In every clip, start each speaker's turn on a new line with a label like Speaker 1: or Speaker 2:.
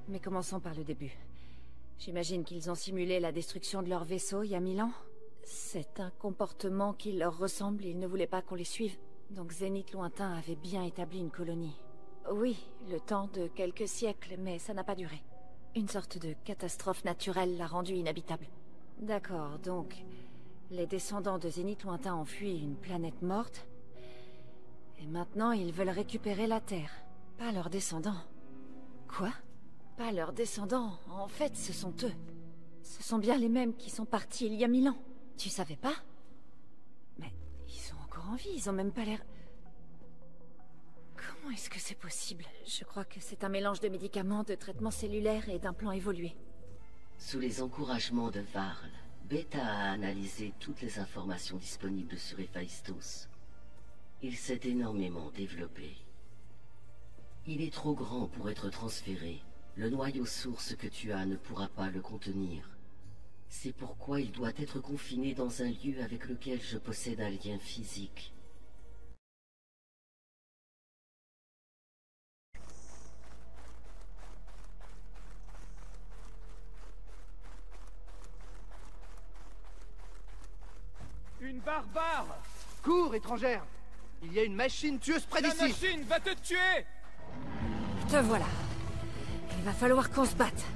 Speaker 1: Mais commençons par le début. J'imagine qu'ils ont simulé la destruction de leur vaisseau il y a 1000 ans. C'est un comportement qui leur ressemble et ils ne voulaient pas qu'on les suive. Donc Zénith lointain avait bien établi une colonie. Oui, le temps de quelques siècles, mais ça n'a pas duré. Une sorte de catastrophe naturelle l'a rendu inhabitable. D'accord, donc... les descendants de Zénith lointain ont fui une planète morte. Et maintenant, ils veulent récupérer la Terre. Pas leurs descendants. Quoi? Pas leurs descendants. En fait, ce sont eux. Ce sont bien les mêmes qui sont partis il y a 1000 ans. Tu savais pas? Mais ils sont encore en vie, ils ont même pas l'air... Comment est-ce que c'est possible? Je crois que c'est un mélange de médicaments, de traitements cellulaires et d'implants évolués.
Speaker 2: Sous les encouragements de Varl, Beta a analysé toutes les informations disponibles sur Héphaïstos. Il s'est énormément développé. Il est trop grand pour être transféré. Le noyau source que tu as ne pourra pas le contenir. C'est pourquoi il doit être confiné dans un lieu avec lequel je possède un lien physique.
Speaker 3: Une barbare!
Speaker 4: Cours, étrangère! Il y a une machine tueuse près d'ici!
Speaker 3: La machine va te tuer!
Speaker 1: Te voilà. Il va falloir qu'on se batte.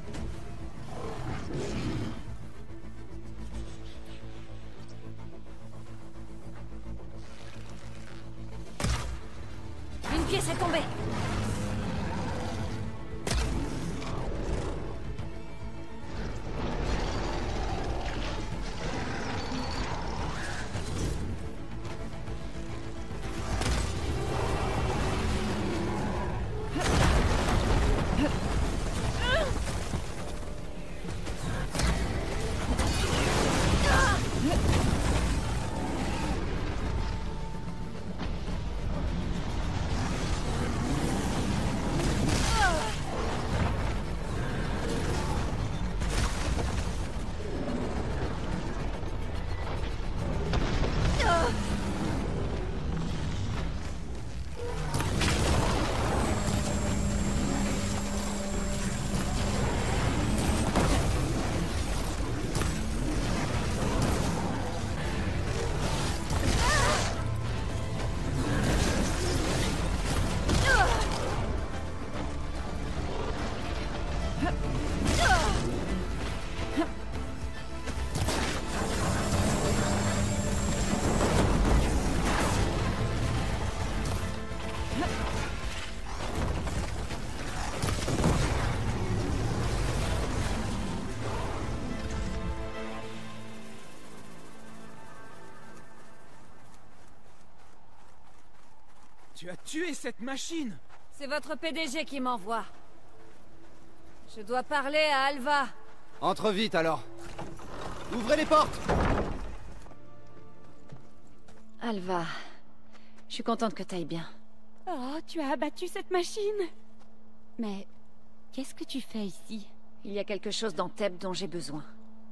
Speaker 1: Une pièce est tombée.
Speaker 3: Tu as tué cette machine!
Speaker 1: C'est votre PDG qui m'envoie. Je dois parler à Alva.
Speaker 4: Entre vite alors! Ouvrez les portes!
Speaker 1: Alva, je suis contente que t'ailles bien.
Speaker 5: Oh, tu as abattu cette machine! Mais qu'est-ce que tu fais ici?
Speaker 1: Il y a quelque chose dans Thèbes dont j'ai besoin.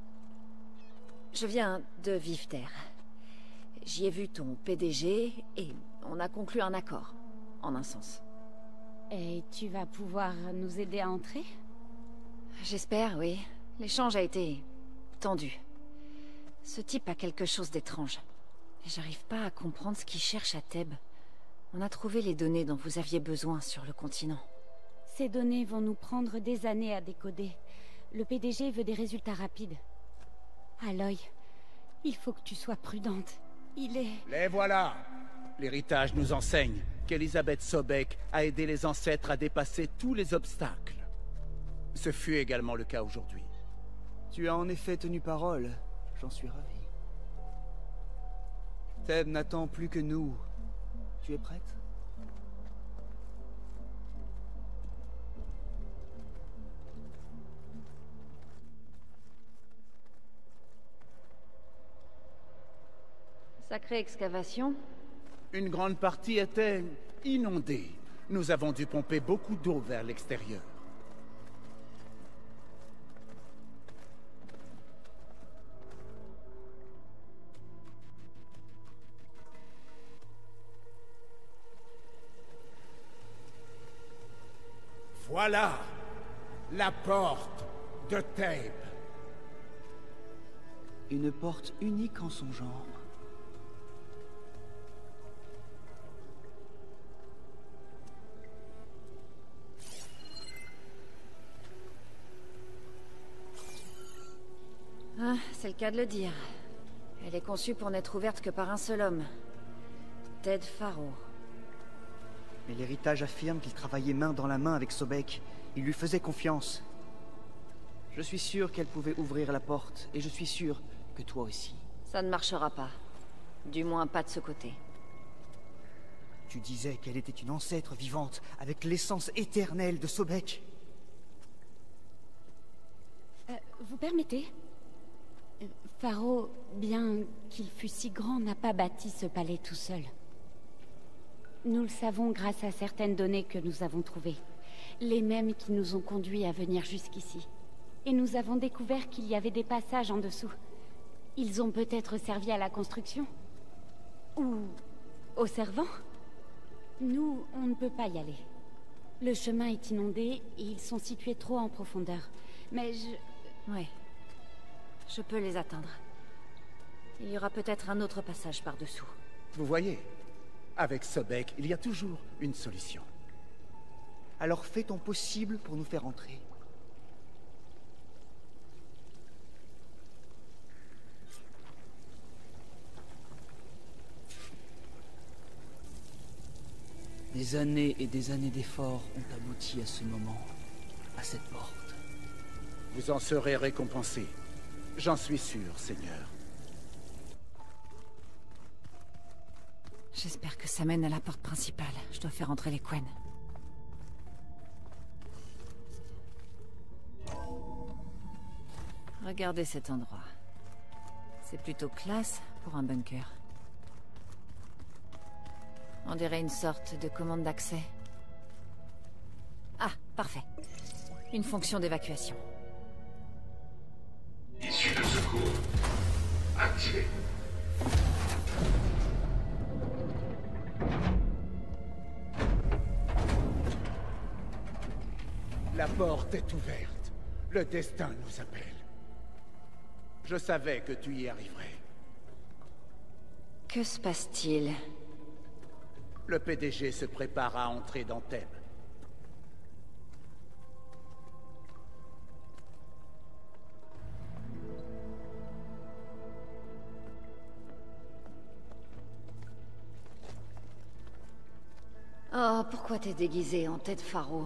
Speaker 1: Je viens de Vivter. J'y ai vu ton PDG et on a conclu un accord, en un sens.
Speaker 5: Et tu vas pouvoir nous aider à entrer?
Speaker 1: J'espère, oui. L'échange a été tendu. Ce type a quelque chose d'étrange. Et j'arrive pas à comprendre ce qu'il cherche à Thèbes. On a trouvé les données dont vous aviez besoin sur le continent.
Speaker 5: Ces données vont nous prendre des années à décoder. Le PDG veut des résultats rapides. Aloy, il faut que tu sois prudente. Il est...
Speaker 3: Les voilà! L'héritage nous enseigne qu'Elisabeth Sobek a aidé les ancêtres à dépasser tous les obstacles. Ce fut également le cas aujourd'hui.
Speaker 4: Tu as en effet tenu parole. J'en suis ravi. Thèbes n'attend plus que nous. Tu es prête?
Speaker 1: Sacrée excavation.
Speaker 3: Une grande partie était inondée. Nous avons dû pomper beaucoup d'eau vers l'extérieur. Voilà! La porte de Thèbes.
Speaker 6: Une porte unique en son genre.
Speaker 1: Ah, c'est le cas de le dire. Elle est conçue pour n'être ouverte que par un seul homme. Ted Faro.
Speaker 6: Mais l'héritage affirme qu'il travaillait main dans la main avec Sobek. Il lui faisait confiance. Je suis sûr qu'elle pouvait ouvrir la porte, et je suis sûr que toi aussi.
Speaker 1: Ça ne marchera pas. Du moins pas de ce côté.
Speaker 6: Tu disais qu'elle était une ancêtre vivante, avec l'essence éternelle de Sobek.
Speaker 5: Vous permettez? Faro, bien qu'il fût si grand, n'a pas bâti ce palais tout seul. Nous le savons grâce à certaines données que nous avons trouvées. Les mêmes qui nous ont conduits à venir jusqu'ici. Et nous avons découvert qu'il y avait des passages en dessous. Ils ont peut-être servi à la construction? Ou aux servants? Nous, on ne peut pas y aller. Le chemin est inondé et ils sont situés trop en profondeur. Mais
Speaker 1: Ouais. Je peux les atteindre. Il y aura peut-être un autre passage par-dessous.
Speaker 3: Vous voyez, avec Sobek, il y a toujours une solution.
Speaker 6: Alors fais ton possible pour nous faire entrer. Des années et des années d'efforts ont abouti à ce moment, à cette porte.
Speaker 3: Vous en serez récompensé. J'en suis sûr, Seigneur.
Speaker 1: J'espère que ça mène à la porte principale. Je dois faire entrer les Quen. Regardez cet endroit. C'est plutôt classe pour un bunker. On dirait une sorte de commande d'accès. Ah, parfait. Une fonction d'évacuation.
Speaker 7: Issue de secours. Activée.
Speaker 3: La porte est ouverte. Le destin nous appelle. Je savais que tu y arriverais.
Speaker 1: Que se passe-t-il?
Speaker 3: Le PDG se prépare à entrer dans Thèbes.
Speaker 1: Oh, pourquoi t'es déguisé en Ted Faro?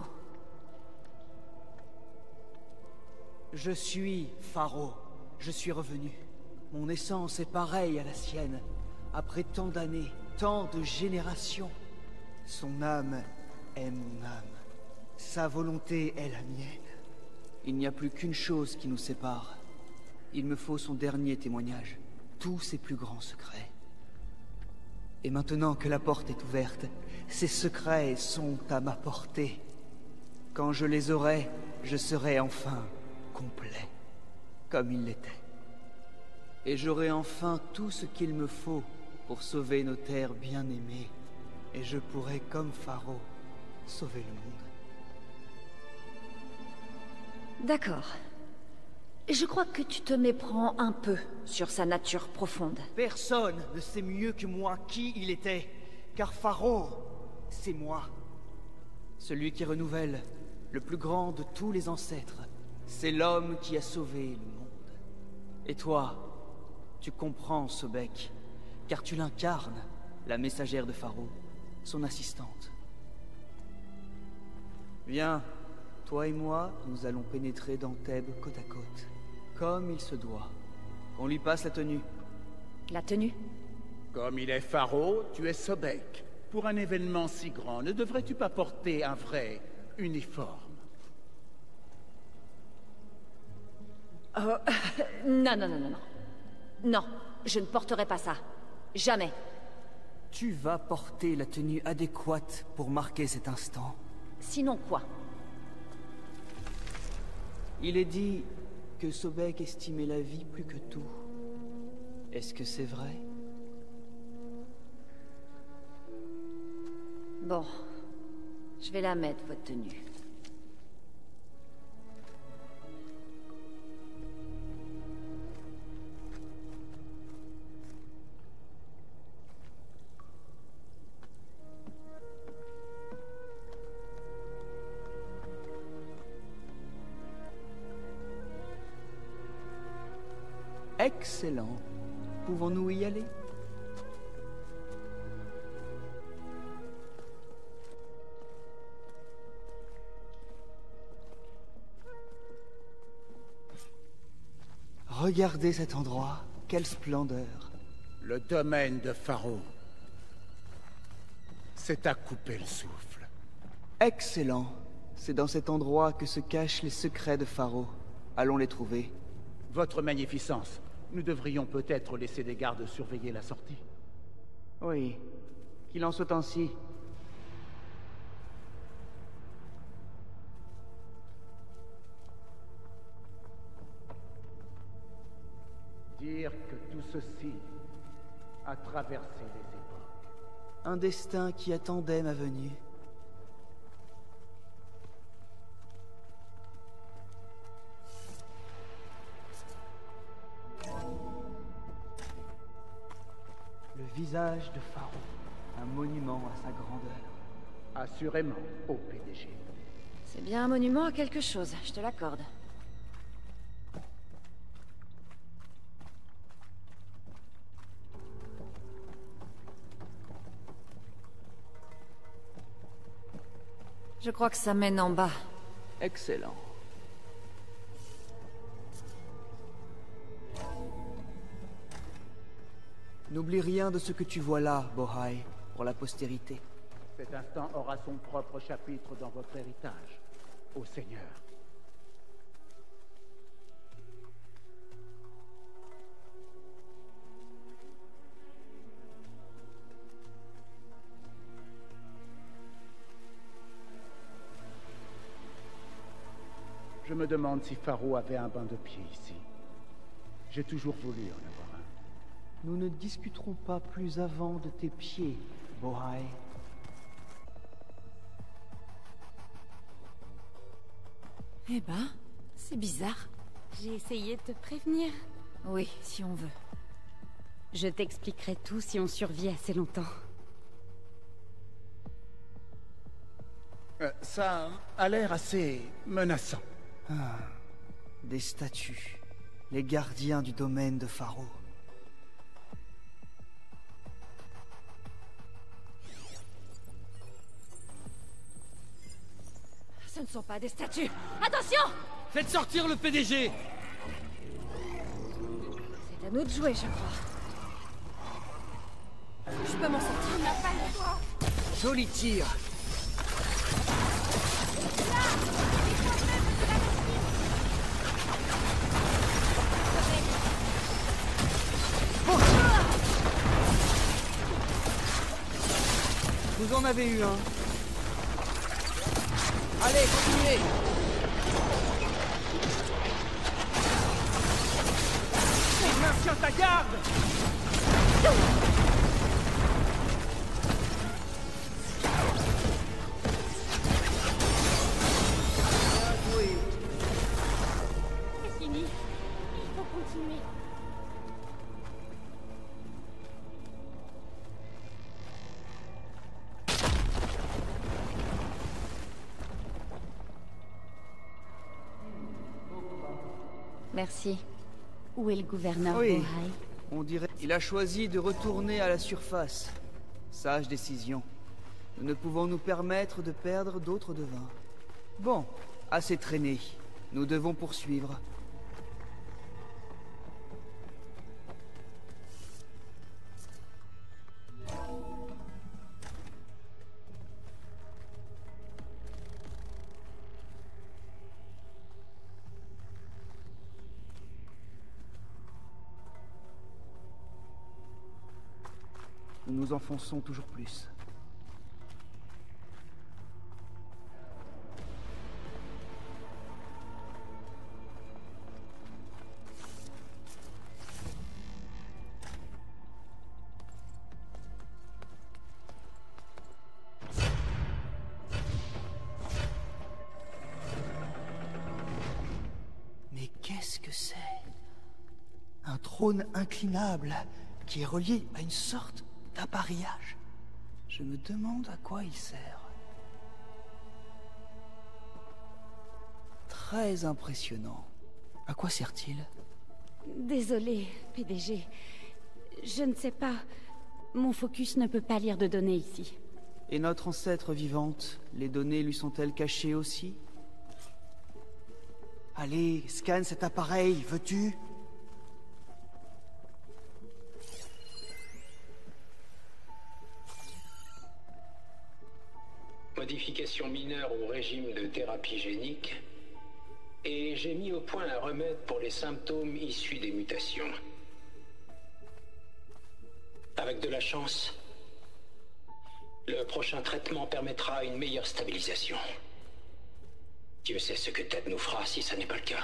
Speaker 6: Je suis Faro. Je suis revenu. Mon essence est pareille à la sienne. Après tant d'années, tant de générations. Son âme est mon âme. Sa volonté est la mienne. Il n'y a plus qu'une chose qui nous sépare. Il me faut son dernier témoignage. Tous ses plus grands secrets. Et maintenant que la porte est ouverte, ces secrets sont à ma portée. Quand je les aurai, je serai enfin complet, comme il l'était. Et j'aurai enfin tout ce qu'il me faut pour sauver nos terres bien-aimées. Et je pourrai, comme Faro, sauver le monde.
Speaker 1: D'accord. Je crois que tu te méprends un peu sur sa nature profonde.
Speaker 6: Personne ne sait mieux que moi qui il était, car Faro, c'est moi. Celui qui renouvelle, le plus grand de tous les ancêtres. C'est l'homme qui a sauvé le monde. Et toi, tu comprends Sobek, car tu l'incarnes, la messagère de Faro, son assistante. Viens, toi et moi, nous allons pénétrer dans Thèbes côte à côte, comme il se doit. Qu'on lui passe la tenue.
Speaker 1: La tenue?
Speaker 3: Comme il est Faro, tu es Sobek. Pour un événement si grand, ne devrais-tu pas porter un vrai uniforme?
Speaker 1: Oh, non, non, non, non, non. Non, je ne porterai pas ça. Jamais.
Speaker 6: Tu vas porter la tenue adéquate pour marquer cet instant.
Speaker 1: Sinon quoi?
Speaker 6: Il est dit que Sobek estimait la vie plus que tout. Est-ce que c'est vrai?
Speaker 1: Bon, je vais la mettre, votre tenue.
Speaker 6: Excellent. Pouvons-nous y aller? Regardez cet endroit. Quelle splendeur.
Speaker 3: Le domaine de Pharaon. C'est à couper le souffle.
Speaker 6: Excellent. C'est dans cet endroit que se cachent les secrets de Pharaon. Allons les trouver.
Speaker 3: Votre magnificence, nous devrions peut-être laisser des gardes surveiller la sortie.
Speaker 6: Oui. Qu'il en soit ainsi.
Speaker 3: Dire que tout ceci a traversé les époques.
Speaker 6: Un destin qui attendait ma venue. Le visage de Pharaon, un monument à sa grandeur.
Speaker 3: Assurément, au PDG.
Speaker 1: C'est bien un monument à quelque chose, je te l'accorde. Je crois que ça mène en bas.
Speaker 6: Excellent. N'oublie rien de ce que tu vois là, Bohai, pour la postérité.
Speaker 3: Cet instant aura son propre chapitre dans votre héritage, ô Seigneur. Je me demande si Pharaon avait un bain de pied ici. J'ai toujours voulu en avoir un.
Speaker 6: Nous ne discuterons pas plus avant de tes pieds, Bohai.
Speaker 1: Eh ben, c'est bizarre.
Speaker 5: J'ai essayé de te prévenir.
Speaker 1: Oui, si on veut.
Speaker 5: Je t'expliquerai tout si on survit assez longtemps.
Speaker 3: Ça a l'air assez menaçant.
Speaker 6: Ah, des statues. Les gardiens du domaine de Pharaon.
Speaker 1: Ce ne sont pas des statues. Attention!
Speaker 8: Faites sortir le PDG!
Speaker 1: C'est à nous de jouer, je crois. Je peux m'en sortir. On n'a pas le choix.
Speaker 6: Joli tir. Vous en avez eu un. Allez, continuez.
Speaker 3: Maintiens ta garde!
Speaker 5: C'est fini. Il faut continuer.
Speaker 1: Merci.
Speaker 5: Où est le gouverneur
Speaker 6: Oui.
Speaker 5: Bohai?
Speaker 6: On dirait qu'il a choisi de retourner à la surface. Sage décision. Nous ne pouvons nous permettre de perdre d'autres devins. Bon, assez traîné. Nous devons poursuivre. Nous nous enfonçons toujours plus. Mais qu'est-ce que c'est? Un trône inclinable qui est relié à une sorte d'appareillage. Je me demande à quoi il sert. Très impressionnant. À quoi sert-il?
Speaker 5: Désolée, PDG. Je ne sais pas. Mon focus ne peut pas lire de données ici.
Speaker 6: Et notre ancêtre vivante, les données lui sont-elles cachées aussi? Allez, scanne cet appareil, veux-tu?
Speaker 9: Modification mineure au régime de thérapie génique, et j'ai mis au point un remède pour les symptômes issus des mutations. Avec de la chance, le prochain traitement permettra une meilleure stabilisation. Dieu sait ce que Ted nous fera si ça n'est pas le cas.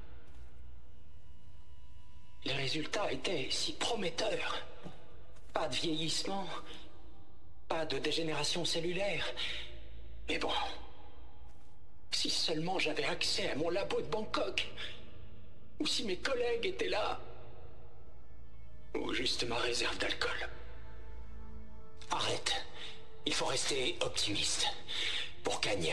Speaker 9: Les résultats étaient si prometteurs. Pas de vieillissement, pas de dégénération cellulaire. Mais bon, si seulement j'avais accès à mon labo de Bangkok, ou si mes collègues étaient là, ou juste ma réserve d'alcool. Arrête, il faut rester optimiste. Pour Kanya.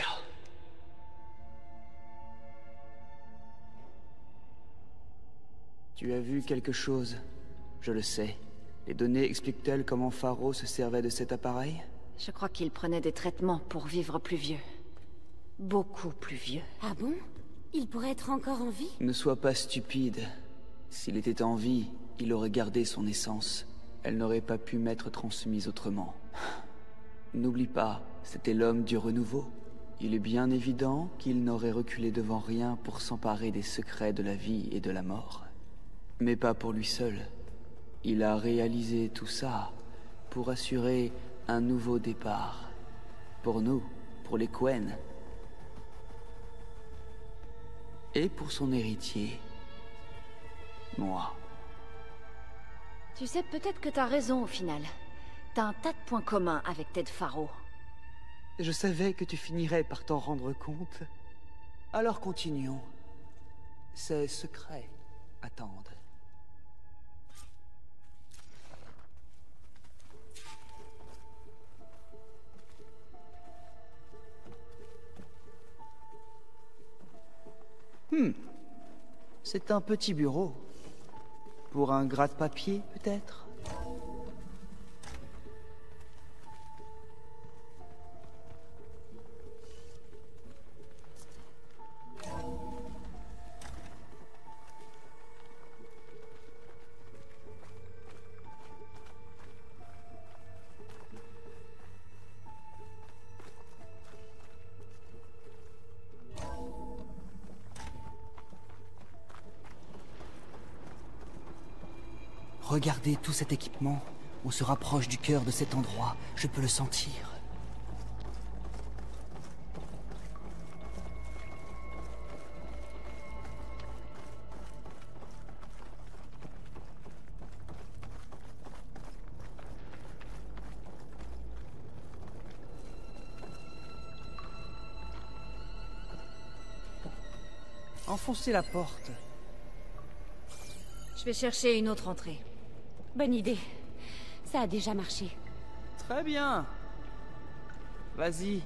Speaker 6: Tu as vu quelque chose? Je le sais. Les données expliquent-elles comment Faro se servait de cet appareil?
Speaker 1: Je crois qu'il prenait des traitements pour vivre plus vieux. Beaucoup plus vieux.
Speaker 5: Ah bon? Il pourrait être encore en vie?
Speaker 6: Ne sois pas stupide. S'il était en vie, il aurait gardé son essence. Elle n'aurait pas pu m'être transmise autrement. N'oublie pas, c'était l'homme du renouveau. Il est bien évident qu'il n'aurait reculé devant rien pour s'emparer des secrets de la vie et de la mort. Mais pas pour lui seul. Il a réalisé tout ça pour assurer un nouveau départ. Pour nous, pour les Quen. Et pour son héritier. Moi.
Speaker 1: Tu sais, peut-être que t'as raison au final. T'as un tas de points communs avec Ted Faro.
Speaker 6: Je savais que tu finirais par t'en rendre compte. Alors continuons. Ces secrets attendent. C'est un petit bureau. Pour un gratte-papier, peut-être? Regardez tout cet équipement. On se rapproche du cœur de cet endroit. Je peux le sentir. Enfoncez la porte.
Speaker 1: Je vais chercher une autre entrée.
Speaker 5: Bonne idée. Ça a déjà marché.
Speaker 6: Très bien. Vas-y.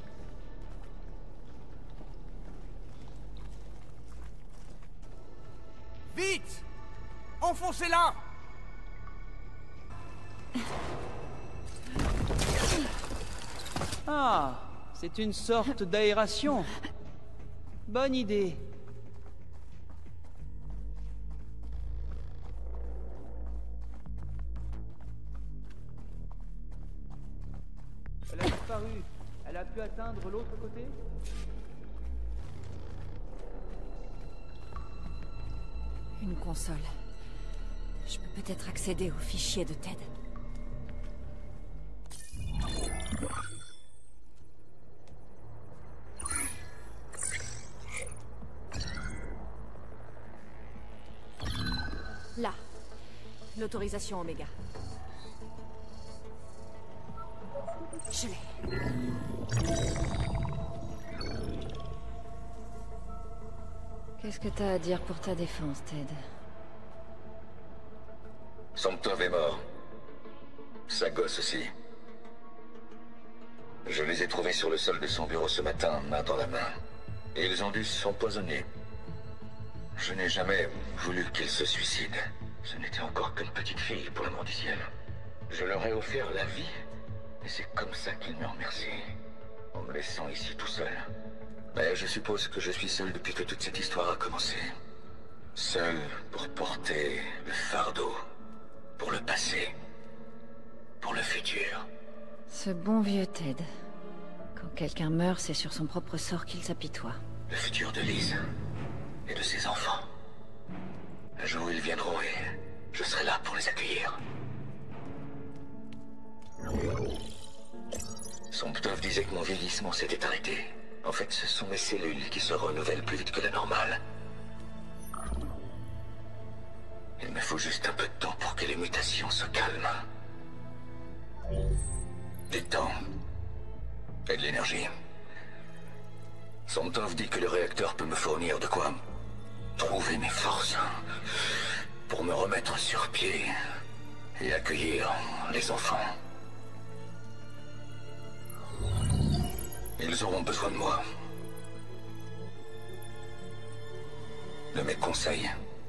Speaker 4: Vite! Enfoncez-la!
Speaker 6: Ah, c'est une sorte d'aération. Bonne idée. Elle a disparu. Elle a pu atteindre l'autre côté?
Speaker 1: Une console. Je peux peut-être accéder aux fichiers de Ted. Là. L'autorisation Oméga. Je l'ai. Qu'est-ce que t'as à dire pour ta défense, Ted?
Speaker 7: Sanctov est mort. Sa gosse aussi. Je les ai trouvés sur le sol de son bureau ce matin, main dans la main. Et ils ont dû s'empoisonner. Je n'ai jamais voulu qu'il se suicide. Ce n'était encore qu'une petite fille, pour l'amour du ciel. Je leur ai offert la vie, et c'est comme ça qu'ils me remercient, en me laissant ici tout seul. Mais je suppose que je suis seul depuis que toute cette histoire a commencé. Seul pour porter le fardeau, pour le passé, pour le futur.
Speaker 1: Ce bon vieux Ted. Quand quelqu'un meurt, c'est sur son propre sort qu'il s'apitoie.
Speaker 7: Le futur de Liz et de ses enfants. Un jour ils viendront et je serai là pour les accueillir. Somptov disait que mon vieillissement s'était arrêté. En fait, ce sont mes cellules qui se renouvellent plus vite que la normale. Il me faut juste un peu de temps pour que les mutations se calment. Du temps. Et de l'énergie. Somptov dit que le réacteur peut me fournir de quoi trouver mes forces pour me remettre sur pied et accueillir les enfants. Ils auront besoin de moi. De mes conseils.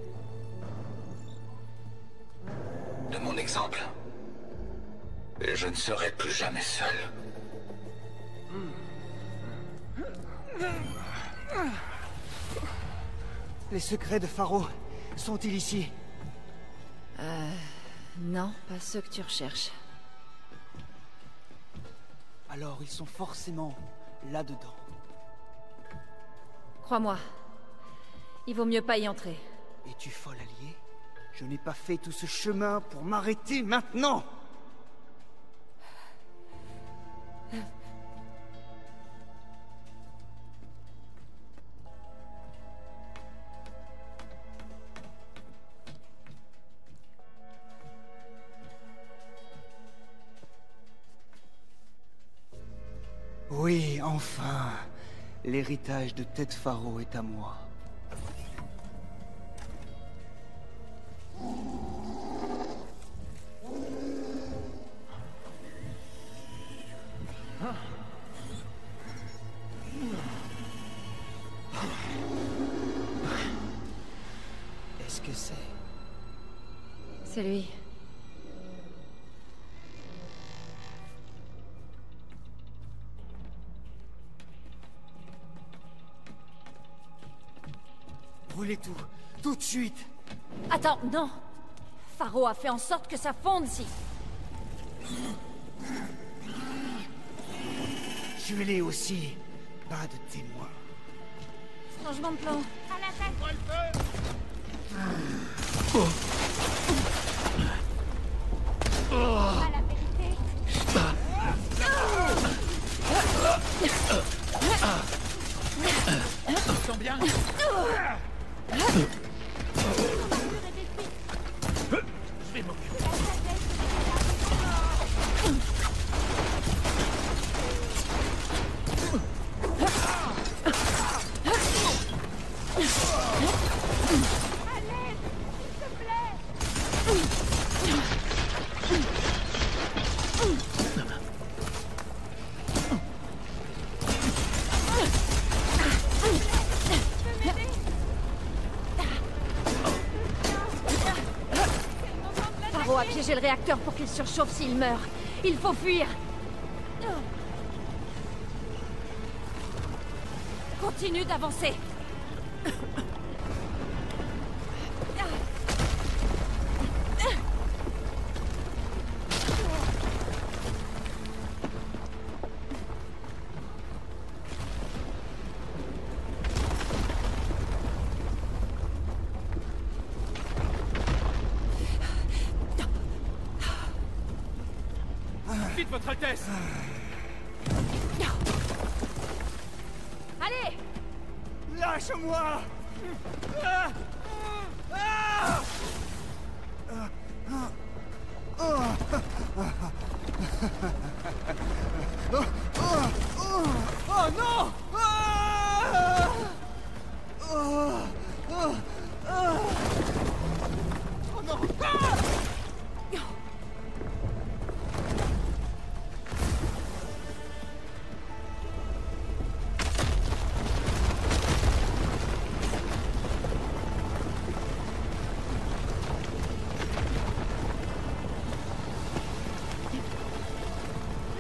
Speaker 7: De mon exemple. Et je ne serai plus jamais seul.
Speaker 6: Les secrets de Faro sont-ils ici?
Speaker 1: Non, pas ceux que tu recherches.
Speaker 6: Alors ils sont forcément là-dedans.
Speaker 1: Crois-moi, il vaut mieux pas y entrer.
Speaker 6: Es-tu folle, alliée? Je n'ai pas fait tout ce chemin pour m'arrêter maintenant! Oui, enfin. L'héritage de Ted Faro est à moi. Est-ce que c'est...
Speaker 1: C'est lui.
Speaker 6: Brûlez tout, tout de suite.
Speaker 1: Attends, non! Faro a fait en sorte que ça fonde si...
Speaker 6: Tuez-les aussi. Pas de témoins.
Speaker 1: Changement de plan. À l'attaque! Pas la vérité.
Speaker 3: Tu sens bien? Je vais m'occuper.
Speaker 1: Faro a piégé le réacteur pour qu'il surchauffe s'il meurt. Il faut fuir. Continue d'avancer.
Speaker 3: Vite, Votre Altesse!
Speaker 1: Allez!
Speaker 6: Lâche-moi! Oh non! Oh non!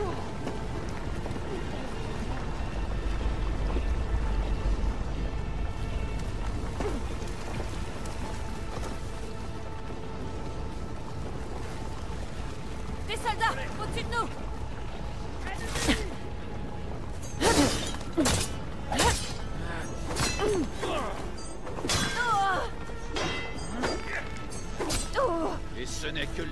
Speaker 1: Des soldats, au-dessus de nous!
Speaker 3: Et ce n'est que le...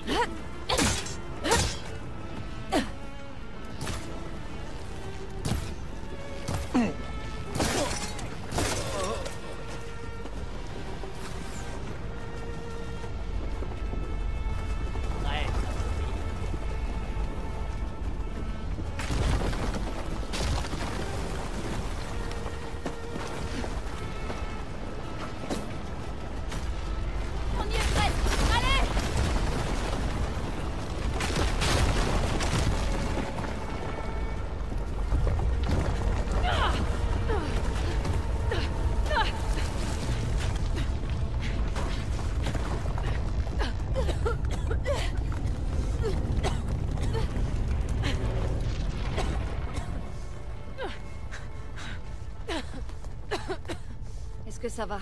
Speaker 1: Est-ce que ça va?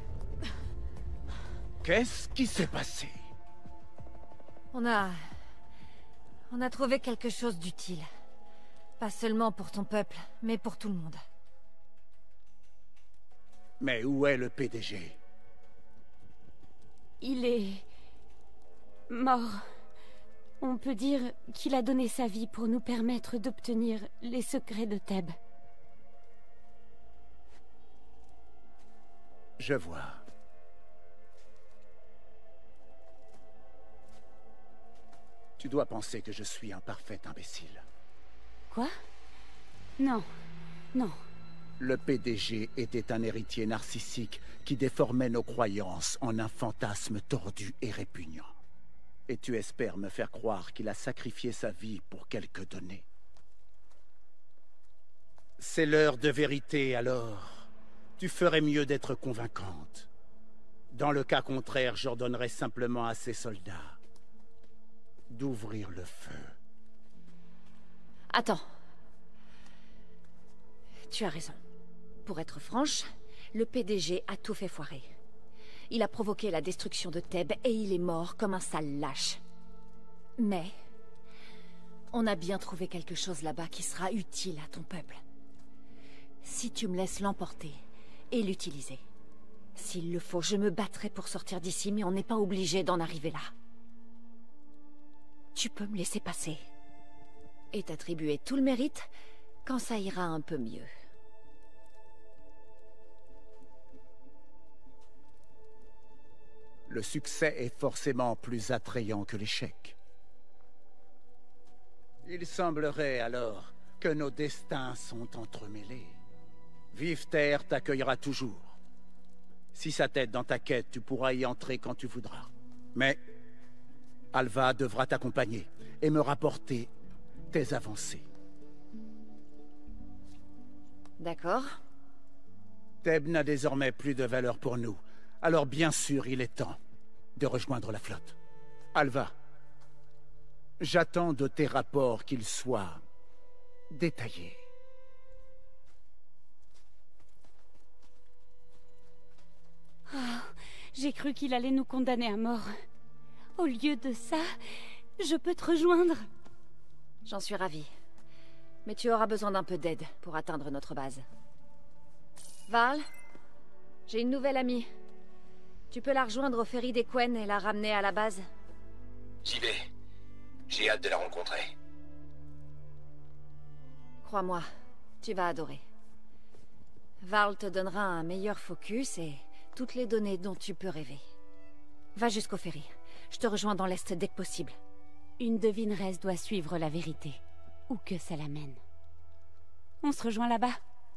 Speaker 3: Qu'est-ce qui s'est passé?
Speaker 1: On a trouvé quelque chose d'utile. Pas seulement pour ton peuple, mais pour tout le monde.
Speaker 3: Mais où est le PDG?
Speaker 5: Il est... mort. On peut dire qu'il a donné sa vie pour nous permettre d'obtenir les secrets de Thèbes.
Speaker 3: Je vois. Tu dois penser que je suis un parfait imbécile.
Speaker 5: Quoi? Non. Non.
Speaker 3: Le PDG était un héritier narcissique qui déformait nos croyances en un fantasme tordu et répugnant. Et tu espères me faire croire qu'il a sacrifié sa vie pour quelques données. C'est l'heure de vérité, alors. Tu ferais mieux d'être convaincante. Dans le cas contraire, j'ordonnerais simplement à ces soldats d'ouvrir le feu.
Speaker 1: Attends. Tu as raison. Pour être franche, le PDG a tout fait foirer. Il a provoqué la destruction de Thèbes et il est mort comme un sale lâche. Mais on a bien trouvé quelque chose là-bas qui sera utile à ton peuple. Si tu me laisses l'emporter et l'utiliser. S'il le faut, je me battrai pour sortir d'ici, mais on n'est pas obligé d'en arriver là. Tu peux me laisser passer. Et t'attribuer tout le mérite quand ça ira un peu mieux.
Speaker 3: Le succès est forcément plus attrayant que l'échec. Il semblerait alors que nos destins sont entremêlés. Vive Terre t'accueillera toujours. Si ça t'aide dans ta quête, tu pourras y entrer quand tu voudras. Mais Alva devra t'accompagner et me rapporter tes avancées.
Speaker 1: D'accord.
Speaker 3: Thèbes n'a désormais plus de valeur pour nous. Alors bien sûr, il est temps de rejoindre la flotte. Alva, j'attends de tes rapports qu'ils soient détaillés.
Speaker 5: Oh, j'ai cru qu'il allait nous condamner à mort. Au lieu de ça, je peux te rejoindre.
Speaker 1: J'en suis ravie. Mais tu auras besoin d'un peu d'aide pour atteindre notre base. Varl, j'ai une nouvelle amie. Tu peux la rejoindre au ferry des Quen et la ramener à la base?
Speaker 9: J'y vais. J'ai hâte de la rencontrer.
Speaker 1: Crois-moi, tu vas adorer. Varl te donnera un meilleur focus et toutes les données dont tu peux rêver. Va jusqu'au ferry. Je te rejoins dans l'Est dès que possible.
Speaker 5: Une devineresse doit suivre la vérité, où que ça l'amène. On se rejoint là-bas.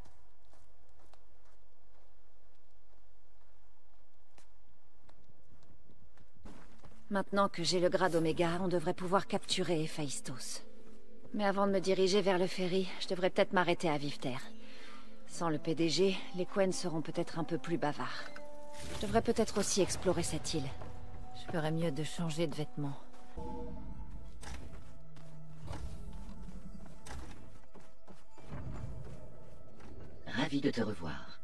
Speaker 1: Maintenant que j'ai le grade Oméga, on devrait pouvoir capturer Héphaïstos. Mais avant de me diriger vers le ferry, je devrais peut-être m'arrêter à Vive-Terre. Sans le PDG, les Quen seront peut-être un peu plus bavards. Je devrais peut-être aussi explorer cette île. Je ferais mieux de changer de vêtements.
Speaker 2: ravi de te revoir.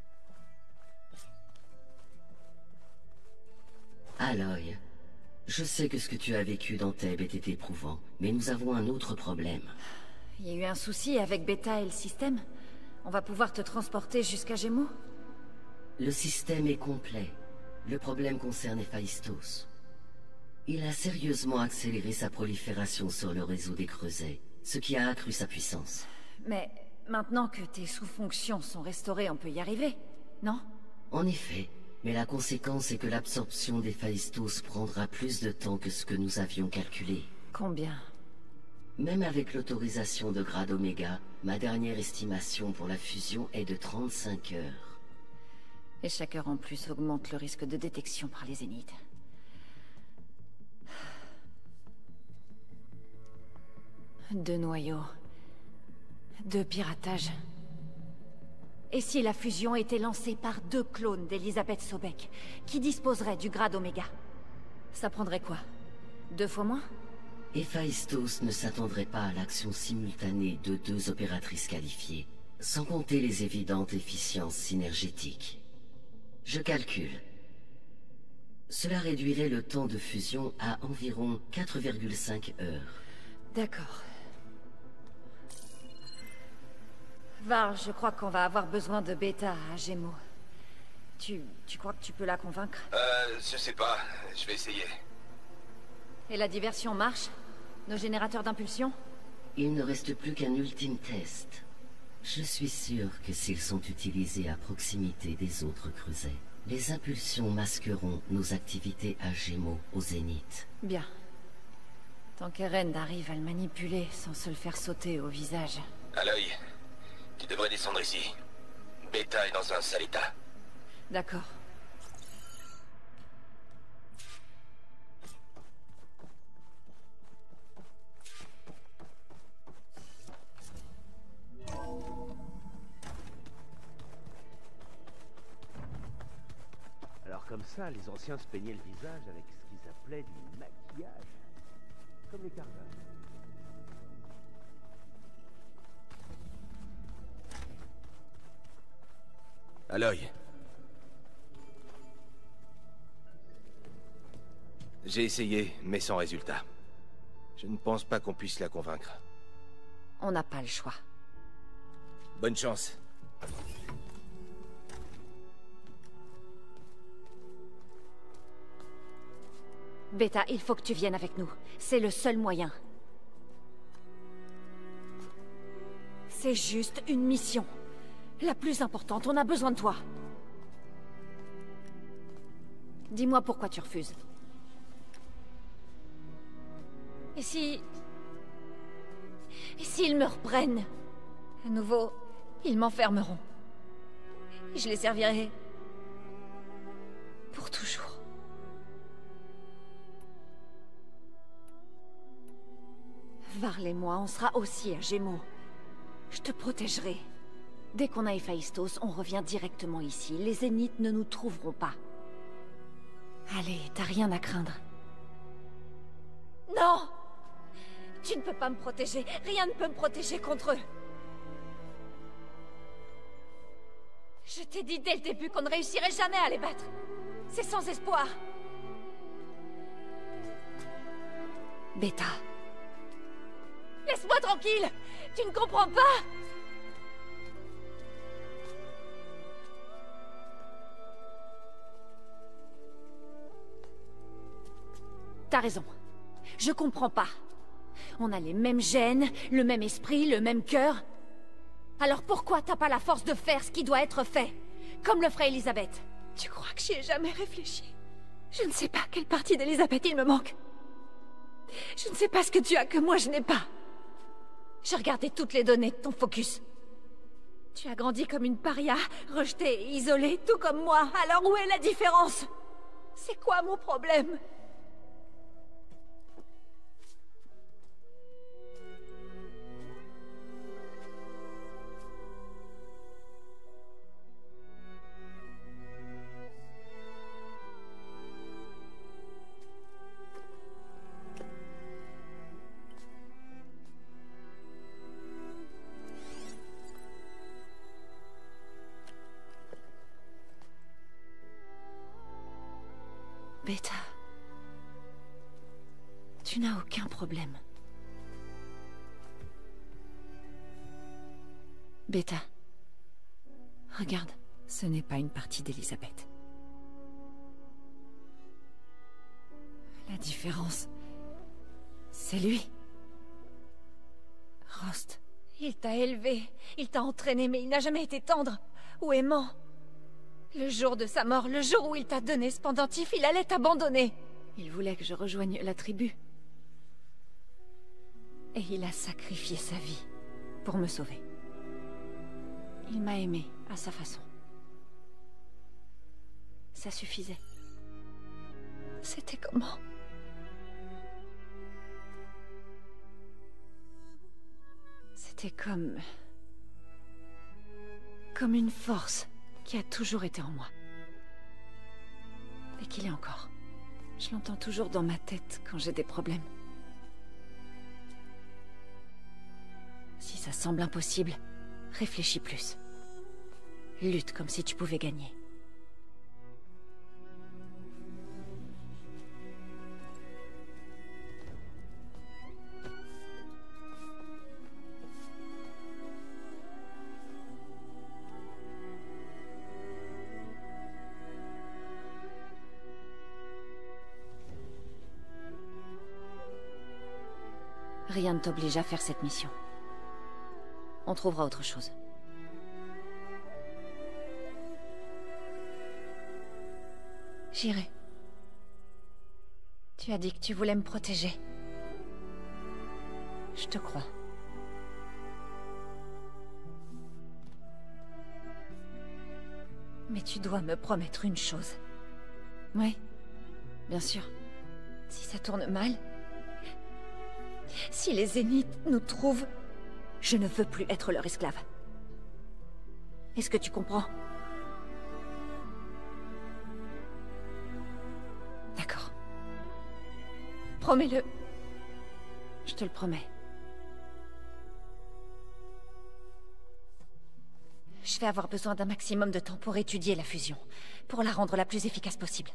Speaker 2: Aloy, je sais que ce que tu as vécu dans Thèbes était éprouvant, mais nous avons un autre problème.
Speaker 1: Il y a eu un souci avec Beta et le système? On va pouvoir te transporter jusqu'à Gémeaux?
Speaker 2: Le système est complet. Le problème concerne Héphaïstos. Il a sérieusement accéléré sa prolifération sur le réseau des creusets, ce qui a accru sa puissance.
Speaker 1: Mais maintenant que tes sous-fonctions sont restaurées, on peut y arriver, non?
Speaker 2: En effet, mais la conséquence est que l'absorption d'Héphaïstos prendra plus de temps que ce que nous avions calculé.
Speaker 1: Combien?
Speaker 2: Même avec l'autorisation de grade Oméga, ma dernière estimation pour la fusion est de 35 heures.
Speaker 1: Et chaque heure en plus augmente le risque de détection par les Zéniths. 2 noyaux. 2 piratages. Et si la fusion était lancée par 2 clones d'Elisabeth Sobek, qui disposeraient du grade Oméga? Ça prendrait quoi? 2 fois moins?
Speaker 2: Héphaïstos ne s'attendrait pas à l'action simultanée de 2 opératrices qualifiées, sans compter les évidentes efficiences synergétiques. Je calcule. Cela réduirait le temps de fusion à environ 4,5 heures.
Speaker 1: D'accord. Var, je crois qu'on va avoir besoin de Beta à Gémeaux. Tu crois que tu peux la convaincre?
Speaker 7: Je sais pas. Je vais essayer.
Speaker 1: Et la diversion marche? Nos générateurs d'impulsion?
Speaker 2: Il ne reste plus qu'un ultime test. Je suis sûr que s'ils sont utilisés à proximité des autres creusets, les impulsions masqueront nos activités à Gémeaux au Zénith.
Speaker 1: Bien. Tant qu'Eren arrive à le manipuler sans se le faire sauter au visage.
Speaker 7: Aloy, tu devrais descendre ici. Beta est dans un sale état.
Speaker 1: D'accord.
Speaker 10: Alors comme ça, les anciens se peignaient le visage avec ce qu'ils appelaient du maquillage. Comme les Carvas.
Speaker 7: Aloy. J'ai essayé, mais sans résultat. Je ne pense pas qu'on puisse la convaincre.
Speaker 1: On n'a pas le choix.
Speaker 7: Bonne chance.
Speaker 1: Beta, il faut que tu viennes avec nous. C'est le seul moyen. C'est juste une mission. La plus importante, on a besoin de toi. Dis-moi pourquoi tu refuses. Et si... Et s'ils me reprennent? À nouveau, ils m'enfermeront. Et je les servirai... pour toujours. Varl et moi, on sera aussi à Gémeaux. Je te protégerai. Dès qu'on a Héphaïstos, on revient directement ici. Les Zéniths ne nous trouveront pas. Allez, t'as rien à craindre. Non! Tu ne peux pas me protéger. Rien ne peut me protéger contre eux. Je t'ai dit dès le début qu'on ne réussirait jamais à les battre. C'est sans espoir. Beta. Laisse-moi tranquille! Tu ne comprends pas? T'as raison. Je comprends pas. On a les mêmes gènes, le même esprit, le même cœur. Alors pourquoi t'as pas la force de faire ce qui doit être fait? Comme le ferait Elisabeth. Tu crois que j'y ai jamais réfléchi? Je ne sais pas quelle partie d'Elisabeth il me manque. Je ne sais pas ce que tu as que moi je n'ai pas. J'ai regardé toutes les données de ton focus. Tu as grandi comme une paria, rejetée et isolée, tout comme moi. Alors où est la différence? C'est quoi mon problème? Beta. Tu n'as aucun problème. Beta. Regarde, ce n'est pas une partie d'Elisabeth. La différence, c'est lui. Rost.
Speaker 11: Il t'a élevé, il t'a entraîné, mais il n'a jamais été tendre ou aimant. Le jour de sa mort, le jour où il t'a donné ce pendentif, il allait t'abandonner.
Speaker 1: Il voulait que je rejoigne la tribu.
Speaker 11: Et il a sacrifié sa vie
Speaker 1: pour me sauver. Il m'a aimé à sa façon. Ça suffisait.
Speaker 11: C'était comment?
Speaker 1: C'était comme une force qui a toujours été en moi. Et qu'il est encore. Je l'entends toujours dans ma tête quand j'ai des problèmes. Si ça semble impossible, réfléchis plus. Lutte comme si tu pouvais gagner. Rien ne t'oblige à faire cette mission. On trouvera autre chose.
Speaker 11: J'irai. Tu as dit que tu voulais me protéger.
Speaker 1: Je te crois.
Speaker 11: Mais tu dois me promettre une chose.
Speaker 1: Oui, bien sûr.
Speaker 11: Si ça tourne mal... Si les Zéniths nous trouvent...
Speaker 1: Je ne veux plus être leur esclave. Est-ce que tu comprends? D'accord.
Speaker 11: Promets-le.
Speaker 1: Je te le promets.
Speaker 11: Je vais avoir besoin d'un maximum de temps pour étudier la fusion, pour la rendre la plus efficace possible.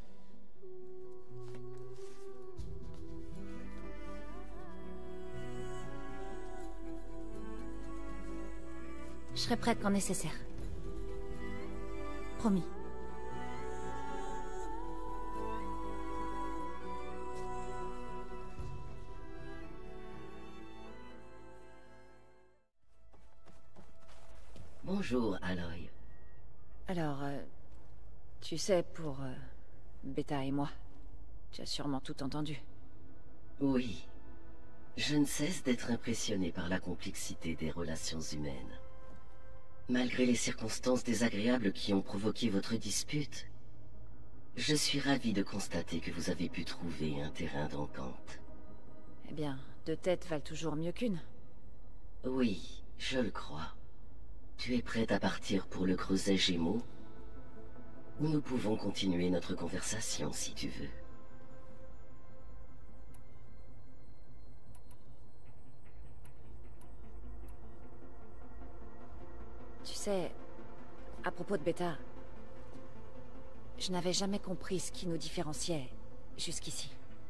Speaker 1: Je serai prête quand nécessaire. Promis.
Speaker 2: Bonjour, Aloy.
Speaker 1: Alors, tu sais, pour Beta et moi, tu as sûrement tout entendu.
Speaker 2: Oui. Je ne cesse d'être impressionné par la complexité des relations humaines. Malgré les circonstances désagréables qui ont provoqué votre dispute, je suis ravi de constater que vous avez pu trouver un terrain d'entente.
Speaker 1: Eh bien, deux têtes valent toujours mieux qu'une.
Speaker 2: Oui, je le crois. Tu es prête à partir pour le Creuset Gémeaux? Ou nous pouvons continuer notre conversation si tu veux.
Speaker 1: Tu sais, à propos de Beta, je n'avais jamais compris ce qui nous différenciait jusqu'ici.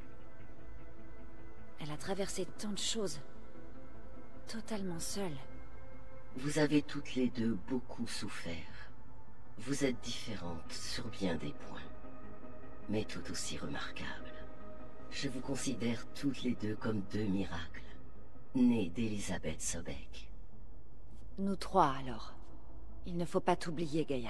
Speaker 1: Elle a traversé tant de choses, totalement seule.
Speaker 2: Vous avez toutes les deux beaucoup souffert. Vous êtes différentes sur bien des points, mais tout aussi remarquables. Je vous considère toutes les deux comme deux miracles, nés d'Elisabeth Sobek.
Speaker 1: Nous trois, alors. Il ne faut pas t'oublier, Gaïa.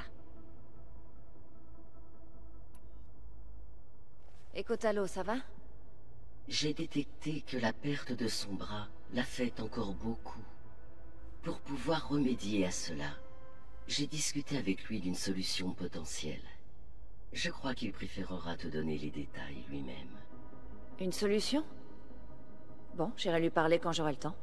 Speaker 1: Et Kotalo, ça va?
Speaker 2: J'ai détecté que la perte de son bras l'a fait encore beaucoup. Pour pouvoir remédier à cela, j'ai discuté avec lui d'une solution potentielle. Je crois qu'il préférera te donner les détails lui-même.
Speaker 1: Une solution? Bon, j'irai lui parler quand j'aurai le temps.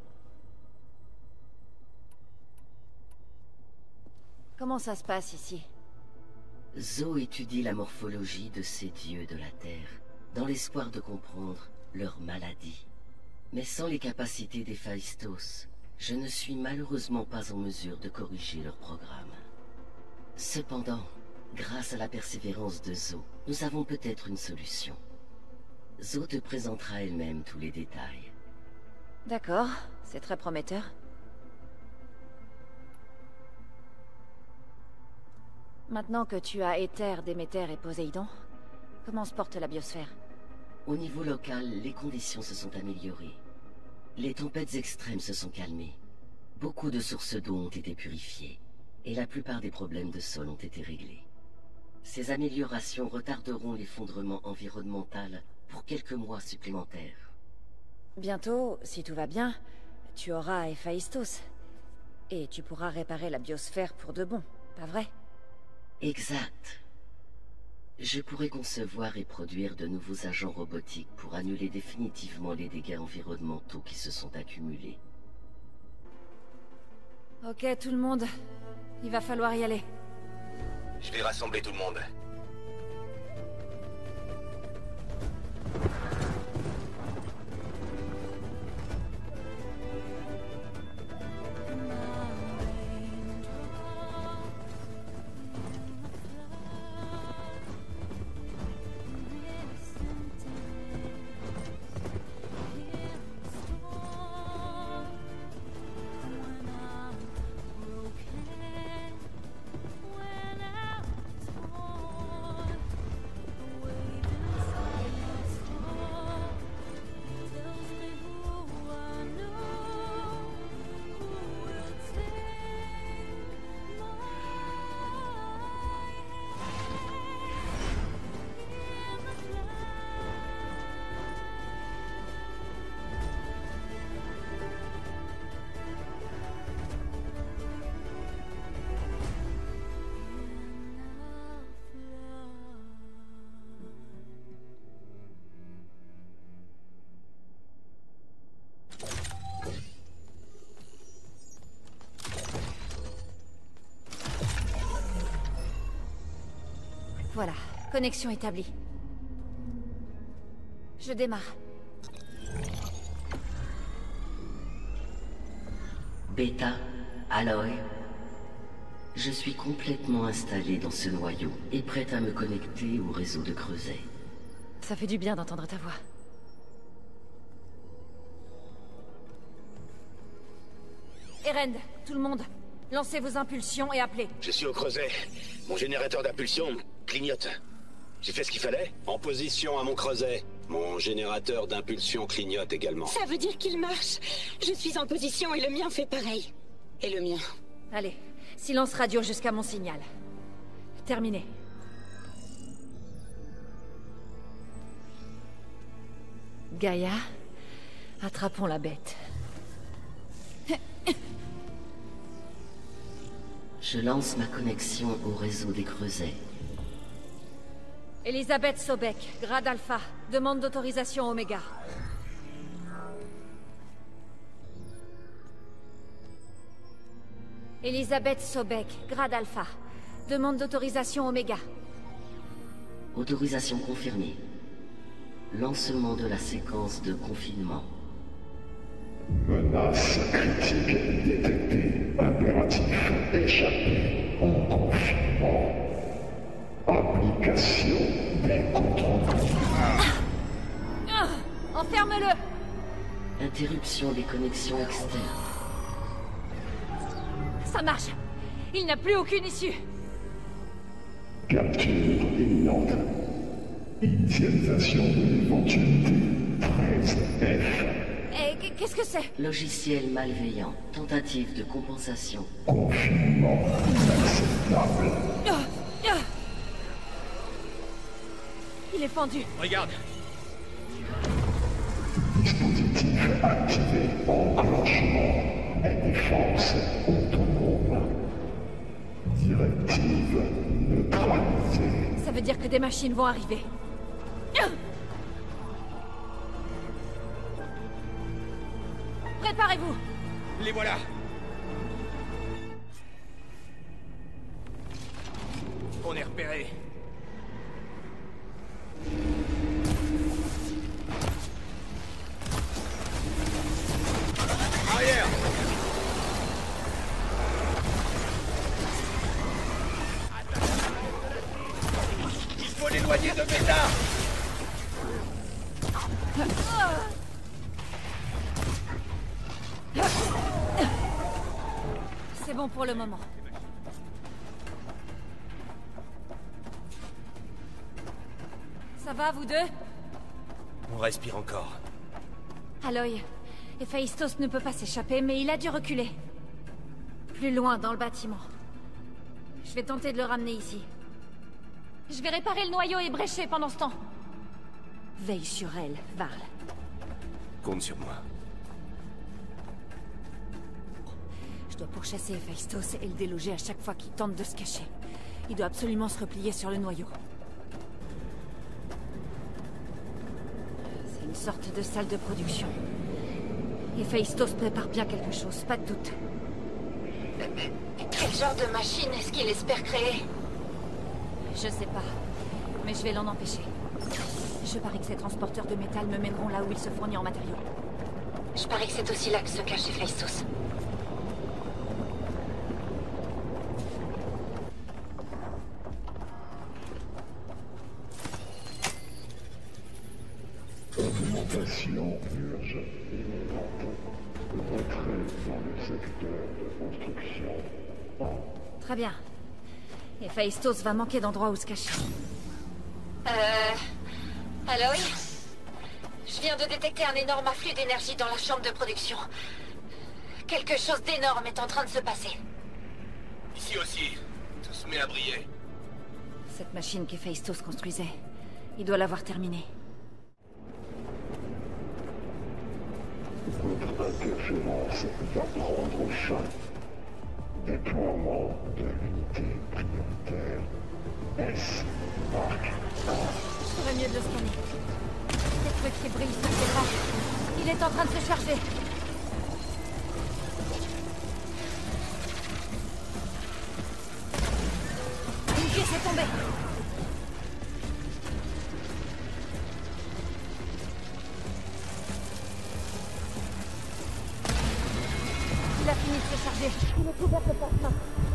Speaker 1: Comment ça se passe ici?
Speaker 2: Zo étudie la morphologie de ces dieux de la Terre, dans l'espoir de comprendre leur maladie. Mais sans les capacités des Phaistos, je ne suis malheureusement pas en mesure de corriger leur programme. Cependant, Grâce à la persévérance de Zo, nous avons peut-être une solution. Zo te présentera elle-même tous les détails.
Speaker 1: D'accord, c'est très prometteur. Maintenant que tu as Éther, Déméter et Poséidon, comment se porte la biosphère?
Speaker 2: Au niveau local, les conditions se sont améliorées. Les tempêtes extrêmes se sont calmées. Beaucoup de sources d'eau ont été purifiées, et la plupart des problèmes de sol ont été réglés. Ces améliorations retarderont l'effondrement environnemental pour quelques mois supplémentaires.
Speaker 1: Bientôt, si tout va bien, tu auras Héphaïstos. Et tu pourras réparer la biosphère pour de bon, pas vrai?
Speaker 2: Exact. Je pourrais concevoir et produire de nouveaux agents robotiques pour annuler définitivement les dégâts environnementaux qui se sont accumulés.
Speaker 1: Ok, tout le monde. Il va falloir y aller.
Speaker 7: Je vais rassembler tout le monde.
Speaker 1: Voilà, connexion établie. Je démarre.
Speaker 2: Beta, Aloy, je suis complètement installé dans ce noyau et prête à me connecter au réseau de Creuset.
Speaker 1: Ça fait du bien d'entendre ta voix. Erend, tout le monde, lancez vos impulsions et appelez.
Speaker 7: Je suis au Creuset. Mon générateur d'impulsion clignote. J'ai fait ce qu'il fallait.
Speaker 12: En position à mon Creuset. Mon générateur d'impulsion clignote également.
Speaker 13: Ça veut dire qu'il marche. Je suis en position et le mien fait pareil. Et le mien.
Speaker 1: Allez, silence radio jusqu'à mon signal. Terminé. Gaïa, attrapons la bête.
Speaker 2: Je lance ma connexion au réseau des Creusets.
Speaker 1: Elisabeth Sobek, grade Alpha, demande d'autorisation Oméga. Elisabeth Sobek, grade Alpha, demande d'autorisation Oméga.
Speaker 2: Autorisation confirmée. Lancement de la séquence de confinement.
Speaker 14: Menace critique détectée. Impératif échappé en confinement. Application des contrôles.
Speaker 1: Enferme-le!
Speaker 2: Interruption des connexions externes.
Speaker 1: Ça marche! Il n'a plus aucune issue!
Speaker 14: Capture imminente. Initialisation de l'éventualité 13F.
Speaker 1: Et qu'est-ce que c'est?
Speaker 2: Logiciel malveillant. Tentative de compensation.
Speaker 14: Confinement inacceptable.
Speaker 1: Il est fendu.
Speaker 8: Regarde.
Speaker 14: Dispositif activé. Enclenchement. Défense autonome. Directive neutralisée.
Speaker 1: Ça veut dire que des machines vont arriver. Préparez-vous!
Speaker 8: Les voilà! On est repéré. Arrière!
Speaker 3: compagnie de Beta!
Speaker 1: C'est bon pour le moment. Ça va, vous deux?
Speaker 8: On respire encore.
Speaker 1: Aloy, Héphaïstos ne peut pas s'échapper, mais il a dû reculer. Plus loin, dans le bâtiment. Je vais tenter de le ramener ici. Je vais réparer le noyau ébréché pendant ce temps. Veille sur elle, Varl.
Speaker 8: Compte sur moi.
Speaker 1: Je dois pourchasser Héphaïstos et le déloger à chaque fois qu'il tente de se cacher. Il doit absolument se replier sur le noyau. C'est une sorte de salle de production. Héphaïstos prépare bien quelque chose, pas de doute.
Speaker 11: Quel genre de machine est-ce qu'il espère créer?
Speaker 1: Je sais pas, mais je vais l'en empêcher. Je parie que ces transporteurs de métal me mèneront là où il se fournit en matériaux.
Speaker 11: Je parie que c'est aussi là que se cache Héphaïstos.
Speaker 14: Augmentation urge imminente. Retrait dans le secteur de construction.
Speaker 1: Très bien. Héphaïstos va manquer d'endroits où se cacher.
Speaker 11: Aloy? Je viens de détecter un énorme afflux d'énergie dans la chambre de production. Quelque chose d'énorme est en train de se passer.
Speaker 8: Ici aussi, ça se met à briller.
Speaker 1: Cette machine qu'Héphaïstos construisait, il doit l'avoir terminée.
Speaker 14: Votre interférence va prendre fin. Déploiement de l'unité prioritaire. S. Mark 1.
Speaker 1: Je ferais mieux de le scanner. Ces trucs qui brillent sur ses bras. Il est en train de se charger. Une pièce est tombée. Il a fini de se charger. Il est couvert de plasma.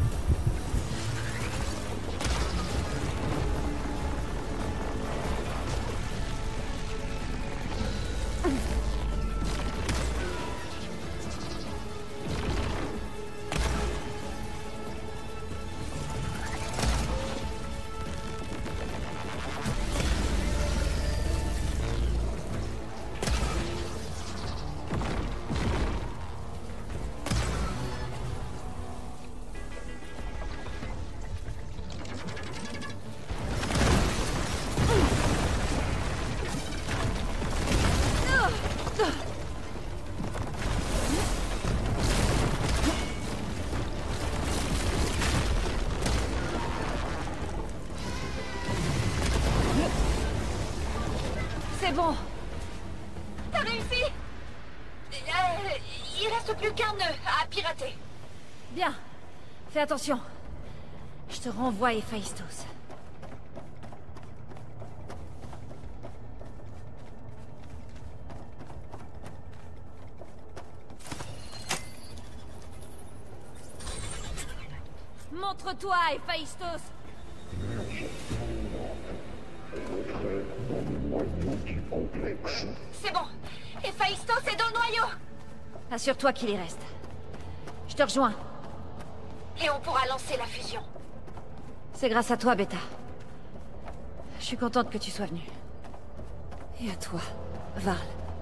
Speaker 1: C'est bon.
Speaker 11: T'as réussi? Il reste plus qu'un nœud à pirater.
Speaker 1: Bien. Fais attention. Je te renvoie Héphaïstos. Montre-toi, Héphaïstos.
Speaker 14: Retrait dans le noyau du complexe.
Speaker 11: C'est bon. Héphaïstos est dans le noyau.
Speaker 1: Assure-toi qu'il y reste. Je te rejoins.
Speaker 11: Et on pourra lancer la fusion.
Speaker 1: C'est grâce à toi, Beta. Je suis contente que tu sois venue. Et à toi, Varl.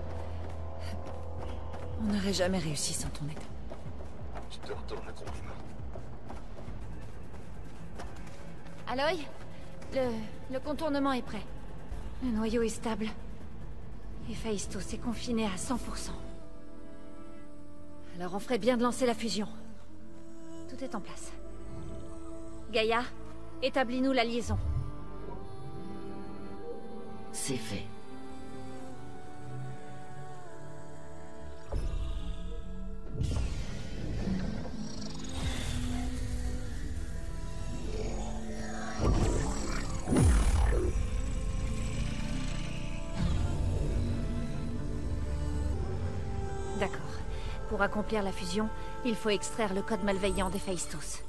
Speaker 1: On n'aurait jamais réussi sans ton aide.
Speaker 8: Je te retourne le compliment.
Speaker 1: Aloy, le contournement est prêt. Le noyau est stable. Héphaïstos est confiné à 100%. Alors on ferait bien de lancer la fusion. Tout est en place. Gaïa, établis-nous la liaison.
Speaker 2: C'est fait.
Speaker 1: D'accord. Pour accomplir la fusion, il faut extraire le code malveillant d'Héphaïstos.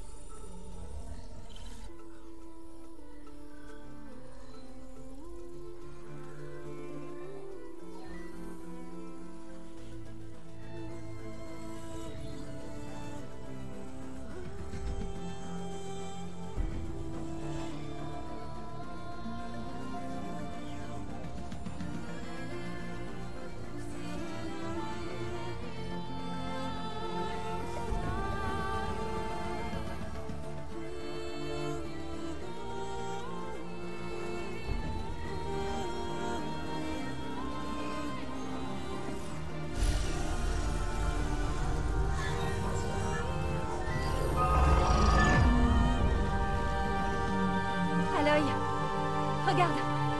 Speaker 11: Regarde.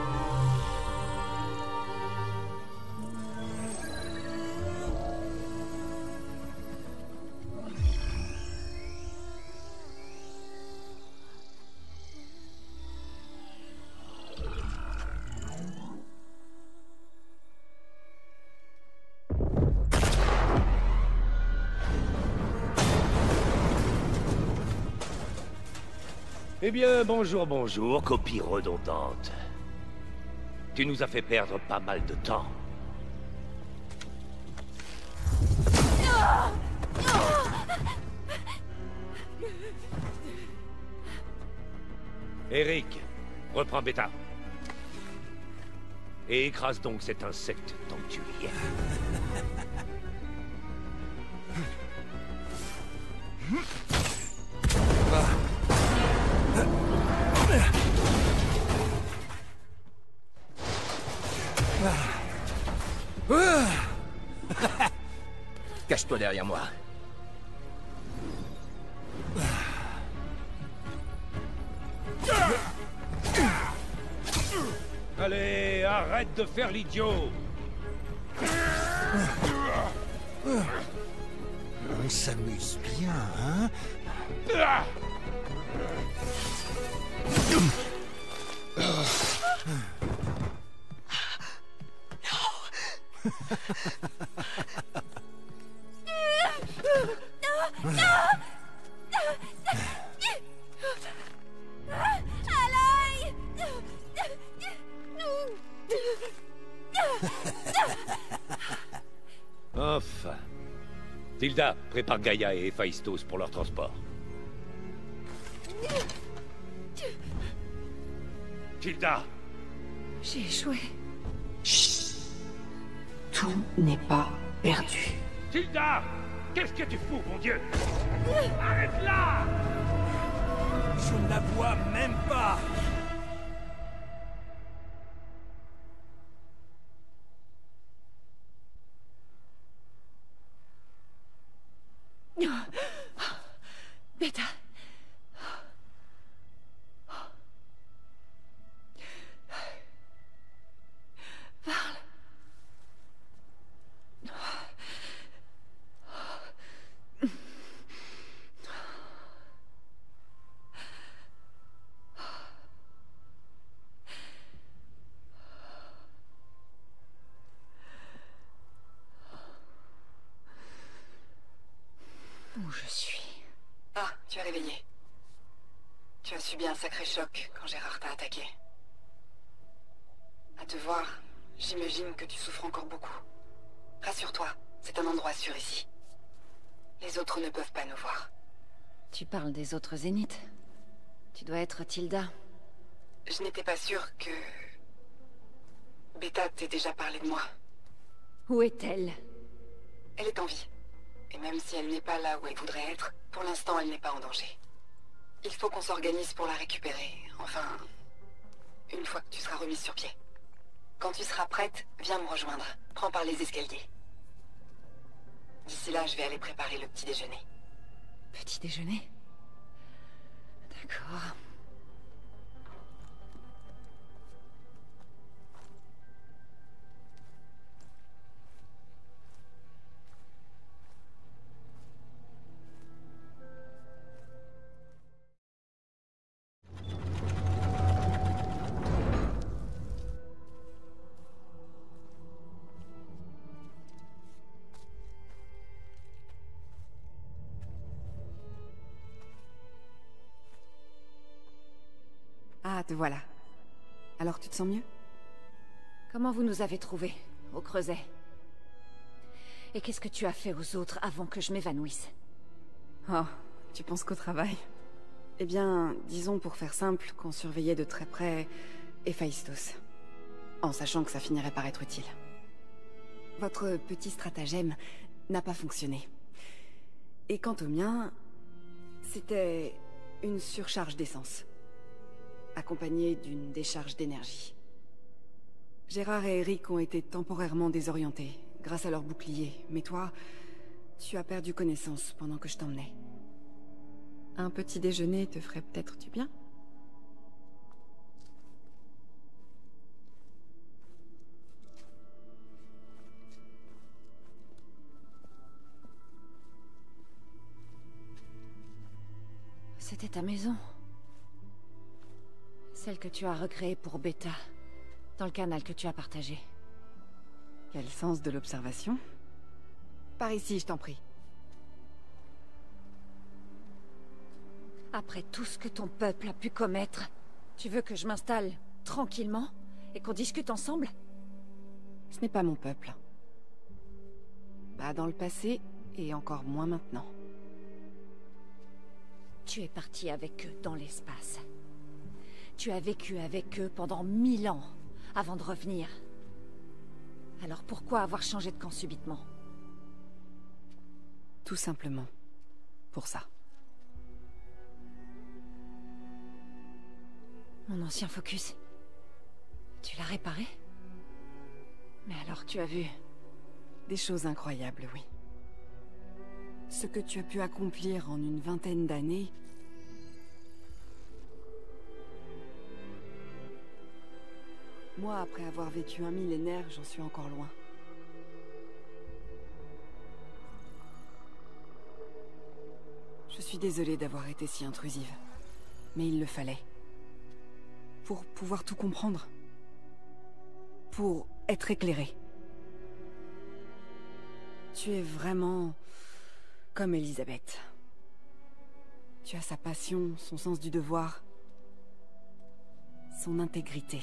Speaker 10: Eh bien, bonjour, bonjour, copie redondante. Tu nous as fait perdre pas mal de temps. Eric, reprends Beta. Et écrase donc cet insecte tant que tu y es.
Speaker 15: Cache-toi derrière moi.
Speaker 10: Allez, arrête de faire l'idiot.
Speaker 15: On s'amuse bien, hein?
Speaker 10: Enfin. Tilda, prépare Gaïa et Héphaïstos pour leur transport. Tilda!
Speaker 11: J'ai échoué.
Speaker 16: Tout n'est pas perdu.
Speaker 10: Tilda! Qu'est-ce que tu fous, mon Dieu? Arrête là!
Speaker 15: Je ne la vois même pas!
Speaker 11: Beta. Varl. Où je suis?
Speaker 16: Ah, tu es réveillé. Tu as subi un sacré choc quand Gérard t'a attaqué. À te voir, j'imagine que tu souffres encore beaucoup. Rassure-toi, c'est un endroit sûr ici. Les autres ne peuvent pas nous voir.
Speaker 1: Tu parles des autres zéniths. Tu dois être Tilda.
Speaker 16: Je n'étais pas sûre que... Beta t'ait déjà parlé de moi.
Speaker 1: Où est-elle?
Speaker 16: Elle est en vie. Et même si elle n'est pas là où elle voudrait être, pour l'instant elle n'est pas en danger. Il faut qu'on s'organise pour la récupérer. Enfin, une fois que tu seras remise sur pied. Quand tu seras prête, viens me rejoindre. Prends par les escaliers. D'ici là, je vais aller préparer le petit déjeuner.
Speaker 1: Petit déjeuner? D'accord.
Speaker 16: Ah, te voilà. Alors tu te sens mieux?
Speaker 1: Comment vous nous avez trouvés, au Creuset? Et qu'est-ce que tu as fait aux autres avant que je m'évanouisse?
Speaker 16: Oh, tu penses qu'au travail? Eh bien, disons pour faire simple qu'on surveillait de très près Héphaïstos, en sachant que ça finirait par être utile. Votre petit stratagème n'a pas fonctionné. Et quant au mien, c'était une surcharge d'essence, accompagnée d'une décharge d'énergie. Gérard et Eric ont été temporairement désorientés, grâce à leur bouclier, mais toi, tu as perdu connaissance pendant que je t'emmenais. Un petit déjeuner te ferait peut-être du bien?
Speaker 1: C'était ta maison. Celle que tu as recréée pour Beta, dans le canal que tu as partagé.
Speaker 16: Quel sens de l'observation. Par ici, je t'en prie.
Speaker 1: Après tout ce que ton peuple a pu commettre, tu veux que je m'installe tranquillement et qu'on discute ensemble?
Speaker 16: Ce n'est pas mon peuple. Pas dans le passé, et encore moins maintenant.
Speaker 1: Tu es parti avec eux dans l'espace. Tu as vécu avec eux pendant 1000 ans, avant de revenir. Alors pourquoi avoir changé de camp subitement?
Speaker 16: Tout simplement. Pour ça.
Speaker 1: Mon ancien focus. Tu l'as réparé? Mais alors tu as vu...
Speaker 16: Des choses incroyables, oui. Ce que tu as pu accomplir en une vingtaine d'années... Moi, après avoir vécu un millénaire, j'en suis encore loin. Je suis désolée d'avoir été si intrusive. Mais il le fallait. Pour pouvoir tout comprendre. Pour être éclairée. Tu es vraiment... comme Elisabeth. Tu as sa passion, son sens du devoir, son intégrité.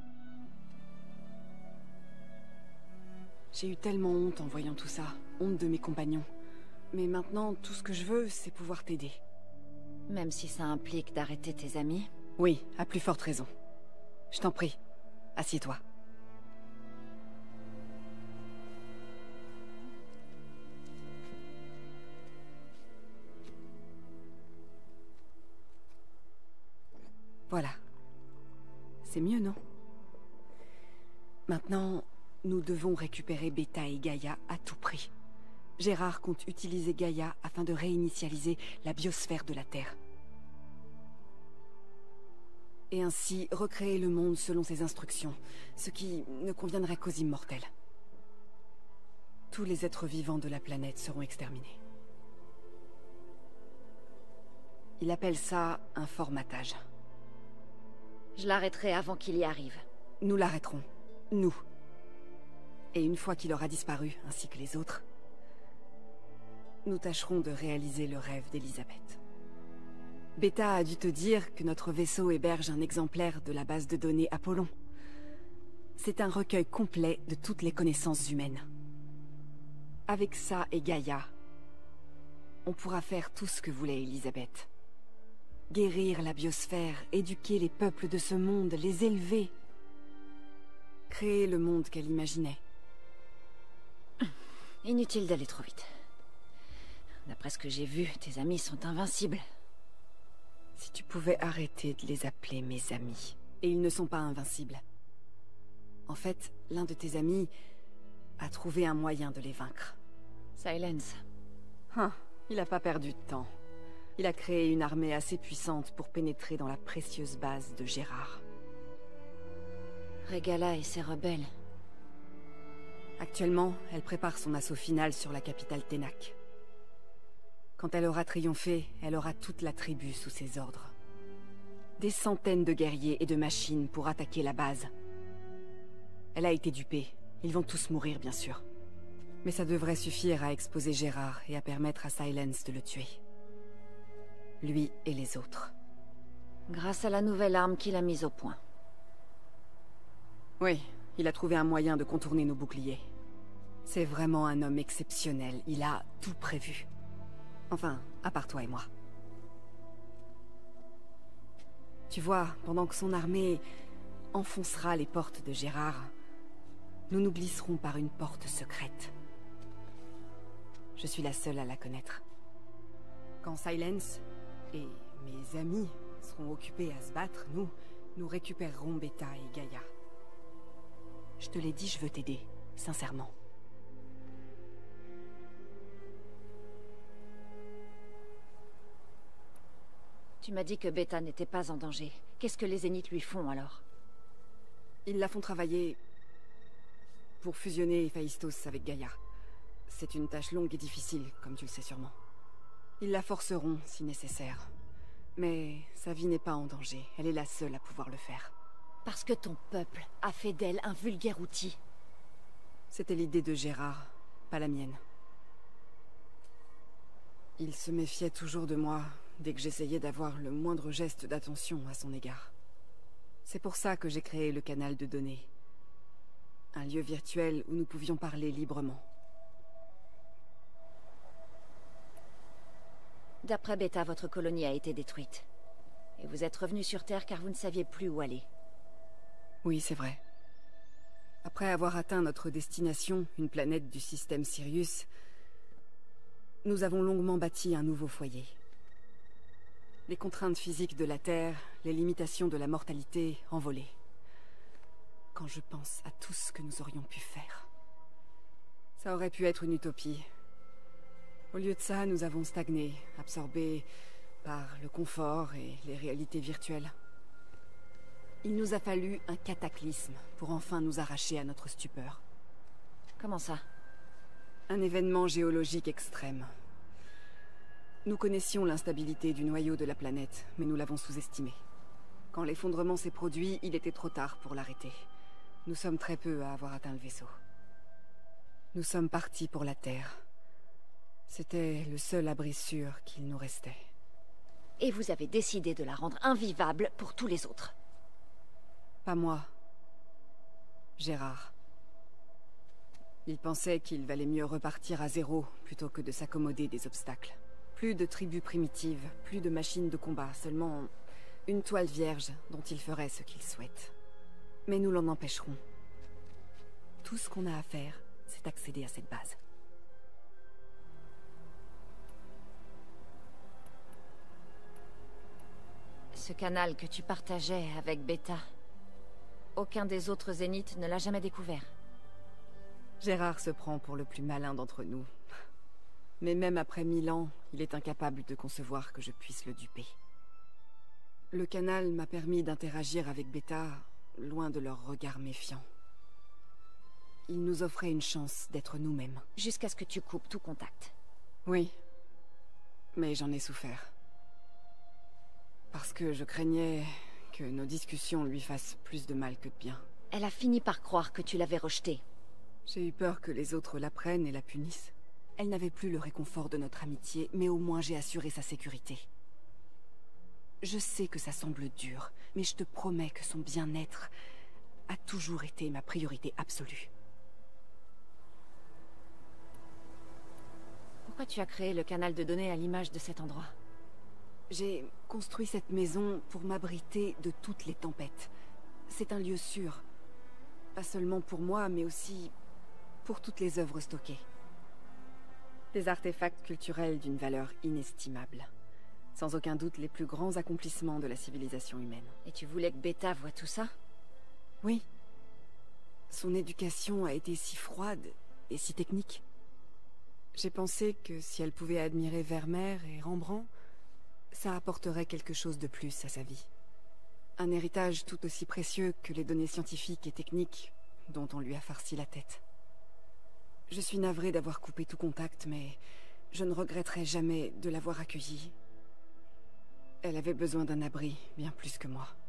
Speaker 16: J'ai eu tellement honte en voyant tout ça, honte de mes compagnons. Mais maintenant, tout ce que je veux, c'est pouvoir t'aider.
Speaker 1: Même si ça implique d'arrêter tes amis?
Speaker 16: Oui, à plus forte raison. Je t'en prie, assieds-toi. Voilà. C'est mieux, non? Maintenant, nous devons récupérer Beta et Gaïa à tout prix. Gérard compte utiliser Gaïa afin de réinitialiser la biosphère de la Terre. Et ainsi recréer le monde selon ses instructions, ce qui ne conviendrait qu'aux immortels. Tous les êtres vivants de la planète seront exterminés. Il appelle ça un formatage.
Speaker 1: Je l'arrêterai avant qu'il y arrive.
Speaker 16: Nous l'arrêterons. Nous. Et une fois qu'il aura disparu, ainsi que les autres, nous tâcherons de réaliser le rêve d'Elisabeth. Beta a dû te dire que notre vaisseau héberge un exemplaire de la base de données Apollon. C'est un recueil complet de toutes les connaissances humaines. Avec ça et Gaïa, on pourra faire tout ce que voulait Elisabeth. Guérir la biosphère, éduquer les peuples de ce monde, les élever. Créer le monde qu'elle imaginait.
Speaker 1: Inutile d'aller trop vite. D'après ce que j'ai vu, tes amis sont invincibles.
Speaker 16: Si tu pouvais arrêter de les appeler mes amis. Et ils ne sont pas invincibles. En fait, l'un de tes amis a trouvé un moyen de les vaincre.
Speaker 1: Silence.
Speaker 16: Il n'a pas perdu de temps. Il a créé une armée assez puissante pour pénétrer dans la précieuse base de Gérard.
Speaker 1: Regala et ses rebelles.
Speaker 16: Actuellement, elle prépare son assaut final sur la capitale Ténac. Quand elle aura triomphé, elle aura toute la tribu sous ses ordres. Des centaines de guerriers et de machines pour attaquer la base. Elle a été dupée. Ils vont tous mourir, bien sûr. Mais ça devrait suffire à exposer Gérard et à permettre à Silence de le tuer. Lui et les autres.
Speaker 1: Grâce à la nouvelle arme qu'il a mise au point.
Speaker 16: Oui, il a trouvé un moyen de contourner nos boucliers. C'est vraiment un homme exceptionnel. Il a tout prévu. Enfin, à part toi et moi. Tu vois, pendant que son armée enfoncera les portes de Gérard, nous nous glisserons par une porte secrète. Je suis la seule à la connaître. Quand Silence et mes amis seront occupés à se battre, nous récupérerons Beta et Gaïa. Je te l'ai dit, je veux t'aider, sincèrement.
Speaker 1: Tu m'as dit que Beta n'était pas en danger. Qu'est-ce que les Zéniths lui font, alors?
Speaker 16: Ils la font travailler pour fusionner Héphaïstos avec Gaïa. C'est une tâche longue et difficile, comme tu le sais sûrement. Ils la forceront, si nécessaire. Mais sa vie n'est pas en danger. Elle est la seule à pouvoir le faire.
Speaker 1: Parce que ton peuple a fait d'elle un vulgaire outil.
Speaker 16: C'était l'idée de Gérard, pas la mienne. Il se méfiait toujours de moi dès que j'essayais d'avoir le moindre geste d'attention à son égard. C'est pour ça que j'ai créé le canal de données. Un lieu virtuel où nous pouvions parler librement.
Speaker 1: D'après Beta, votre colonie a été détruite. Et vous êtes revenu sur Terre car vous ne saviez plus où aller.
Speaker 16: Oui, c'est vrai. Après avoir atteint notre destination, une planète du système Sirius, nous avons longuement bâti un nouveau foyer. Les contraintes physiques de la Terre, les limitations de la mortalité envolées. Quand je pense à tout ce que nous aurions pu faire. Ça aurait pu être une utopie. Au lieu de ça, nous avons stagné, absorbés par le confort et les réalités virtuelles. Il nous a fallu un cataclysme pour enfin nous arracher à notre stupeur.
Speaker 1: Comment ça?
Speaker 16: Un événement géologique extrême. Nous connaissions l'instabilité du noyau de la planète, mais nous l'avons sous-estimé. Quand l'effondrement s'est produit, il était trop tard pour l'arrêter. Nous sommes très peu à avoir atteint le vaisseau. Nous sommes partis pour la Terre. C'était le seul abri sûr qu'il nous restait.
Speaker 1: Et vous avez décidé de la rendre invivable pour tous les autres.
Speaker 16: Pas moi. Gérard. Il pensait qu'il valait mieux repartir à zéro plutôt que de s'accommoder des obstacles. Plus de tribus primitives, plus de machines de combat, seulement une toile vierge dont il ferait ce qu'il souhaite. Mais nous l'en empêcherons. Tout ce qu'on a à faire, c'est accéder à cette base.
Speaker 1: Ce canal que tu partageais avec Beta, aucun des autres Zéniths ne l'a jamais découvert.
Speaker 16: Gérard se prend pour le plus malin d'entre nous. Mais même après 1000 ans, il est incapable de concevoir que je puisse le duper. Le canal m'a permis d'interagir avec Beta, loin de leur regard méfiant. Il nous offrait une chance d'être nous-mêmes.
Speaker 1: Jusqu'à ce que tu coupes tout contact.
Speaker 16: Oui. Mais j'en ai souffert. Parce que je craignais que nos discussions lui fassent plus de mal que de bien.
Speaker 1: Elle a fini par croire que tu l'avais rejetée.
Speaker 16: J'ai eu peur que les autres la prennent et la punissent. Elle n'avait plus le réconfort de notre amitié, mais au moins j'ai assuré sa sécurité. Je sais que ça semble dur, mais je te promets que son bien-être a toujours été ma priorité absolue.
Speaker 1: Pourquoi tu as créé le canal de données à l'image de cet endroit?
Speaker 16: J'ai construit cette maison pour m'abriter de toutes les tempêtes. C'est un lieu sûr. Pas seulement pour moi, mais aussi pour toutes les œuvres stockées. Des artefacts culturels d'une valeur inestimable. Sans aucun doute les plus grands accomplissements de la civilisation humaine.
Speaker 1: Et tu voulais que Beta voie tout ça?
Speaker 16: Oui. Son éducation a été si froide et si technique. J'ai pensé que si elle pouvait admirer Vermeer et Rembrandt, ça apporterait quelque chose de plus à sa vie. Un héritage tout aussi précieux que les données scientifiques et techniques dont on lui a farci la tête. Je suis navrée d'avoir coupé tout contact, mais je ne regretterai jamais de l'avoir accueillie. Elle avait besoin d'un abri, bien plus que moi.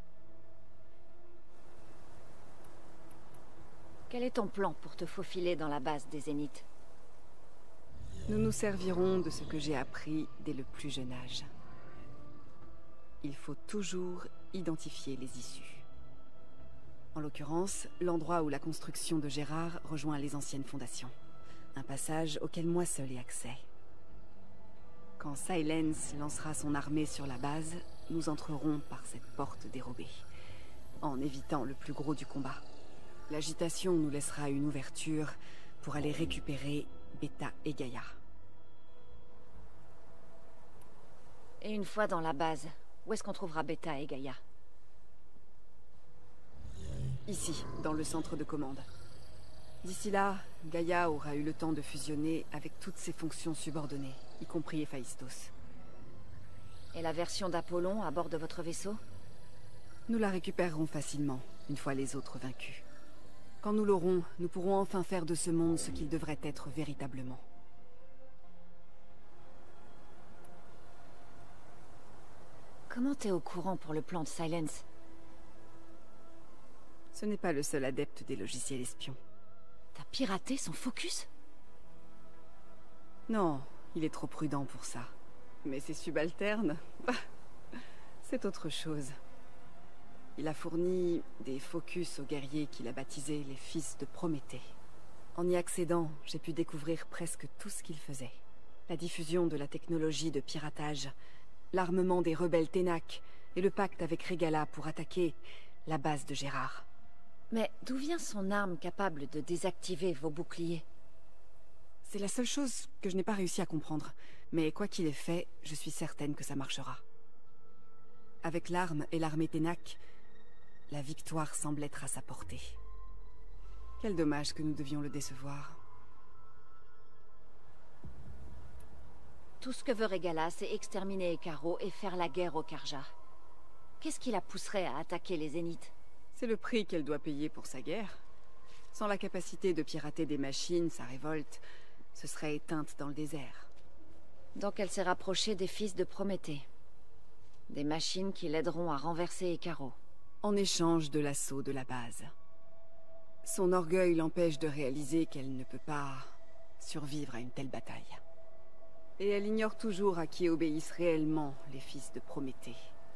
Speaker 1: Quel est ton plan pour te faufiler dans la base des Zéniths?
Speaker 16: Nous nous servirons de ce que j'ai appris dès le plus jeune âge. Il faut toujours identifier les issues. En l'occurrence, l'endroit où la construction de Gérard rejoint les anciennes fondations. Un passage auquel moi seul ai accès. Quand Silence lancera son armée sur la base, nous entrerons par cette porte dérobée, en évitant le plus gros du combat. L'agitation nous laissera une ouverture pour aller récupérer Beta et Gaïa.
Speaker 1: Et une fois dans la base, où est-ce qu'on trouvera Beta et Gaïa?
Speaker 16: Ici, dans le centre de commande. D'ici là, Gaïa aura eu le temps de fusionner avec toutes ses fonctions subordonnées, y compris Héphaïstos.
Speaker 1: Et la version d'Apollon à bord de votre vaisseau?
Speaker 16: Nous la récupérerons facilement, une fois les autres vaincus. Quand nous l'aurons, nous pourrons enfin faire de ce monde ce qu'il devrait être véritablement.
Speaker 1: Comment t'es au courant pour le plan de Silence?
Speaker 16: Ce n'est pas le seul adepte des logiciels espions.
Speaker 1: T'as piraté son focus?
Speaker 16: Non, il est trop prudent pour ça. Mais ses subalternes... c'est autre chose. Il a fourni des focus aux guerriers qu'il a baptisés les Fils de Prométhée. En y accédant, j'ai pu découvrir presque tout ce qu'il faisait. La diffusion de la technologie de piratage, l'armement des rebelles Ténac et le pacte avec Régala pour attaquer la base de Gérard.
Speaker 1: Mais d'où vient son arme capable de désactiver vos boucliers?
Speaker 16: C'est la seule chose que je n'ai pas réussi à comprendre. Mais quoi qu'il ait fait, je suis certaine que ça marchera. Avec l'arme et l'armée Ténac, la victoire semble être à sa portée. Quel dommage que nous devions le décevoir.
Speaker 1: Tout ce que veut Régala, c'est exterminer Hekarro et faire la guerre aux Karja. Qu'est-ce qui la pousserait à attaquer les Zéniths?
Speaker 16: C'est le prix qu'elle doit payer pour sa guerre. Sans la capacité de pirater des machines, sa révolte se serait éteinte dans le désert.
Speaker 1: Donc elle s'est rapprochée des Fils de Prométhée. Des machines qui l'aideront à renverser Hekarro.
Speaker 16: En échange de l'assaut de la base. Son orgueil l'empêche de réaliser qu'elle ne peut pas survivre à une telle bataille. Et elle ignore toujours à qui obéissent réellement les Fils de Prométhée.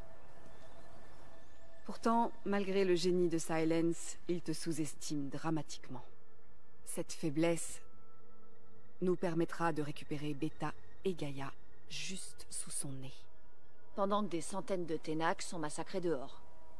Speaker 16: Pourtant, malgré le génie de Silence, il te sous-estime dramatiquement. Cette faiblesse nous permettra de récupérer Beta et Gaïa juste sous son nez.
Speaker 1: Pendant que des centaines de Ténac sont massacrés dehors.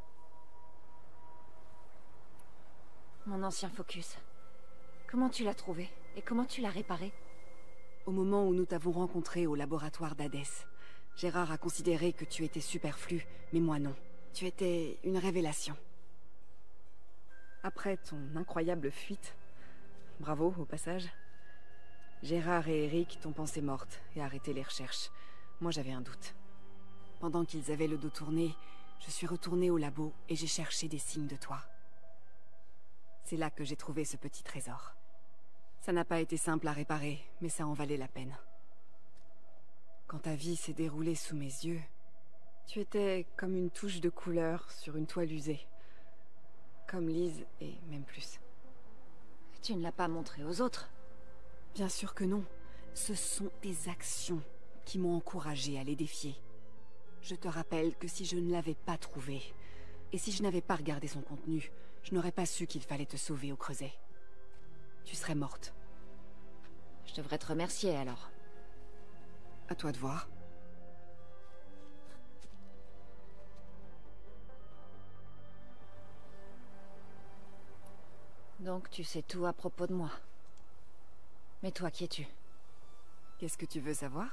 Speaker 1: Mon ancien focus. Comment tu l'as trouvé? Et comment tu l'as réparé?
Speaker 16: Au moment où nous t'avons rencontré au laboratoire d'Hadès, Gérard a considéré que tu étais superflu, mais moi non. Tu étais une révélation. Après ton incroyable fuite, bravo au passage, Gérard et Eric t'ont pensé morte et arrêté les recherches. Moi j'avais un doute. Pendant qu'ils avaient le dos tourné, je suis retournée au labo et j'ai cherché des signes de toi. C'est là que j'ai trouvé ce petit trésor. Ça n'a pas été simple à réparer, mais ça en valait la peine. Quand ta vie s'est déroulée sous mes yeux, tu étais comme une touche de couleur sur une toile usée. Comme Lise, et même plus.
Speaker 1: Tu ne l'as pas montré aux autres?
Speaker 16: Bien sûr que non. Ce sont tes actions qui m'ont encouragé à les défier. Je te rappelle que si je ne l'avais pas trouvé, et si je n'avais pas regardé son contenu, je n'aurais pas su qu'il fallait te sauver au creuset. Tu serais morte.
Speaker 1: Je devrais te remercier alors.
Speaker 16: À toi de voir.
Speaker 1: Donc tu sais tout à propos de moi. Mais toi, qui es-tu?
Speaker 16: Qu'est-ce que tu veux savoir?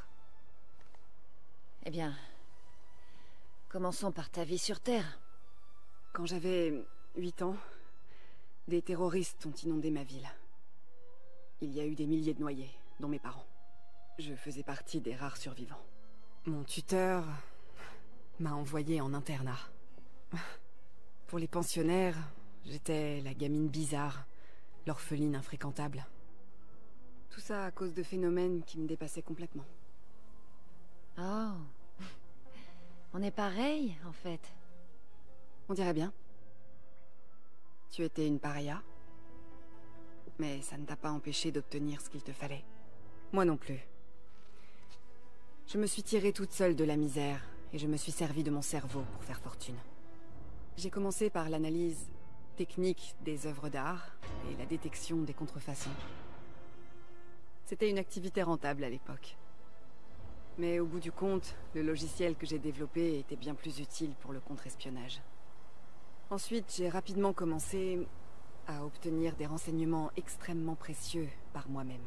Speaker 1: Eh bien... commençons par ta vie sur Terre.
Speaker 16: Quand j'avais 8 ans, des terroristes ont inondé ma ville. Il y a eu des milliers de noyés, dont mes parents. Je faisais partie des rares survivants. Mon tuteur m'a envoyé en internat. Pour les pensionnaires, j'étais la gamine bizarre, l'orpheline infréquentable. Tout ça à cause de phénomènes qui me dépassaient complètement.
Speaker 1: Oh. On est pareil, en fait.
Speaker 16: On dirait bien. Tu étais une paria. Mais ça ne t'a pas empêché d'obtenir ce qu'il te fallait. Moi non plus. Je me suis tirée toute seule de la misère, et je me suis servi de mon cerveau pour faire fortune. J'ai commencé par l'analyse technique des œuvres d'art et la détection des contrefaçons. C'était une activité rentable à l'époque. Mais au bout du compte, le logiciel que j'ai développé était bien plus utile pour le contre-espionnage. Ensuite, j'ai rapidement commencé à obtenir des renseignements extrêmement précieux par moi-même.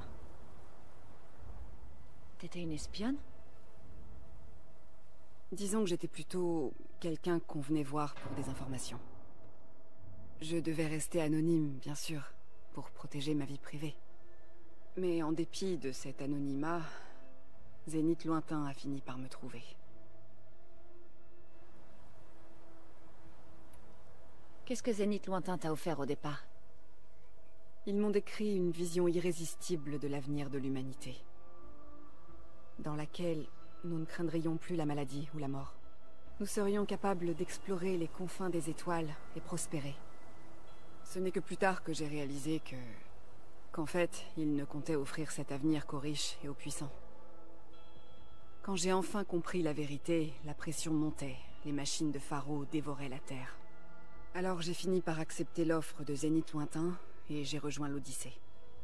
Speaker 1: T'étais une espionne?
Speaker 16: Disons que j'étais plutôt quelqu'un qu'on venait voir pour des informations. Je devais rester anonyme, bien sûr, pour protéger ma vie privée. Mais en dépit de cet anonymat, Zénith lointain a fini par me trouver.
Speaker 1: Qu'est-ce que Zénith lointain t'a offert au départ?
Speaker 16: Ils m'ont décrit une vision irrésistible de l'avenir de l'humanité, dans laquelle nous ne craindrions plus la maladie ou la mort. nous serions capables d'explorer les confins des étoiles et prospérer. Ce n'est que plus tard que j'ai réalisé qu'en fait, il ne comptait offrir cet avenir qu'aux riches et aux puissants. Quand j'ai enfin compris la vérité, la pression montait, les machines de Faro dévoraient la Terre. Alors j'ai fini par accepter l'offre de Zénith lointain, et j'ai rejoint l'Odyssée.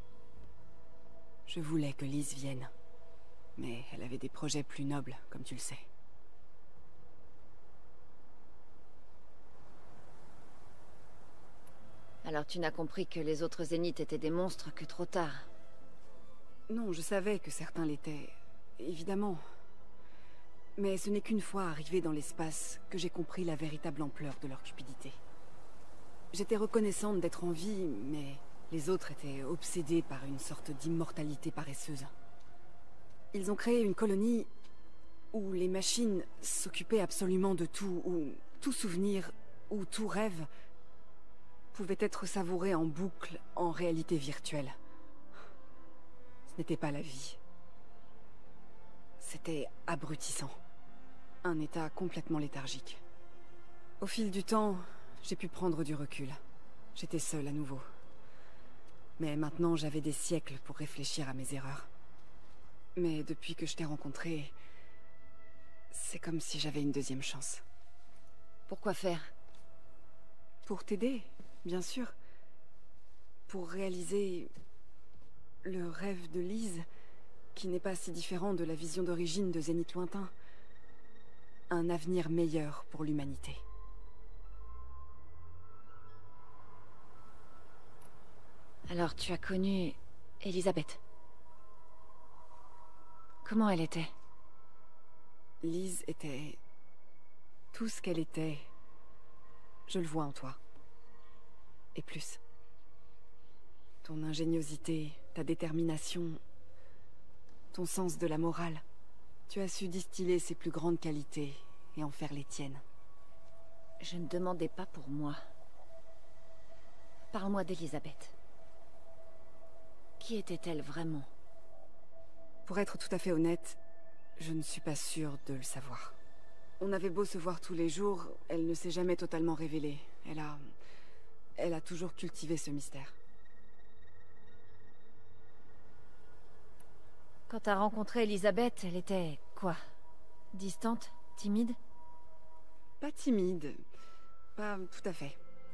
Speaker 16: Je voulais que Lise vienne, mais elle avait des projets plus nobles, comme tu le sais.
Speaker 1: Alors tu n'as compris que les autres Zéniths étaient des monstres que trop tard.
Speaker 16: Non, je savais que certains l'étaient, évidemment. Mais ce n'est qu'une fois arrivé dans l'espace que j'ai compris la véritable ampleur de leur cupidité. J'étais reconnaissante d'être en vie, mais les autres étaient obsédés par une sorte d'immortalité paresseuse. Ils ont créé une colonie où les machines s'occupaient absolument de tout, où tout souvenir, ou tout rêve pouvait être savouré en boucle en réalité virtuelle. Ce n'était pas la vie. C'était abrutissant. Un état complètement léthargique. Au fil du temps, j'ai pu prendre du recul. J'étais seule à nouveau. Mais maintenant, j'avais des siècles pour réfléchir à mes erreurs. Mais depuis que je t'ai rencontré, c'est comme si j'avais une deuxième chance.
Speaker 1: Pourquoi faire?
Speaker 16: Pour t'aider, bien sûr. Pour réaliser le rêve de Lise, qui n'est pas si différent de la vision d'origine de Zénith lointain. Un avenir meilleur pour l'humanité.
Speaker 1: Alors tu as connu Elisabeth. Comment elle était?
Speaker 16: Lise était tout ce qu'elle était. Je le vois en toi. Et plus. Ton ingéniosité, ta détermination, ton sens de la morale. Tu as su distiller ses plus grandes qualités et en faire les tiennes.
Speaker 1: Je ne demandais pas pour moi. Parle-moi d'Elisabeth. Qui était-elle vraiment?
Speaker 16: Pour être tout à fait honnête, je ne suis pas sûre de le savoir. On avait beau se voir tous les jours, elle ne s'est jamais totalement révélée. Elle a toujours cultivé ce mystère.
Speaker 1: Quand t'as rencontré Elisabeth, elle était quoi? Distante? Timide?
Speaker 16: Pas timide. Pas tout à fait.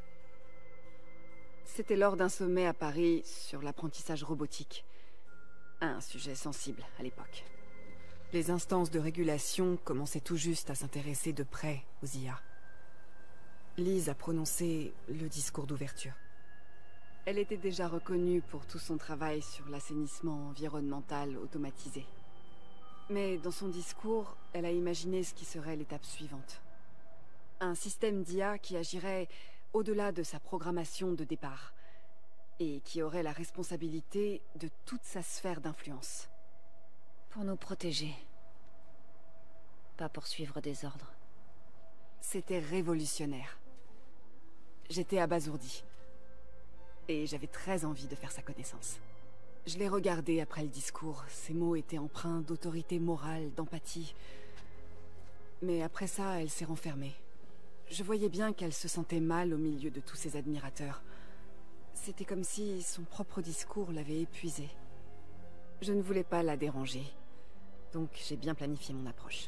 Speaker 16: C'était lors d'un sommet à Paris sur l'apprentissage robotique. Un sujet sensible à l'époque. Les instances de régulation commençaient tout juste à s'intéresser de près aux IA. Lise a prononcé le discours d'ouverture. Elle était déjà reconnue pour tout son travail sur l'assainissement environnemental automatisé. Mais dans son discours, elle a imaginé ce qui serait l'étape suivante. Un système d'IA qui agirait au-delà de sa programmation de départ, et qui aurait la responsabilité de toute sa sphère d'influence.
Speaker 1: Pour nous protéger. Pas pour suivre des ordres.
Speaker 16: C'était révolutionnaire. J'étais abasourdie. Et j'avais très envie de faire sa connaissance. Je l'ai regardée après le discours. Ses mots étaient empreints d'autorité morale, d'empathie. Mais après ça, elle s'est renfermée. Je voyais bien qu'elle se sentait mal au milieu de tous ses admirateurs. C'était comme si son propre discours l'avait épuisée. Je ne voulais pas la déranger. Donc j'ai bien planifié mon approche.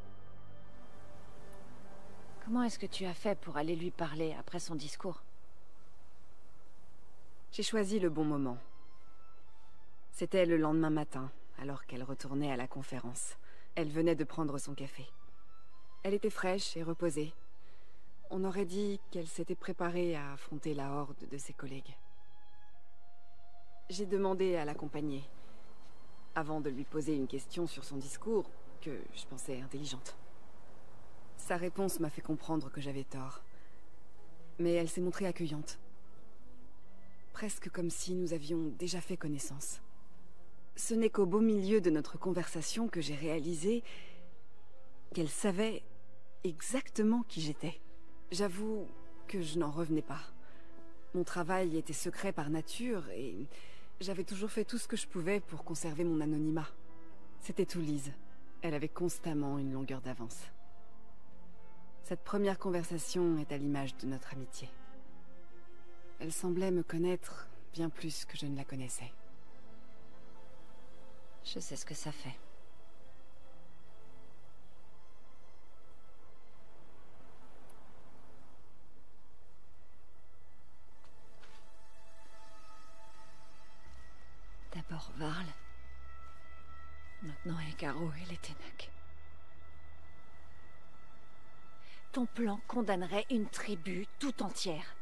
Speaker 1: Comment est-ce que tu as fait pour aller lui parler après son discours?
Speaker 16: J'ai choisi le bon moment. C'était le lendemain matin, alors qu'elle retournait à la conférence. Elle venait de prendre son café. Elle était fraîche et reposée. On aurait dit qu'elle s'était préparée à affronter la horde de ses collègues. J'ai demandé à l'accompagner, avant de lui poser une question sur son discours, que je pensais intelligente. Sa réponse m'a fait comprendre que j'avais tort. Mais elle s'est montrée accueillante. Presque comme si nous avions déjà fait connaissance. Ce n'est qu'au beau milieu de notre conversation que j'ai réalisé qu'elle savait exactement qui j'étais. J'avoue que je n'en revenais pas. Mon travail était secret par nature et j'avais toujours fait tout ce que je pouvais pour conserver mon anonymat. C'était tout Lise. Elle avait constamment une longueur d'avance. Cette première conversation est à l'image de notre amitié. Elle semblait me connaître bien plus que je ne la connaissais.
Speaker 1: Je sais ce que ça fait. D'abord Varl. Maintenant Hécaro et les Ténac. Ton plan condamnerait une tribu tout entière.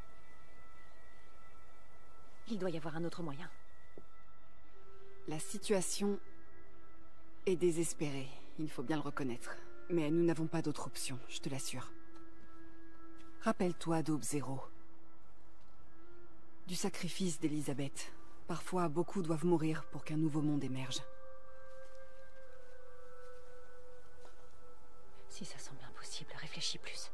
Speaker 1: Il doit y avoir un autre moyen.
Speaker 16: La situation est désespérée, il faut bien le reconnaître. Mais nous n'avons pas d'autre option, je te l'assure. Rappelle-toi d'Aube Zéro. Du sacrifice d'Elisabeth. Parfois, beaucoup doivent mourir pour qu'un nouveau monde émerge.
Speaker 1: Si ça semble impossible, réfléchis plus.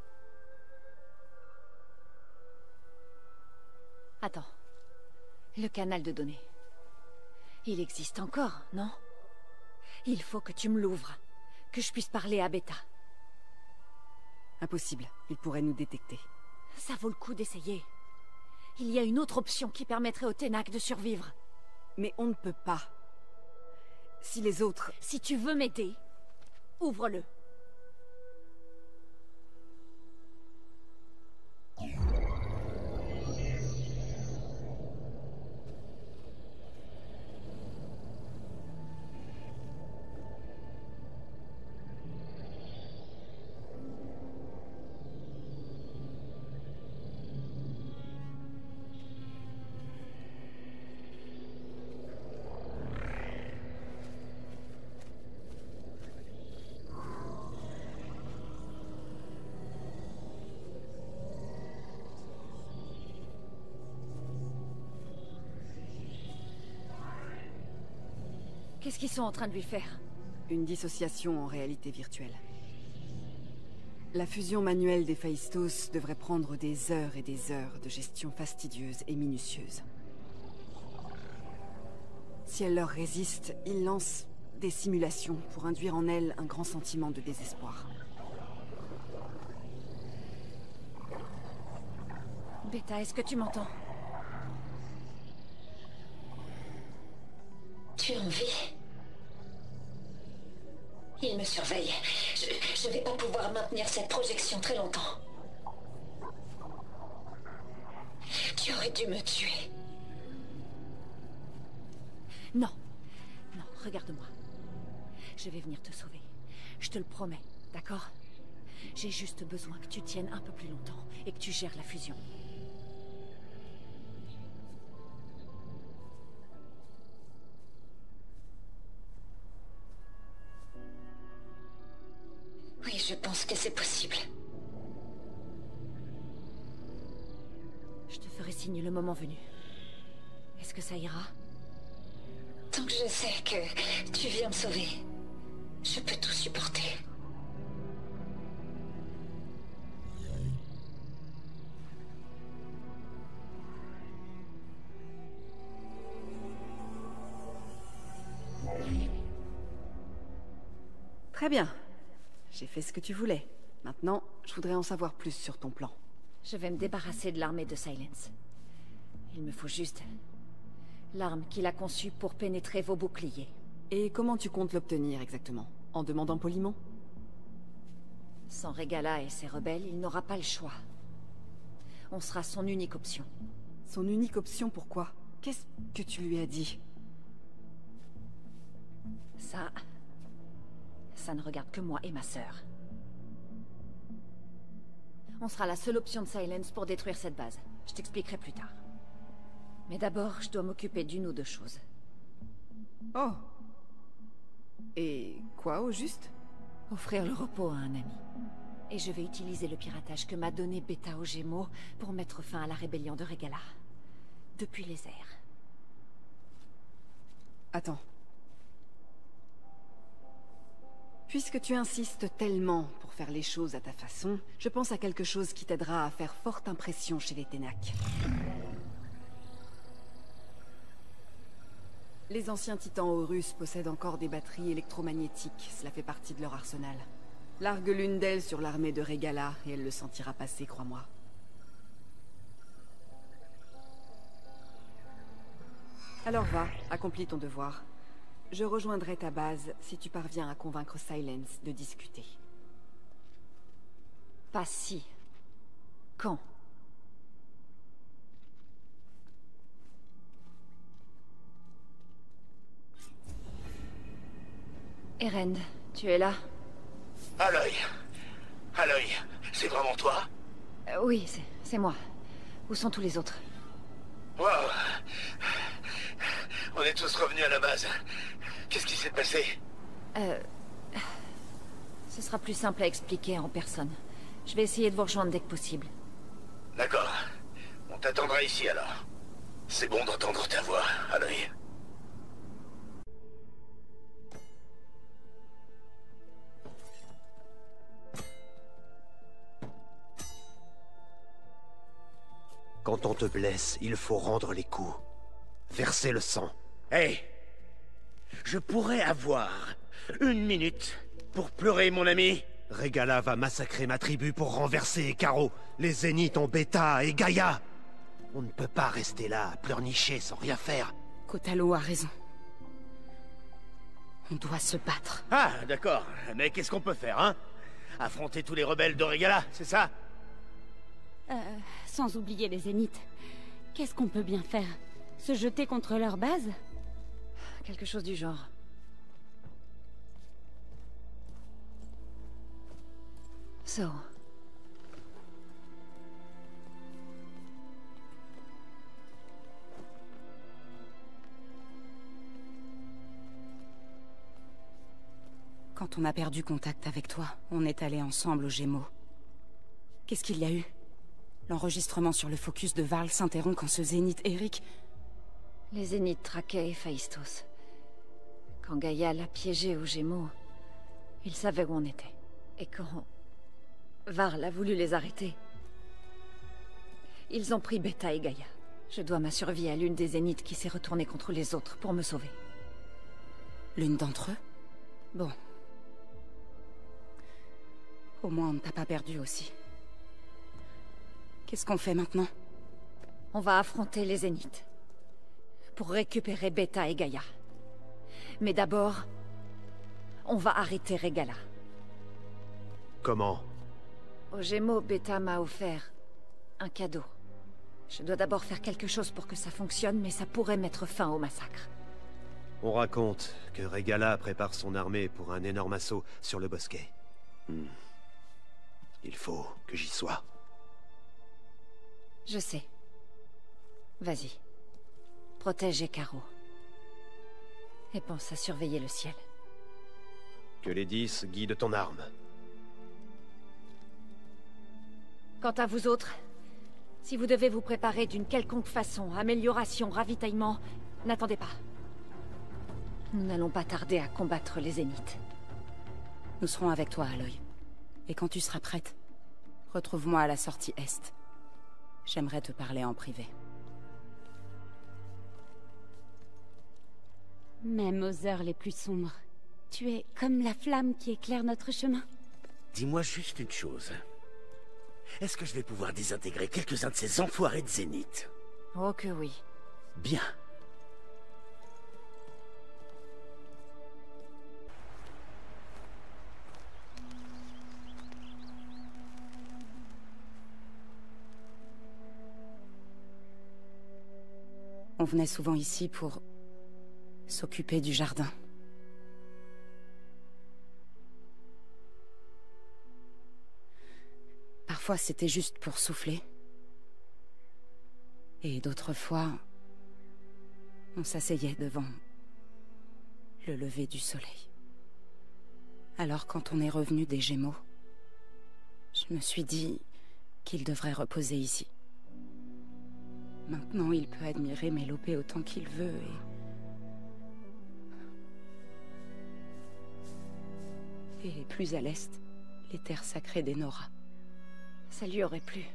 Speaker 1: Attends. Le canal de données. Il existe encore, non? Il faut que tu me l'ouvres. Que je puisse parler à Beta.
Speaker 16: Impossible, il pourrait nous détecter.
Speaker 1: Ça vaut le coup d'essayer. Il y a une autre option qui permettrait aux Ténac de survivre.
Speaker 16: Mais on ne peut pas. Si les autres...
Speaker 1: Si tu veux m'aider, ouvre-le. Qu'est-ce qu'ils sont en train de lui faire?
Speaker 16: Une dissociation en réalité virtuelle. La fusion manuelle des Phaistos devrait prendre des heures et des heures de gestion fastidieuse et minutieuse. Si elle leur résiste, ils lancent des simulations pour induire en elle un grand sentiment de désespoir.
Speaker 1: Beta, est-ce que tu m'entends?
Speaker 13: Tu es en vie? Il me surveille. Je vais pas pouvoir maintenir cette projection très longtemps. Tu aurais dû me tuer.
Speaker 1: Non. Non, regarde-moi. Je vais venir te sauver. Je te le promets, d'accord? J'ai juste besoin que tu tiennes un peu plus longtemps et que tu gères la fusion.
Speaker 13: Oui, je pense que c'est possible.
Speaker 1: Je te ferai signe le moment venu. Est-ce que ça ira?
Speaker 13: Tant que je sais que tu viens me sauver, je peux tout supporter.
Speaker 16: Très bien. J'ai fait ce que tu voulais. Maintenant, je voudrais en savoir plus sur ton plan.
Speaker 1: Je vais me débarrasser de l'armée de Silence. Il me faut juste l'arme qu'il a conçue pour pénétrer vos boucliers.
Speaker 16: Et comment tu comptes l'obtenir exactement? En demandant poliment?
Speaker 1: Sans Regala et ses rebelles, il n'aura pas le choix. On sera son unique option.
Speaker 16: Son unique option, pourquoi? Qu'est-ce que tu lui as dit?
Speaker 1: Ça ne regarde que moi et ma sœur. On sera la seule option de Silence pour détruire cette base. Je t'expliquerai plus tard. Mais d'abord, je dois m'occuper d'une ou deux choses.
Speaker 16: Oh. Et quoi, au juste?
Speaker 1: Offrir le repos à un ami. Et je vais utiliser le piratage que m'a donné Beta aux Gémeaux pour mettre fin à la rébellion de Regala. Depuis les airs.
Speaker 16: Attends. Puisque tu insistes tellement pour faire les choses à ta façon, je pense à quelque chose qui t'aidera à faire forte impression chez les Ténac. Les anciens titans Horus possèdent encore des batteries électromagnétiques, cela fait partie de leur arsenal. Largue l'une d'elles sur l'armée de Regala et elle le sentira passer, crois-moi. Alors va, accomplis ton devoir. Je rejoindrai ta base si tu parviens à convaincre Silence de discuter.
Speaker 1: Pas si. Quand? Erend, tu es là?
Speaker 8: Aloy. Aloy, c'est vraiment toi?
Speaker 1: Oui, c'est moi. Où sont tous les autres?
Speaker 8: Wow. On est tous revenus à la base. Qu'est-ce qui s'est passé?
Speaker 1: Ce sera plus simple à expliquer en personne. Je vais essayer de vous rejoindre dès que possible.
Speaker 8: D'accord. On t'attendra ici alors. C'est bon d'entendre ta voix, Aloy.
Speaker 10: Quand on te blesse, il faut rendre les coups. Verser le sang.
Speaker 3: Hé! Je pourrais avoir 1 minute pour pleurer, mon ami?
Speaker 10: Regala va massacrer ma tribu pour renverser Caro. Les Zéniths ont Beta et Gaïa. On ne peut pas rester là, à pleurnicher sans rien faire.
Speaker 5: Kotalo a raison. On doit se battre.
Speaker 3: Ah, d'accord. Mais qu'est-ce qu'on peut faire, hein? Affronter tous les rebelles de Regala, c'est ça?
Speaker 5: Sans oublier les Zéniths. Qu'est-ce qu'on peut bien faire? Se jeter contre leur base?
Speaker 1: Quelque chose du genre. So.
Speaker 5: Quand on a perdu contact avec toi, on est allés ensemble aux Gémeaux. Qu'est-ce qu'il y a eu? L'enregistrement sur le focus de Varl s'interrompt quand ce Zénith Eric...
Speaker 1: Les Zéniths traquaient Héphaïstos. Quand Gaïa l'a piégé aux Gémeaux, ils savaient où on était. Et quand Varl a voulu les arrêter, ils ont pris Beta et Gaïa. Je dois ma survie à l'une des Zéniths qui s'est retournée contre les autres pour me sauver.
Speaker 5: L'une d'entre eux? Bon. Au moins on ne t'a pas perdu aussi. Qu'est-ce qu'on fait maintenant?
Speaker 1: On va affronter les Zéniths. Pour récupérer Beta et Gaïa. Mais d'abord, on va arrêter Regala.
Speaker 10: Comment?
Speaker 1: Aux Gémeaux, Beta m'a offert un cadeau. Je dois d'abord faire quelque chose pour que ça fonctionne, mais ça pourrait mettre fin au massacre.
Speaker 10: On raconte que Regala prépare son armée pour un énorme assaut sur le bosquet. Il faut que j'y sois.
Speaker 1: Je sais. Vas-y. Protège Caro. Et pense à surveiller le ciel.
Speaker 10: Que les 10 guident ton arme.
Speaker 1: Quant à vous autres, si vous devez vous préparer d'une quelconque façon, amélioration, ravitaillement, n'attendez pas. Nous n'allons pas tarder à combattre les Zéniths.
Speaker 5: Nous serons avec toi, Aloy. Et quand tu seras prête, retrouve-moi à la sortie Est. J'aimerais te parler en privé. Même aux heures les plus sombres, tu es comme la flamme qui éclaire notre chemin.
Speaker 17: Dis-moi juste une chose. Est-ce que je vais pouvoir désintégrer quelques-uns de ces enfoirés de Zénith?
Speaker 1: Oh que oui.
Speaker 17: Bien.
Speaker 5: On venait souvent ici pour s'occuper du jardin. Parfois, c'était juste pour souffler. Et d'autres fois, on s'asseyait devant le lever du soleil. Alors, quand on est revenu des Gémeaux, je me suis dit qu'il devrait reposer ici. Maintenant, il peut admirer Mélopée autant qu'il veut et plus à l'est, les terres sacrées des Nora.
Speaker 1: Ça lui aurait plu.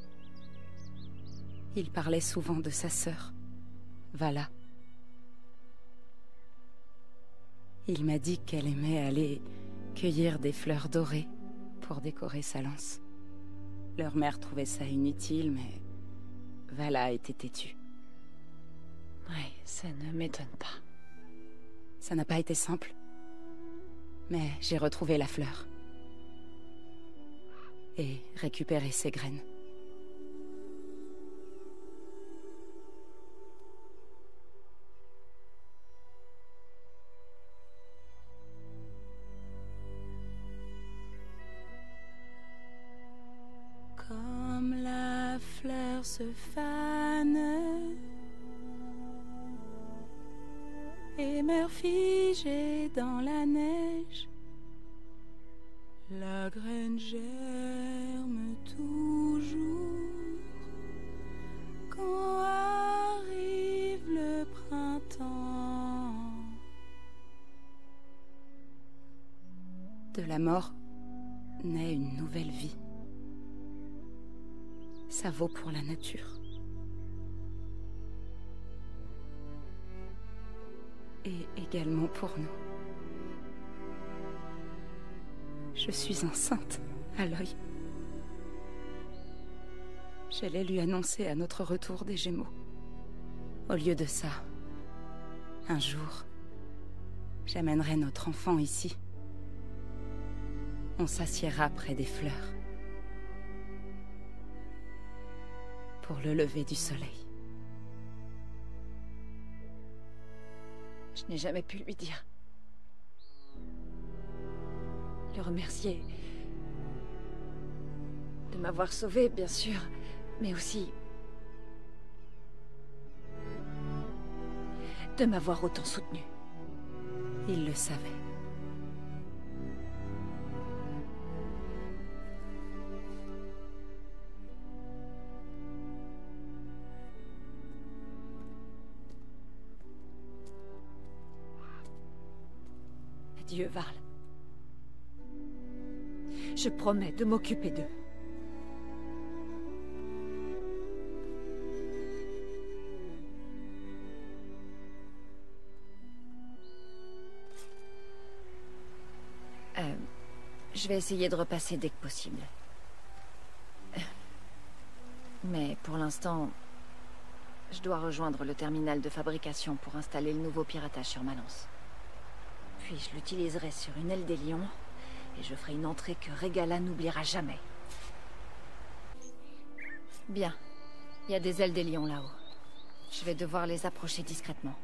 Speaker 5: Il parlait souvent de sa sœur, Vala. Il m'a dit qu'elle aimait aller
Speaker 16: cueillir des fleurs dorées pour décorer sa lance. Leur mère trouvait ça inutile, mais Vala était têtue.
Speaker 1: Oui, ça ne m'étonne pas.
Speaker 16: Ça n'a pas été simple, mais j'ai retrouvé la fleur. Et récupéré ses graines. Comme la fleur se fane et meurt figée dans la neige, la graine germe toujours quand arrive le printemps. De la mort naît une nouvelle vie. Ça vaut pour la nature. Et également pour nous. Je suis enceinte, Aloy. J'allais lui annoncer à notre retour des Gémeaux. Au lieu de ça, un jour, j'amènerai notre enfant ici. On s'assiera près des fleurs. Pour le lever du soleil.
Speaker 1: Je n'ai jamais pu lui dire. Le remercier de m'avoir sauvée, bien sûr, mais aussi de m'avoir autant soutenue.
Speaker 16: Il le savait.
Speaker 1: Adieu, Varl. Je promets de m'occuper d'eux. Je vais essayer de repasser dès que possible. Mais pour l'instant, je dois rejoindre le terminal de fabrication pour installer le nouveau piratage sur ma lance. Puis je l'utiliserai sur une aile des lions, et je ferai une entrée que Regalla n'oubliera jamais. Bien. Il y a des ailes des lions là-haut. Je vais devoir les approcher discrètement.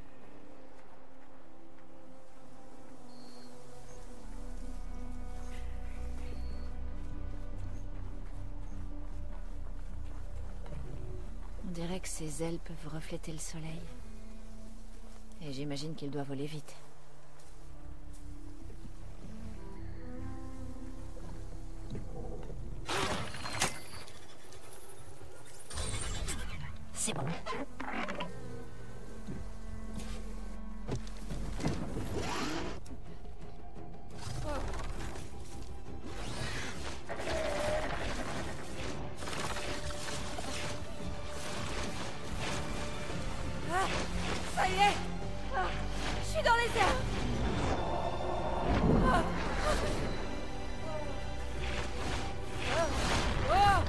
Speaker 1: On dirait que ces ailes peuvent refléter le soleil. Et j'imagine qu'il doit voler vite. C'est bon.
Speaker 11: Ah, ça y est. Ah, je suis dans les airs. Ah. Oh.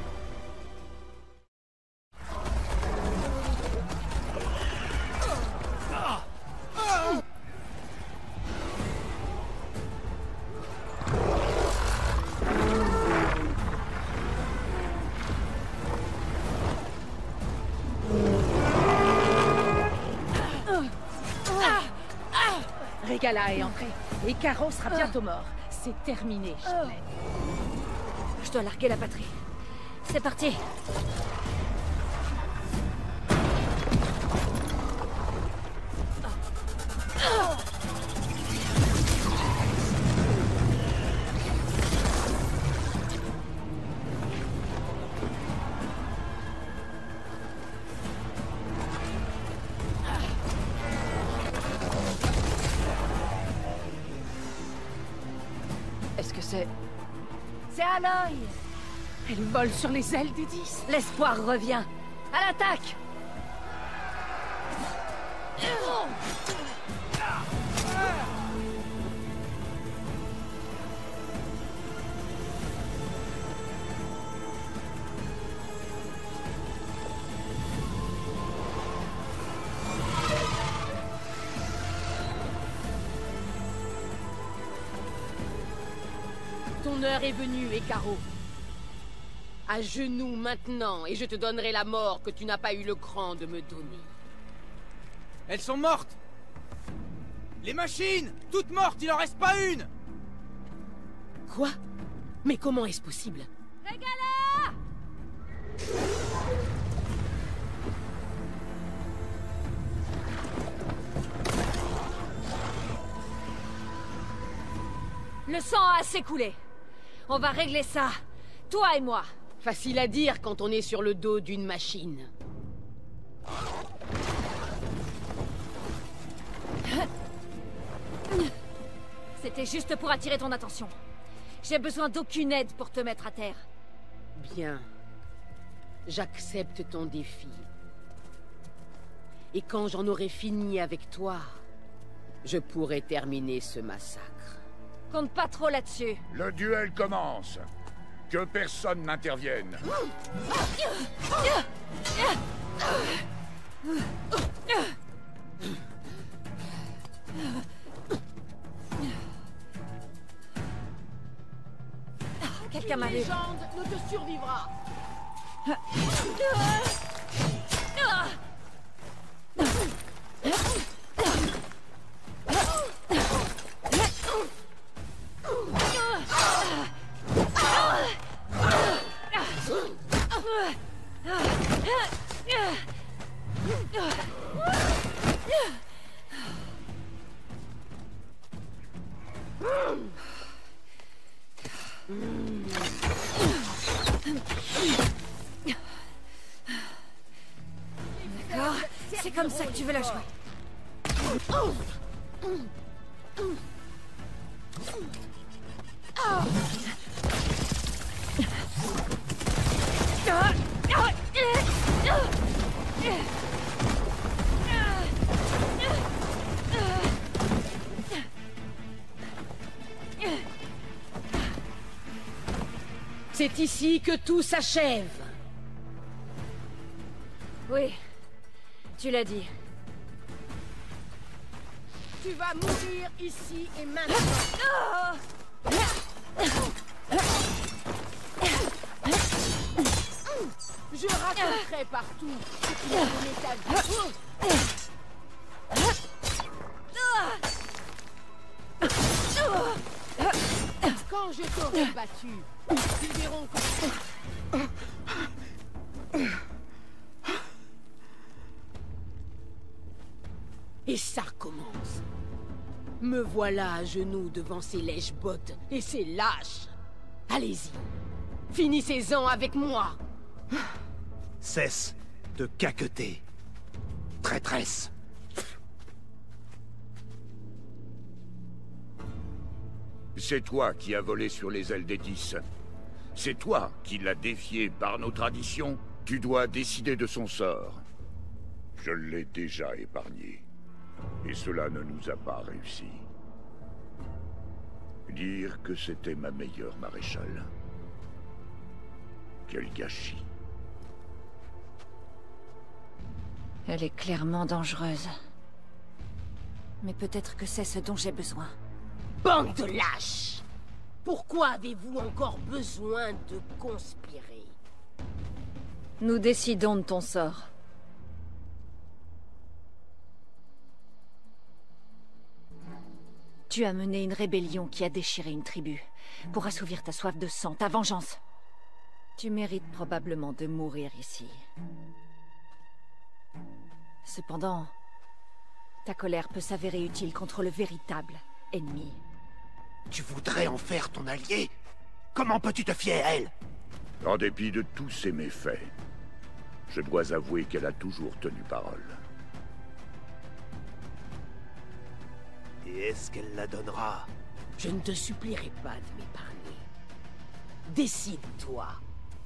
Speaker 18: Regalla est entrée, et Caro sera bientôt mort. C'est terminé, Charlotte.
Speaker 1: Je dois larguer la batterie. C'est parti. Est-ce que c'est... C'est Aloy!
Speaker 18: Elle vole sur les ailes des 10.
Speaker 1: L'espoir revient. À l'attaque!
Speaker 19: Ton heure est venue, Hécaro. À genoux maintenant, et je te donnerai la mort que tu n'as pas eu le cran de me donner.
Speaker 15: Elles sont mortes! Les machines! Toutes mortes, il en reste pas une!
Speaker 19: Quoi? Mais comment est-ce possible?
Speaker 11: Régala! Le sang a assez coulé. On va régler ça, toi et moi.
Speaker 19: Facile à dire quand on est sur le dos d'une machine.
Speaker 11: C'était juste pour attirer ton attention. J'ai besoin d'aucune aide pour te mettre à terre.
Speaker 19: Bien. J'accepte ton défi. Et quand j'en aurai fini avec toi, je pourrai terminer ce massacre.
Speaker 11: Compte pas trop là-dessus.
Speaker 8: Le duel commence. Que personne n'intervienne.
Speaker 11: Quelqu'un m'a vu.
Speaker 19: La légende ne te survivra.
Speaker 11: D'accord, c'est comme ça que tu veux la jouer.
Speaker 19: C'est ici que tout s'achève.
Speaker 11: Oui, tu l'as dit.
Speaker 19: Tu vas mourir ici et maintenant. Je raconterai partout ce qui a donné ta vie. Quand je t'aurai battu, ils verront que... Et ça recommence. Me voilà à genoux devant ces lèches-bottes et ces lâches. Allez-y. Finissez-en avec moi.
Speaker 10: Cesse de caqueter. Traîtresse.
Speaker 8: C'est toi qui as volé sur les ailes des 10. C'est toi qui l'as défié par nos traditions. Tu dois décider de son sort. Je l'ai déjà épargné. Et cela ne nous a pas réussi. Dire que c'était ma meilleure maréchale. Quel gâchis.
Speaker 1: Elle est clairement dangereuse. Mais peut-être que c'est ce dont j'ai besoin.
Speaker 19: Bande de lâches! Pourquoi avez-vous encore besoin de conspirer?
Speaker 1: Nous décidons de ton sort. Tu as mené une rébellion qui a déchiré une tribu, pour assouvir ta soif de sang, ta vengeance. Tu mérites probablement de mourir ici. Cependant, ta colère peut s'avérer utile contre le véritable ennemi.
Speaker 10: Tu voudrais en faire ton allié? Comment peux-tu te fier à elle?
Speaker 8: En dépit de tous ses méfaits, je dois avouer qu'elle a toujours tenu parole.
Speaker 10: Et est-ce qu'elle la donnera?
Speaker 19: Je ne te supplierai pas de m'épargner. Décide-toi.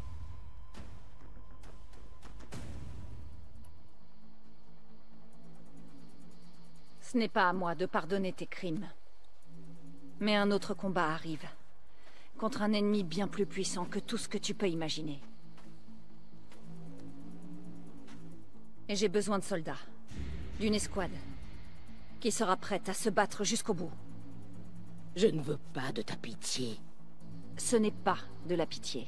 Speaker 1: Ce n'est pas à moi de pardonner tes crimes. Mais un autre combat arrive. Contre un ennemi bien plus puissant que tout ce que tu peux imaginer. Et j'ai besoin de soldats. D'une escouade. Qui sera prête à se battre jusqu'au bout.
Speaker 19: Je ne veux pas de ta pitié.
Speaker 1: ce n'est pas de la pitié.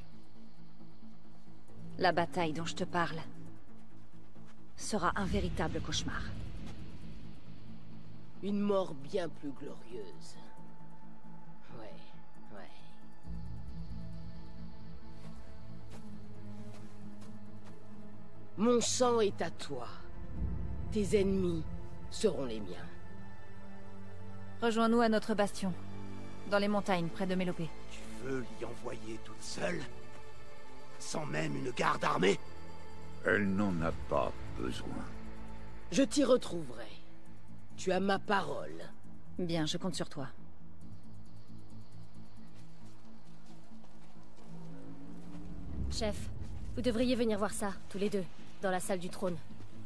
Speaker 1: La bataille dont je te parle sera un véritable cauchemar.
Speaker 19: Une mort bien plus glorieuse. Ouais. Mon sang est à toi. Tes ennemis seront les miens.
Speaker 1: Rejoins-nous à notre bastion, dans les montagnes près de Mélopée.
Speaker 10: Tu veux l'y envoyer toute seule? Sans même une garde armée?
Speaker 8: Elle n'en a pas besoin.
Speaker 19: Je t'y retrouverai. Tu as ma parole.
Speaker 1: Bien, je compte sur toi.
Speaker 20: Chef, vous devriez venir voir ça, tous les deux, dans la salle du trône.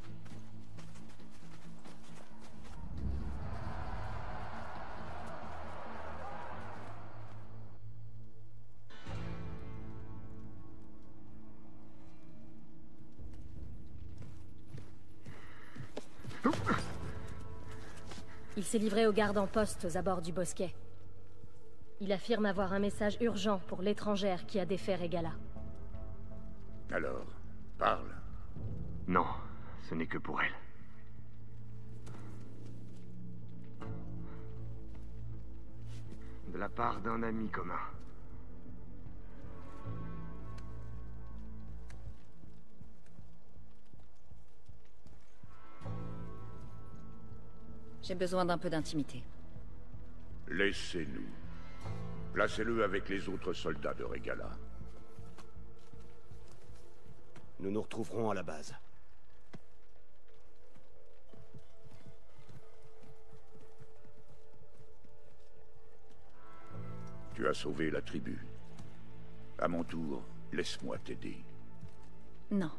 Speaker 20: Il s'est livré aux gardes en poste aux abords du bosquet. Il affirme avoir un message urgent pour l'étrangère qui a défait Regala.
Speaker 8: Alors, parle.
Speaker 21: Non, ce n'est que pour elle. De la part d'un ami commun.
Speaker 1: J'ai besoin d'un peu d'intimité.
Speaker 8: Laissez-nous. Placez-le avec les autres soldats de Regala.
Speaker 10: Nous nous retrouverons à la base.
Speaker 8: Tu as sauvé la tribu. À mon tour, laisse-moi t'aider.
Speaker 1: Non.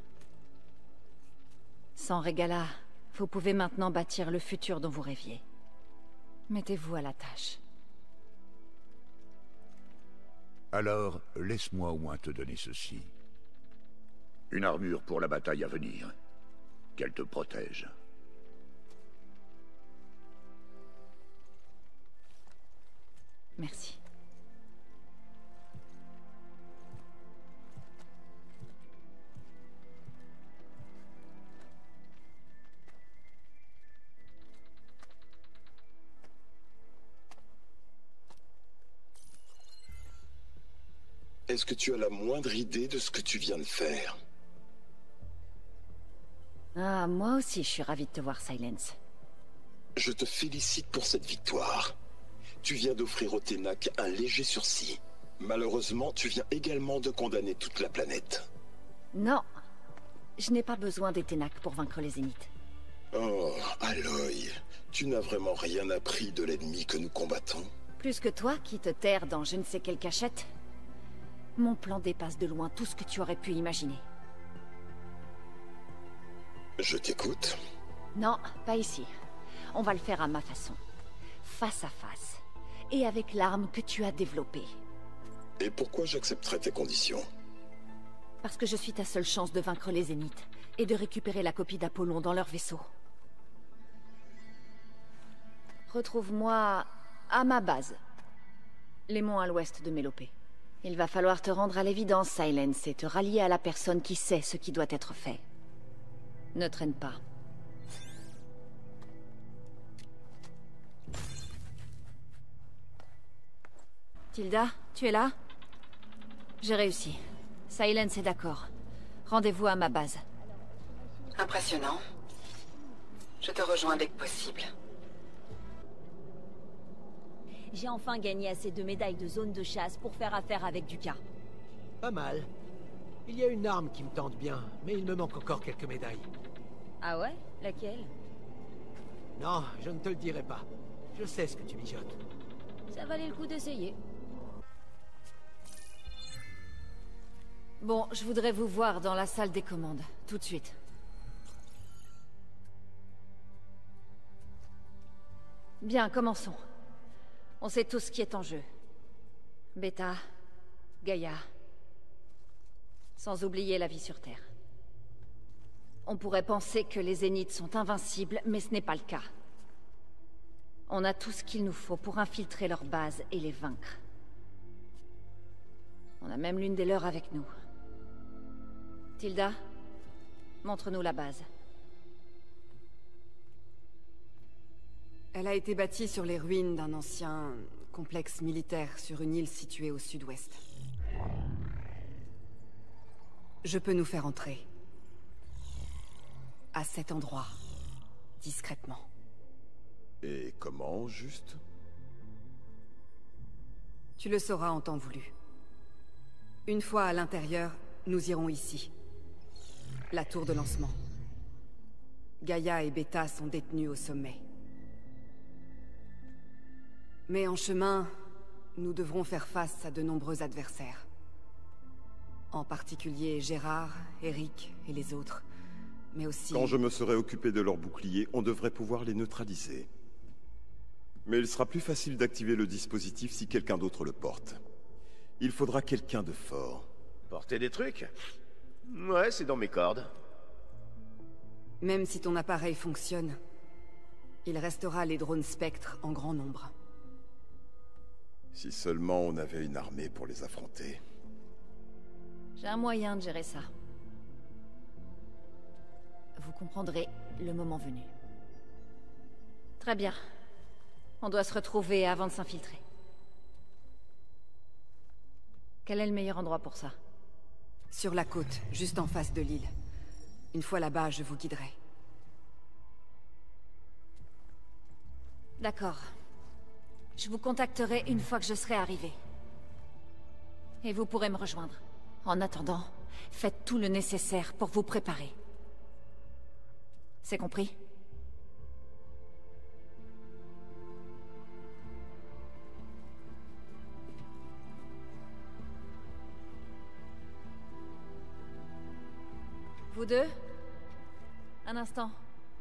Speaker 1: Sans Regala, vous pouvez maintenant bâtir le futur dont vous rêviez. Mettez-vous à la tâche.
Speaker 8: Alors, laisse-moi au moins te donner ceci. Une armure pour la bataille à venir. Qu'elle te protège.
Speaker 1: Merci.
Speaker 12: Est-ce que tu as la moindre idée de ce que tu viens de faire?
Speaker 1: Ah, moi aussi, je suis ravie de te voir, Silence.
Speaker 12: Je te félicite pour cette victoire. Tu viens d'offrir au Ténac un léger sursis. Malheureusement, tu viens également de condamner toute la planète.
Speaker 1: Non. Je n'ai pas besoin des Ténac pour vaincre les Zéniths.
Speaker 12: Oh, Aloy, tu n'as vraiment rien appris de l'ennemi que nous combattons?
Speaker 1: Plus que toi, qui te terre dans je ne sais quelle cachette. Mon plan dépasse de loin tout ce que tu aurais pu imaginer.
Speaker 12: Je t'écoute.
Speaker 1: Non, pas ici. On va le faire à ma façon. Face à face. Et avec l'arme que tu as développée.
Speaker 12: Et pourquoi j'accepterais tes conditions?
Speaker 1: Parce que je suis ta seule chance de vaincre les Zéniths. Et de récupérer la copie d'Apollon dans leur vaisseau. Retrouve-moi à ma base. Les monts à l'ouest de Mélopée. Il va falloir te rendre à l'évidence, Silence, et te rallier à la personne qui sait ce qui doit être fait. Ne traîne pas. Tilda, tu es là? J'ai réussi. Silence est d'accord. Rendez-vous à ma base.
Speaker 16: Impressionnant. Je te rejoins dès que possible.
Speaker 20: J'ai enfin gagné assez de médailles de zone de chasse pour faire affaire avec Dukas.
Speaker 6: Pas mal. Il y a une arme qui me tente bien, mais il me manque encore quelques médailles.
Speaker 20: Ah ouais? Laquelle?
Speaker 6: Non, je ne te le dirai pas. Je sais ce que tu mijotes.
Speaker 20: Ça valait le coup d'essayer.
Speaker 1: Bon, je voudrais vous voir dans la salle des commandes, tout de suite. Bien, commençons. On sait tous ce qui est en jeu. Beta, Gaïa. Sans oublier la vie sur Terre. On pourrait penser que les Zéniths sont invincibles, mais ce n'est pas le cas. On a tout ce qu'il nous faut pour infiltrer leur base et les vaincre. On a même l'une des leurs avec nous. Tilda, montre-nous la base.
Speaker 16: Elle a été bâtie sur les ruines d'un ancien complexe militaire sur une île située au sud-ouest. Je peux nous faire entrer. À cet endroit. Discrètement.
Speaker 12: Et comment, juste?
Speaker 16: Tu le sauras en temps voulu. Une fois à l'intérieur, nous irons ici. La tour de lancement. Gaïa et Beta sont détenus au sommet. Mais en chemin, nous devrons faire face à de nombreux adversaires. En particulier Gérard, Eric et les autres. Mais aussi...
Speaker 12: Quand je me serai occupé de leurs boucliers, on devrait pouvoir les neutraliser. Mais il sera plus facile d'activer le dispositif si quelqu'un d'autre le porte. Il faudra quelqu'un de fort.
Speaker 17: Porter des trucs? Ouais, c'est dans mes cordes.
Speaker 16: Même si ton appareil fonctionne, il restera les drones Spectre en grand nombre.
Speaker 12: Si seulement on avait une armée pour les affronter.
Speaker 1: J'ai un moyen de gérer ça. Vous comprendrez le moment venu. Très bien. On doit se retrouver avant de s'infiltrer. Quel est le meilleur endroit pour ça?
Speaker 16: Sur la côte, juste en face de l'île. Une fois là-bas, je vous guiderai.
Speaker 1: D'accord. Je vous contacterai une fois que je serai arrivé. Et vous pourrez me rejoindre. En attendant, faites tout le nécessaire pour vous préparer. C'est compris? Vous deux? Un instant.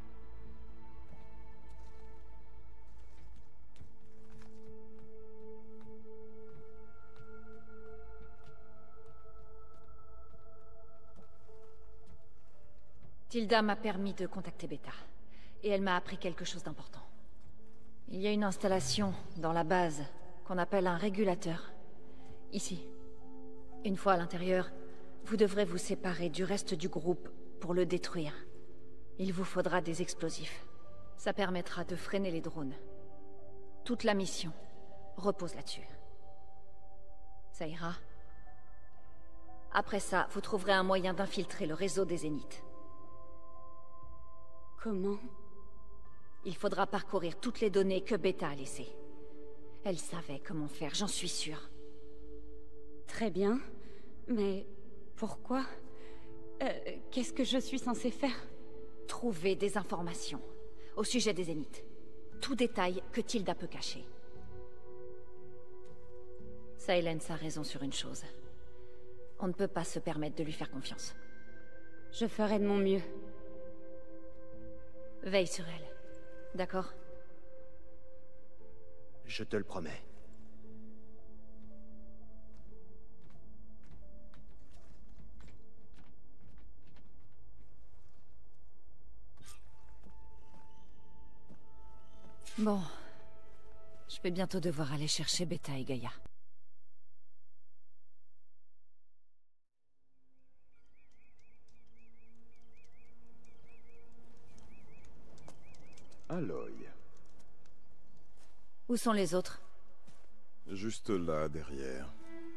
Speaker 1: Tilda m'a permis de contacter Beta. Et elle m'a appris quelque chose d'important. Il y a une installation dans la base qu'on appelle un régulateur. Ici. Une fois à l'intérieur, vous devrez vous séparer du reste du groupe pour le détruire. Il vous faudra des explosifs. Ça permettra de freiner les drones. Toute la mission repose là-dessus. Ça ira? Après ça, vous trouverez un moyen d'infiltrer le réseau des Zéniths.
Speaker 5: Comment?
Speaker 1: Il faudra parcourir toutes les données que Beta a laissées. Elle savait comment faire, j'en suis sûre.
Speaker 5: Très bien, mais pourquoi? Qu'est-ce que je suis censée faire?
Speaker 1: Trouver des informations au sujet des Zéniths. Tout détail que Tilda peut cacher. Silence a raison sur une chose. On ne peut pas se permettre de lui faire confiance.
Speaker 5: Je ferai de mon mieux.
Speaker 1: Veille sur elle. D'accord?
Speaker 10: Je te le promets.
Speaker 1: Bon. Je vais bientôt devoir aller chercher Beta et Gaïa.
Speaker 12: Aloy.
Speaker 1: Où sont les autres?
Speaker 12: Juste là, derrière.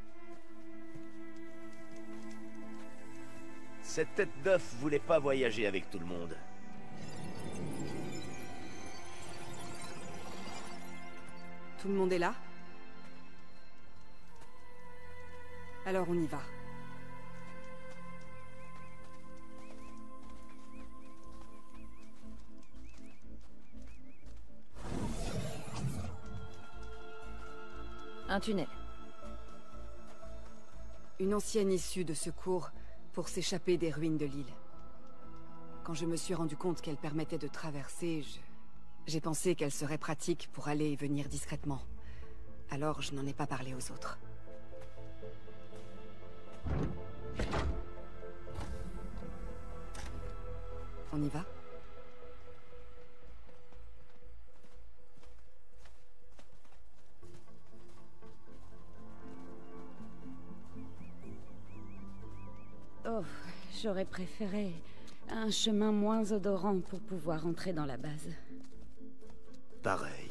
Speaker 17: Cette tête d'œuf voulait pas voyager avec tout le monde.
Speaker 16: Tout le monde est là? Alors on y va.
Speaker 1: Un tunnel.
Speaker 16: Une ancienne issue de secours pour s'échapper des ruines de l'île. Quand je me suis rendu compte qu'elle permettait de traverser, j'ai pensé qu'elle serait pratique pour aller et venir discrètement. Alors je n'en ai pas parlé aux autres. On y va?
Speaker 5: Oh, j'aurais préféré un chemin moins odorant pour pouvoir entrer dans la base.
Speaker 10: Pareil.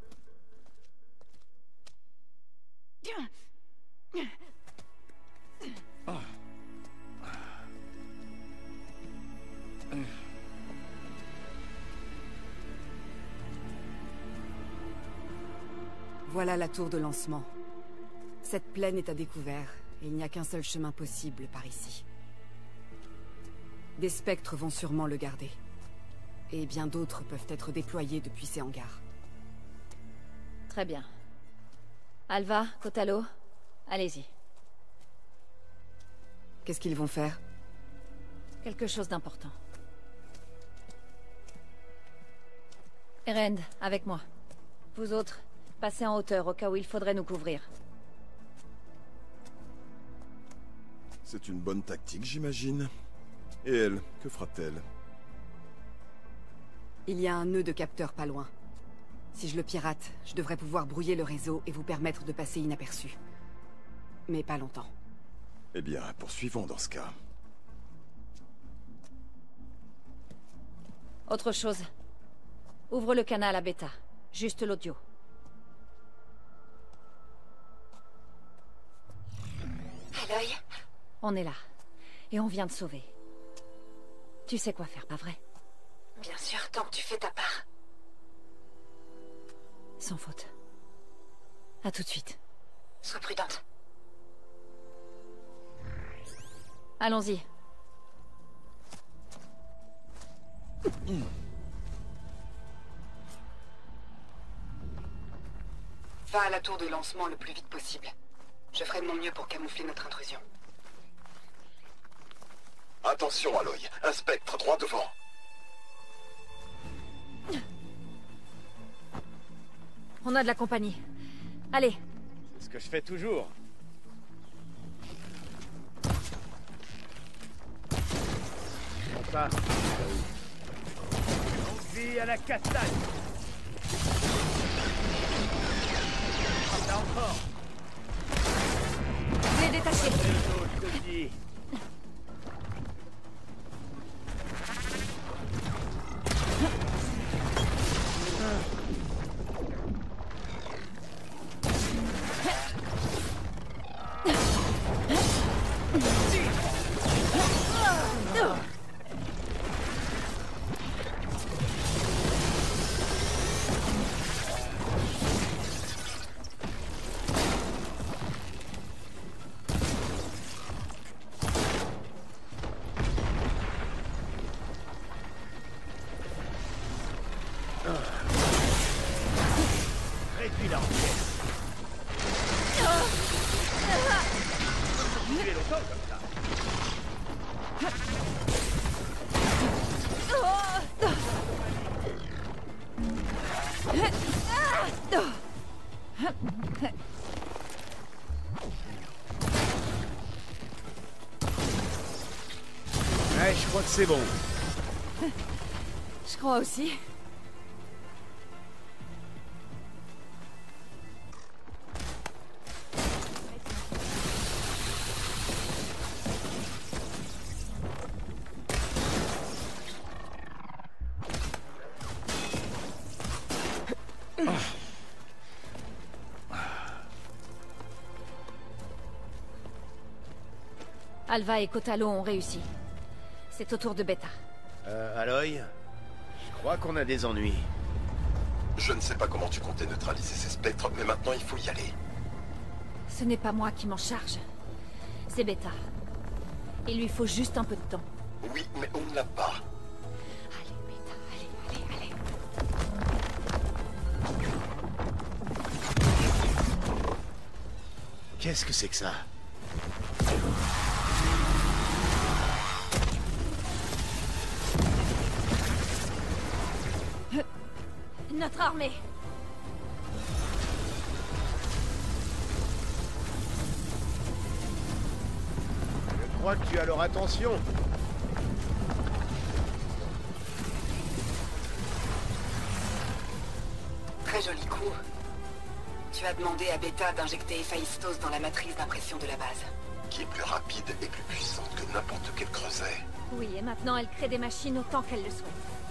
Speaker 16: Voilà la tour de lancement. Cette plaine est à découvert, et il n'y a qu'un seul chemin possible par ici. Des spectres vont sûrement le garder. Et bien d'autres peuvent être déployés depuis ces hangars.
Speaker 1: Très bien. Alva, Kotalo, allez-y.
Speaker 16: Qu'est-ce qu'ils vont faire?
Speaker 1: Quelque chose d'important. Erend, avec moi. Vous autres, passez en hauteur au cas où il faudrait nous couvrir.
Speaker 12: C'est une bonne tactique, j'imagine. Et elle, que fera-t-elle?
Speaker 16: Il y a un nœud de capteur pas loin. Si je le pirate, je devrais pouvoir brouiller le réseau et vous permettre de passer inaperçu. Mais pas longtemps.
Speaker 12: Eh bien, poursuivons dans ce cas.
Speaker 1: Autre chose. Ouvre le canal à Beta. Juste l'audio.
Speaker 13: Aloy?
Speaker 1: On est là. Et on vient de sauver. Tu sais quoi faire, pas vrai?
Speaker 13: Bien sûr, tant que tu fais ta part.
Speaker 1: Sans faute. À tout de suite.
Speaker 13: Sois prudente.
Speaker 1: Allons-y.
Speaker 16: Va à la tour de lancement le plus vite possible. Je ferai de mon mieux pour camoufler notre intrusion.
Speaker 7: Attention, Aloy. Un spectre droit devant.
Speaker 1: On a de la compagnie. Allez.
Speaker 4: C'est ce que je fais toujours. Bon ça. On vit à la castagne. Là encore.
Speaker 1: Je l'ai détaché.
Speaker 4: Je te dis. Réduis la enquête. Continuez longtemps comme ça. Ouais, je crois que c'est bon.
Speaker 1: Je crois aussi. Alva et Kotalo ont réussi. C'est au tour de Beta.
Speaker 17: Aloy, je crois qu'on a des ennuis.
Speaker 7: Je ne sais pas comment tu comptais neutraliser ces spectres, mais maintenant il faut y aller.
Speaker 1: Ce n'est pas moi qui m'en charge. C'est Beta. Il lui faut juste un peu de temps.
Speaker 7: Oui, mais on ne l'a pas.
Speaker 1: Allez, Beta, allez, allez, allez.
Speaker 17: Qu'est-ce que c'est que ça?
Speaker 1: Notre armée.
Speaker 17: Je crois que tu as leur attention.
Speaker 16: Très joli coup. Tu as demandé à Beta d'injecter Héphaïstos dans la matrice d'impression de la base.
Speaker 7: Qui est plus rapide et plus puissante que n'importe
Speaker 11: Et maintenant, elle crée des machines autant qu'elle le souhaite.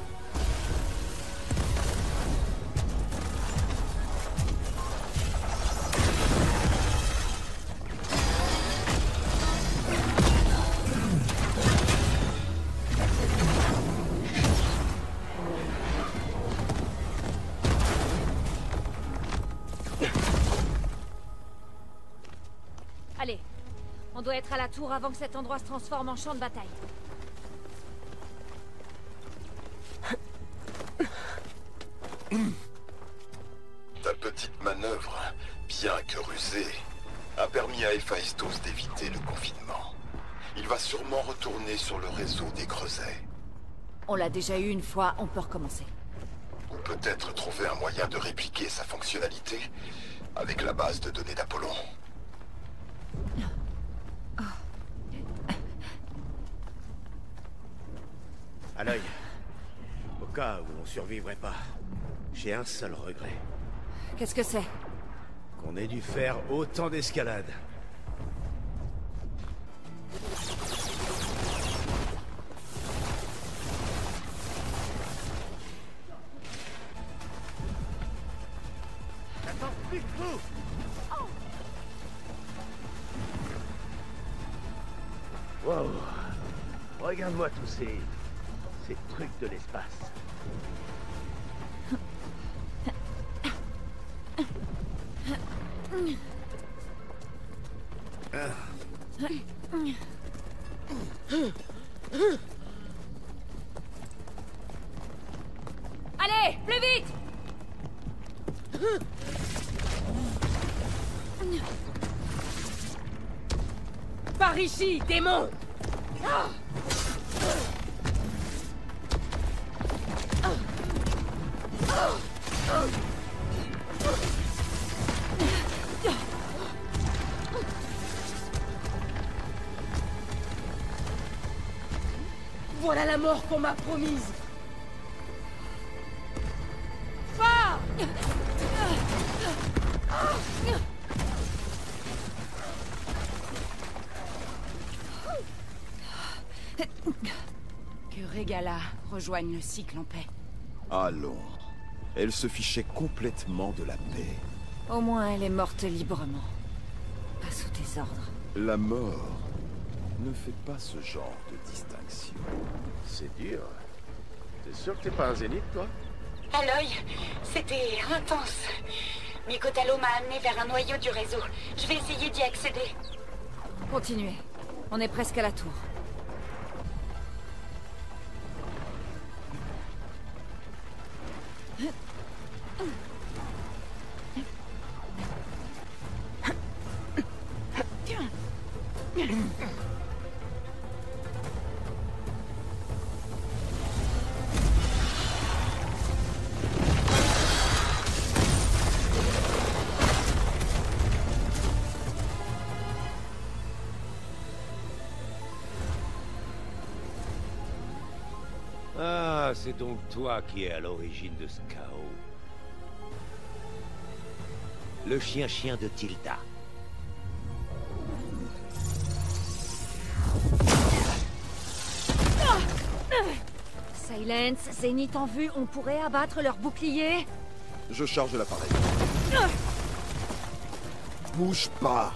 Speaker 11: Allez, on doit être à la tour avant que cet endroit se transforme en champ de bataille.
Speaker 9: Ta petite manœuvre, bien que rusée, a permis à Héphaïstos d'éviter le confinement. Il va sûrement retourner sur le réseau des creusets.
Speaker 1: On l'a déjà eu une fois, on peut recommencer.
Speaker 9: Ou peut-être trouver un moyen de répliquer sa fonctionnalité avec la base de données d'Apollon.
Speaker 10: À l'œil. Au cas où on survivrait pas, j'ai un seul regret.
Speaker 1: Qu'est-ce que c'est?
Speaker 10: Qu'on ait dû faire autant d'escalade.
Speaker 17: Attends, vite, vous! Wow! Regarde-moi tous ces trucs de l'espace.
Speaker 11: Allez, plus vite!
Speaker 19: Par ici, démon! Voilà la mort qu'on m'a promise. Va!
Speaker 16: Que Régala rejoigne le cycle en paix.
Speaker 12: Allons. Elle se fichait complètement de la paix.
Speaker 1: Au moins, elle est morte librement. Pas sous tes ordres.
Speaker 12: La mort ne fait pas ce genre de distinction.
Speaker 17: C'est dur. T'es sûr que t'es pas un zénith, toi?
Speaker 13: Aloy, c'était intense. Mikotalo m'a amené vers un noyau du réseau. Je vais essayer d'y accéder.
Speaker 1: Continuez. On est presque à la tour.
Speaker 17: Ah, c'est donc toi qui es à l'origine de ce chaos. Le chien-chien de Tilda.
Speaker 11: Silence, Zénith en vue, on pourrait abattre leur bouclier.
Speaker 12: Je charge l'appareil. Bouge pas.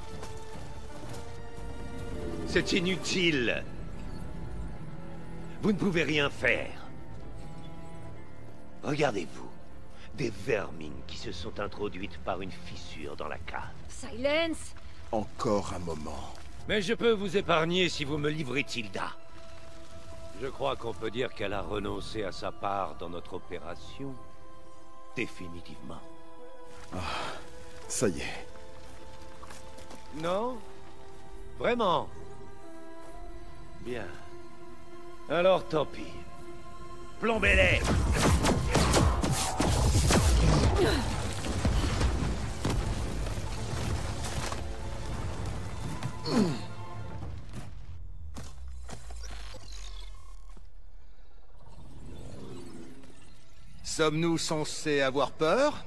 Speaker 17: C'est inutile. Vous ne pouvez rien faire. Regardez-vous. Des vermines qui se sont introduites par une fissure dans la cave.
Speaker 11: Silence!
Speaker 12: Encore un moment.
Speaker 17: Mais je peux vous épargner si vous me livrez Tilda. Je crois qu'on peut dire qu'elle a renoncé à sa part dans notre opération. Définitivement.
Speaker 12: Ah, ça y est.
Speaker 17: Non? Vraiment? Bien. Alors tant pis. Plombez-les!
Speaker 22: Sommes-nous censés avoir peur?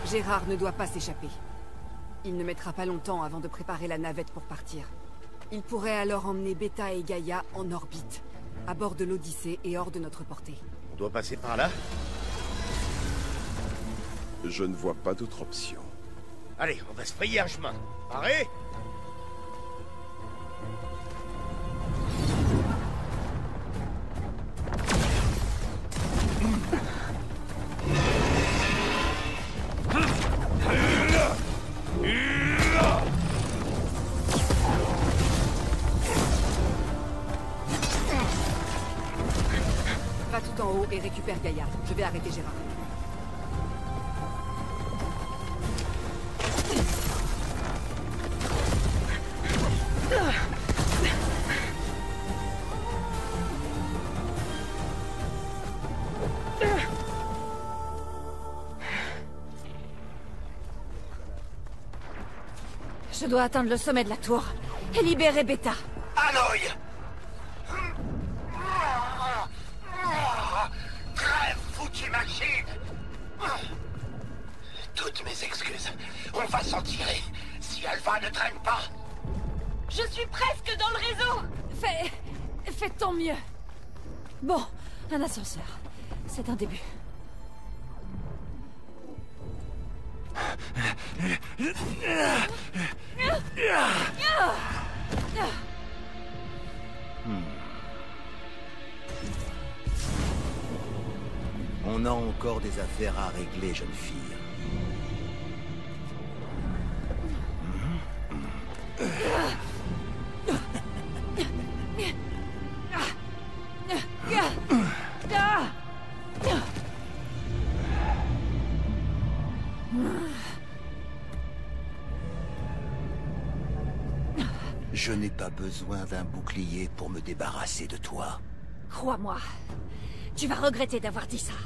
Speaker 16: Gérard ne doit pas s'échapper. Il ne mettra pas longtemps avant de préparer la navette pour partir. Il pourrait alors emmener Beta et Gaïa en orbite, à bord de l'Odyssée et hors de notre portée.
Speaker 22: On doit passer par là?
Speaker 12: Je ne vois pas d'autre option.
Speaker 22: Allez, on va se frayer un chemin. Arrête!
Speaker 16: Va tout en haut et récupère Gaïa. Je vais arrêter Gérard.
Speaker 1: Je dois atteindre le sommet de la tour et libérer Beta.
Speaker 7: Aloy! Crève, foutue machine! Toutes mes excuses. On va s'en tirer. Si Alva ne traîne pas.
Speaker 1: Je suis presque dans le réseau. Fais de ton mieux. Bon, un ascenseur. C'est un début.
Speaker 22: On a encore des affaires à régler, jeune fille. Je n'ai pas besoin d'un bouclier pour me débarrasser de toi.
Speaker 1: Crois-moi, tu vas regretter d'avoir dit ça.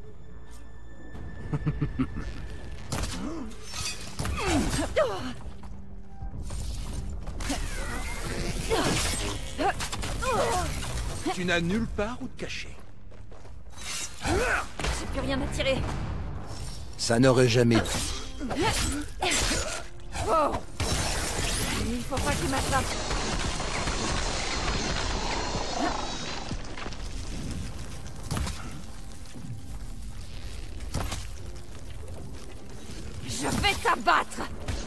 Speaker 3: Tu n'as nulle part où te cacher.
Speaker 1: J'ai plus rien à tirer.
Speaker 22: Ça n'aurait jamais dû.
Speaker 1: Oh. Il faut pas qu'il m'attrape. Je vais t'abattre.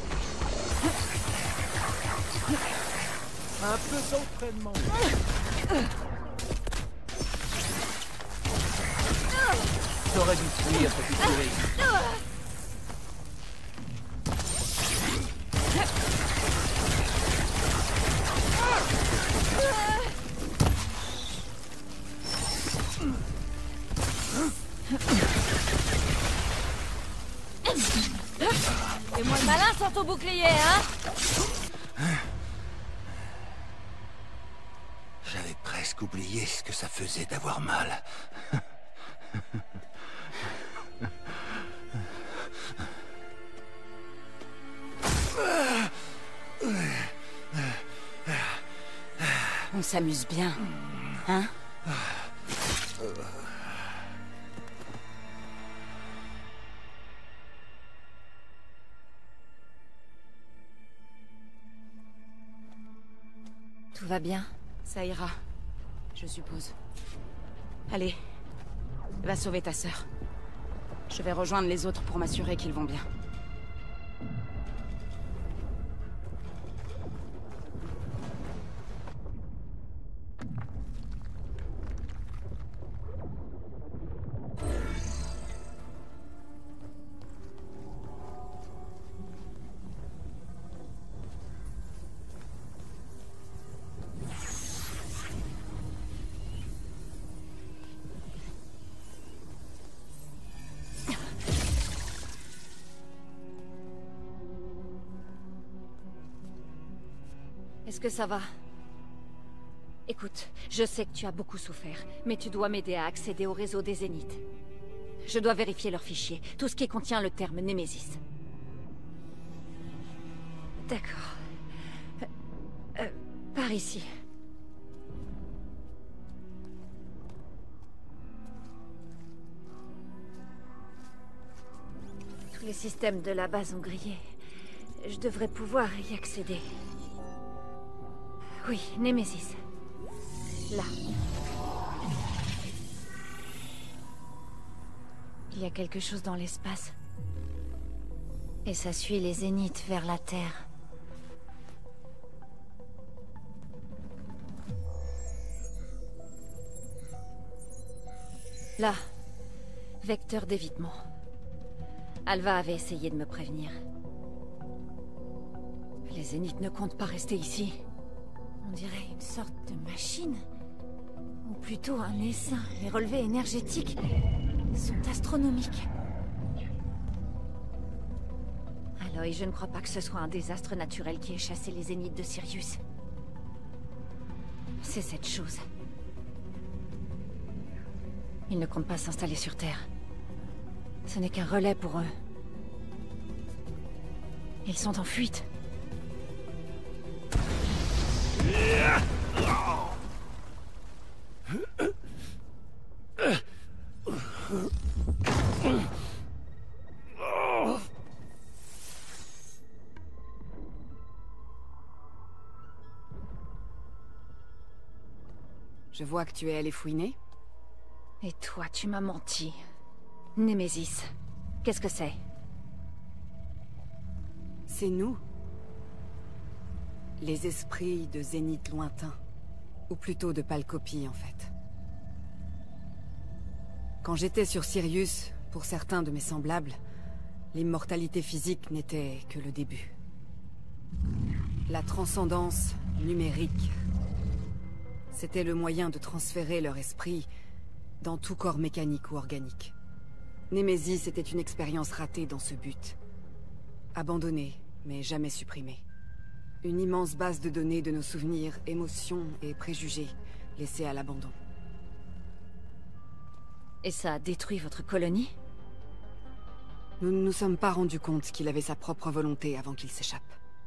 Speaker 3: Un peu d'entraînement. T'aurais dû fuir, petite souris.
Speaker 1: Fais-moi le malin sans ton bouclier, hein?
Speaker 22: J'avais presque oublié ce que ça faisait d'avoir mal.
Speaker 5: On s'amuse bien, hein?
Speaker 1: Tout va bien?
Speaker 5: Ça ira, je suppose. Allez, va sauver ta sœur. Je vais rejoindre les autres pour m'assurer qu'ils vont bien.
Speaker 1: Est-ce que ça va? Écoute, je sais que tu as beaucoup souffert, mais tu dois m'aider à accéder au réseau des Zéniths. Je dois vérifier leurs fichiers, tout ce qui contient le terme Némésis. D'accord. Par ici. Les systèmes de la base ont grillé. Je devrais pouvoir y accéder. Oui, Némésis. Là. Il y a quelque chose dans l'espace. Et ça suit les zéniths vers la Terre. Là. Vecteur d'évitement. Alva avait essayé de me prévenir. Les zéniths ne comptent pas rester ici. On dirait une sorte de machine. Ou plutôt un essaim. Les relevés énergétiques sont astronomiques. Aloy, je ne crois pas que ce soit un désastre naturel qui ait chassé les zéniths de Sirius. C'est cette chose. Ils ne comptent pas s'installer sur Terre. Ce n'est qu'un relais pour eux. Ils sont en fuite.
Speaker 16: Je vois que tu es allé fouiner.
Speaker 1: Et toi, tu m'as menti. Némésis. Qu'est-ce que c'est?
Speaker 16: C'est nous. Les esprits de zénith lointain. Ou plutôt de pâle copie, en fait. Quand j'étais sur Sirius, pour certains de mes semblables, l'immortalité physique n'était que le début. La transcendance numérique, c'était le moyen de transférer leur esprit dans tout corps mécanique ou organique. Némésis était une expérience ratée dans ce but. Abandonnée, mais jamais supprimée. Une immense base de données de nos souvenirs, émotions et préjugés, laissés à l'abandon.
Speaker 1: Et ça a détruit votre colonie?
Speaker 16: Nous ne nous sommes pas rendus compte qu'il avait sa propre volonté avant qu'il s'échappe.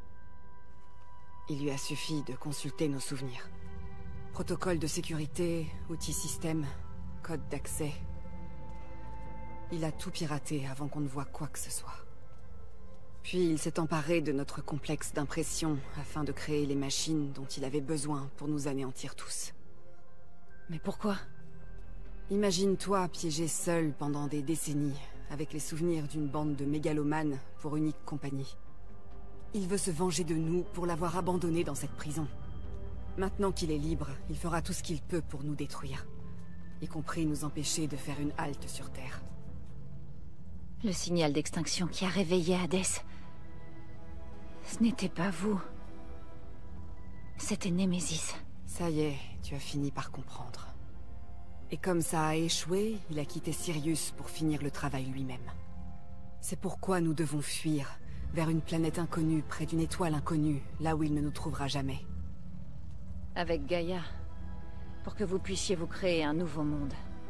Speaker 16: Il lui a suffi de consulter nos souvenirs. Protocole de sécurité, outils système, code d'accès. Il a tout piraté avant qu'on ne voie quoi que ce soit. Puis il s'est emparé de notre complexe d'impression afin de créer les machines dont il avait besoin pour nous anéantir tous.
Speaker 1: Mais pourquoi?
Speaker 16: Imagine-toi piégé seul pendant des décennies, avec les souvenirs d'une bande de mégalomanes pour unique compagnie. Il veut se venger de nous pour l'avoir abandonné dans cette prison. Maintenant qu'il est libre, il fera tout ce qu'il peut pour nous détruire. Y compris nous empêcher de faire une halte sur Terre.
Speaker 1: Le signal d'extinction qui a réveillé Hadès. Ce n'était pas vous. C'était Némésis.
Speaker 16: Ça y est, tu as fini par comprendre. Et comme ça a échoué, il a quitté Sirius pour finir le travail lui-même. C'est pourquoi nous devons fuir, vers une planète inconnue, près d'une étoile inconnue, là où il ne nous trouvera jamais.
Speaker 1: Avec Gaïa, pour que vous puissiez vous créer un nouveau monde.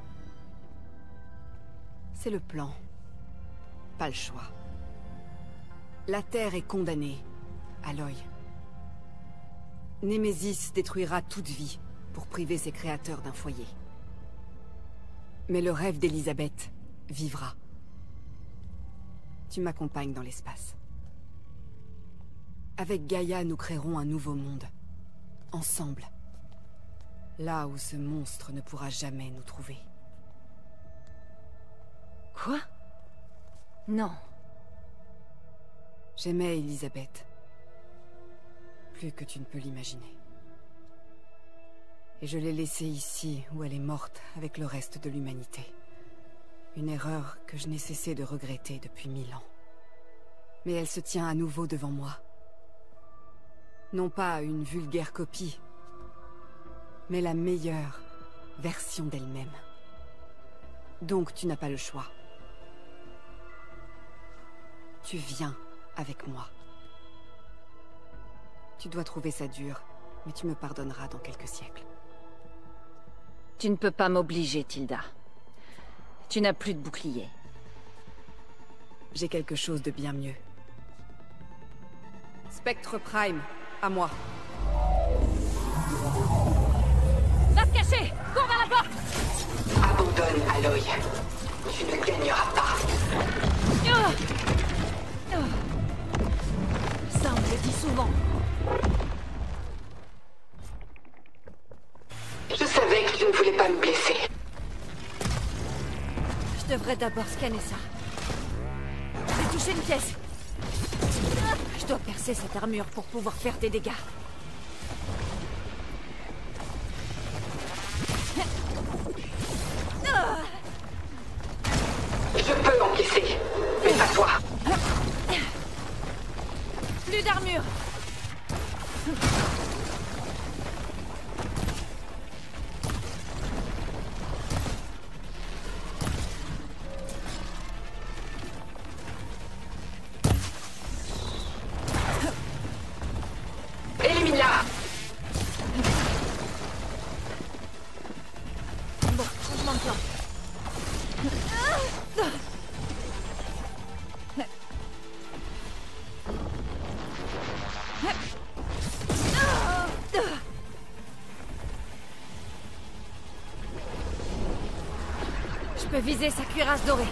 Speaker 16: C'est le plan. Pas le choix. La Terre est condamnée, Aloy. Némésis détruira toute vie pour priver ses créateurs d'un foyer. Mais le rêve d'Elisabeth vivra. Tu m'accompagnes dans l'espace. Avec Gaïa, nous créerons un nouveau monde. Ensemble. Là où ce monstre ne pourra jamais nous trouver.
Speaker 1: Quoi? Non.
Speaker 16: J'aimais Elisabeth. Plus que tu ne peux l'imaginer. Et je l'ai laissée ici, où elle est morte, avec le reste de l'humanité. Une erreur que je n'ai cessé de regretter depuis 1000 ans. Mais elle se tient à nouveau devant moi. Non pas une vulgaire copie, mais la meilleure version d'elle-même. Donc tu n'as pas le choix. Tu viens avec moi. Tu dois trouver ça dur, mais tu me pardonneras dans quelques siècles.
Speaker 1: Tu ne peux pas m'obliger, Tilda. Tu n'as plus de bouclier.
Speaker 16: J'ai quelque chose de bien mieux. Spectre Prime, à moi.
Speaker 1: Va te cacher! Cours vers la porte!
Speaker 13: Abandonne, Aloy. Tu ne gagneras pas.
Speaker 1: le dis souvent.
Speaker 13: Je savais que tu ne voulais pas me blesser.
Speaker 1: Je devrais d'abord scanner ça. J'ai touché une pièce. Je dois percer cette armure pour pouvoir faire des dégâts.
Speaker 13: Je peux encaisser, mais pas toi.
Speaker 1: Plus d'armure.
Speaker 13: Élimine-la.
Speaker 1: Bon, changement de plan. Je peux viser sa cuirasse dorée.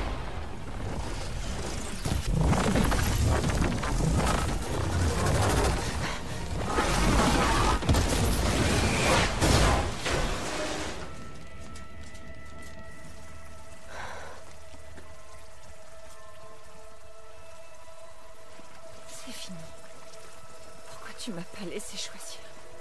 Speaker 1: C'est fini. Pourquoi tu m'as pas laissé choisir?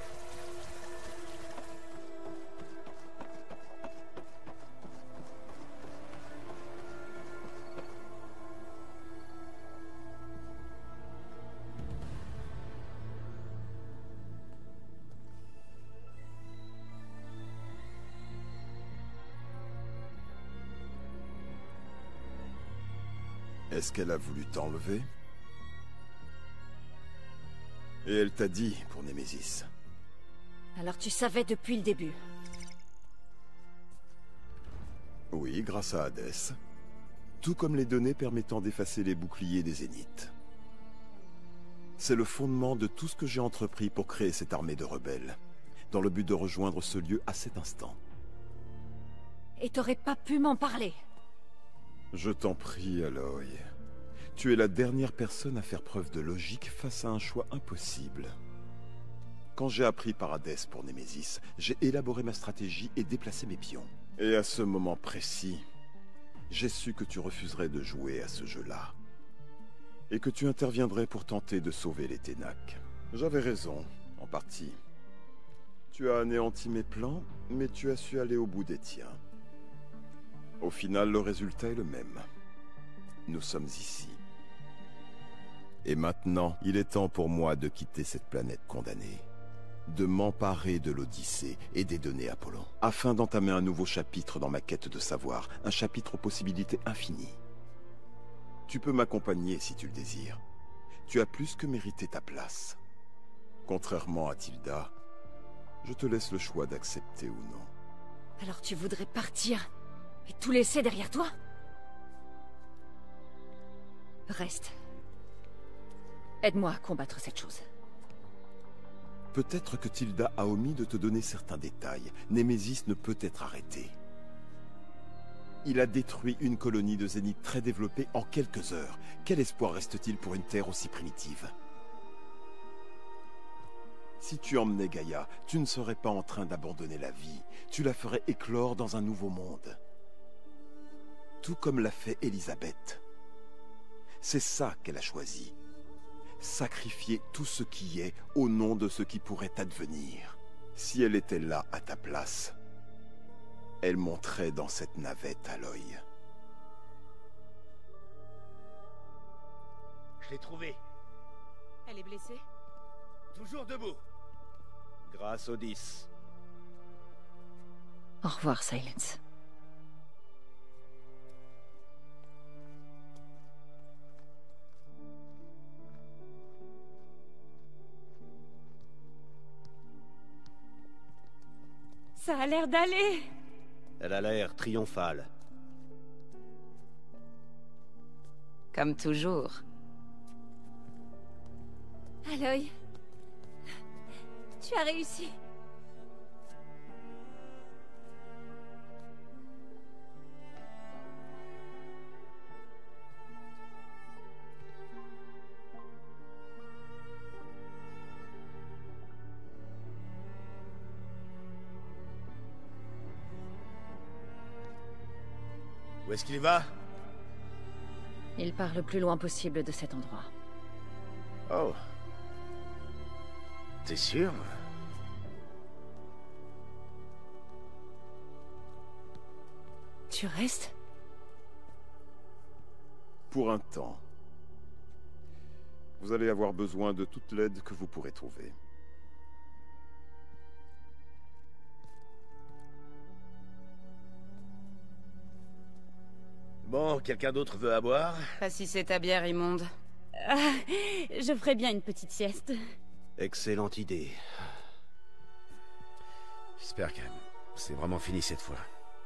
Speaker 12: Est-ce qu'elle a voulu t'enlever? Et elle t'a dit pour Némésis.
Speaker 1: Alors tu savais depuis le début.
Speaker 12: Oui, grâce à Hadès. Tout comme les données permettant d'effacer les boucliers des Zéniths. C'est le fondement de tout ce que j'ai entrepris pour créer cette armée de rebelles, dans le but de rejoindre ce lieu à cet instant.
Speaker 1: Et t'aurais pas pu m'en parler.
Speaker 12: Je t'en prie, Aloy. Tu es la dernière personne à faire preuve de logique face à un choix impossible. Quand j'ai appris par Hadès pour Némésis, j'ai élaboré ma stratégie et déplacé mes pions. Et à ce moment précis, j'ai su que tu refuserais de jouer à ce jeu-là. Et que tu interviendrais pour tenter de sauver les Ténac. J'avais raison, en partie. Tu as anéanti mes plans, mais tu as su aller au bout des tiens. Au final, le résultat est le même. Nous sommes ici. Et maintenant, il est temps pour moi de quitter cette planète condamnée, de m'emparer de l'Odyssée et des données Apollon, afin d'entamer un nouveau chapitre dans ma quête de savoir, un chapitre aux possibilités infinies. Tu peux m'accompagner si tu le désires. Tu as plus que mérité ta place. Contrairement à Tilda, je te laisse le choix d'accepter ou non.
Speaker 1: Alors tu voudrais partir et tout laisser derrière toi? Reste. Aide-moi à combattre cette chose.
Speaker 12: Peut-être que Tilda a omis de te donner certains détails. Némésis ne peut être arrêté. Il a détruit une colonie de Zénith très développée en quelques heures. Quel espoir reste-t-il pour une terre aussi primitive? Si tu emmenais Gaïa, tu ne serais pas en train d'abandonner la vie. Tu la ferais éclore dans un nouveau monde. Tout comme l'a fait Elisabeth. C'est ça qu'elle a choisi. Sacrifier tout ce qui est au nom de ce qui pourrait advenir. Si elle était là à ta place, elle monterait dans cette navette à l'œil.
Speaker 4: Je l'ai trouvée.
Speaker 1: Elle est blessée?
Speaker 4: Toujours debout. Grâce aux 10.
Speaker 1: Au revoir, Silence. Ça a l'air d'aller.
Speaker 10: Elle a l'air triomphale.
Speaker 16: Comme toujours.
Speaker 1: Aloy, tu as réussi.
Speaker 4: Où est-ce qu'il va?
Speaker 1: Il part le plus loin possible de cet endroit.
Speaker 4: Oh. T'es sûr?
Speaker 1: Tu restes?
Speaker 12: Pour un temps. Vous allez avoir besoin de toute l'aide que vous pourrez trouver.
Speaker 4: Bon, quelqu'un d'autre veut à boire?
Speaker 16: Pas si c'est ta bière immonde.
Speaker 5: Je ferais bien une petite sieste.
Speaker 2: Excellente idée.
Speaker 4: J'espère que c'est vraiment fini cette fois.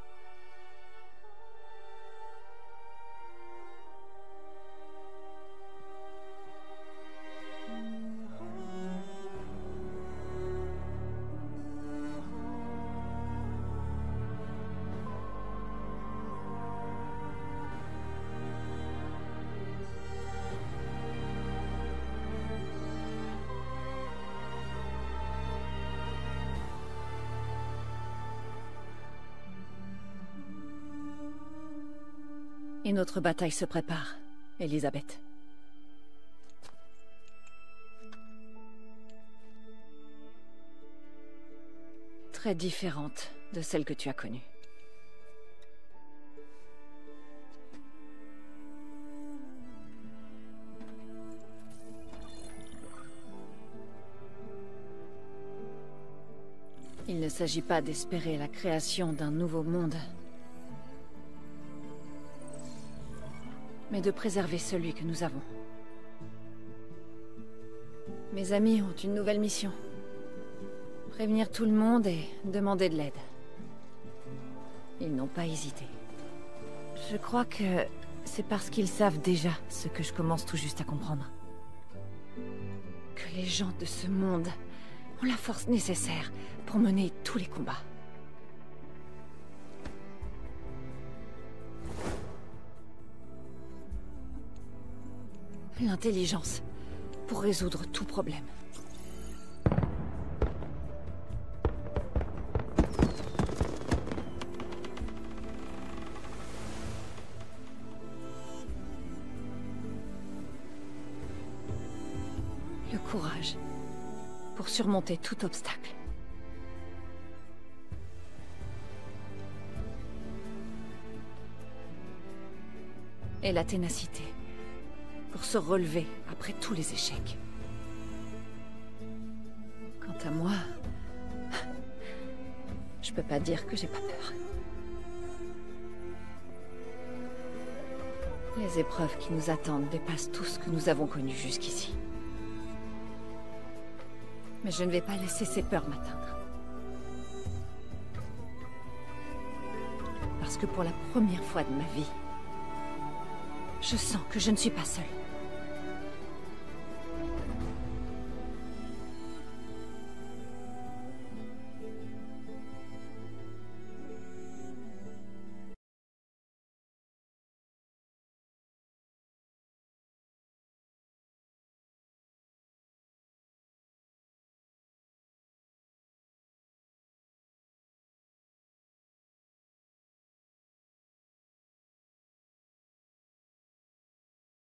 Speaker 1: Et notre bataille se prépare, Elisabeth. Très différente de celle que tu as connue. Il ne s'agit pas d'espérer la création d'un nouveau monde, mais de préserver celui que nous avons. Mes amis ont une nouvelle mission. Prévenir tout le monde et demander de l'aide. Ils n'ont pas hésité. Je crois que c'est parce qu'ils savent déjà ce que je commence tout juste à comprendre. Que les gens de ce monde ont la force nécessaire pour mener tous les combats. L'intelligence pour résoudre tout problème. Le courage pour surmonter tout obstacle. Et la ténacité pour se relever après tous les échecs. Quant à moi, je peux pas dire que j'ai pas peur. Les épreuves qui nous attendent dépassent tout ce que nous avons connu jusqu'ici. Mais je ne vais pas laisser ces peurs m'atteindre. Parce que pour la première fois de ma vie, je sens que je ne suis pas seule.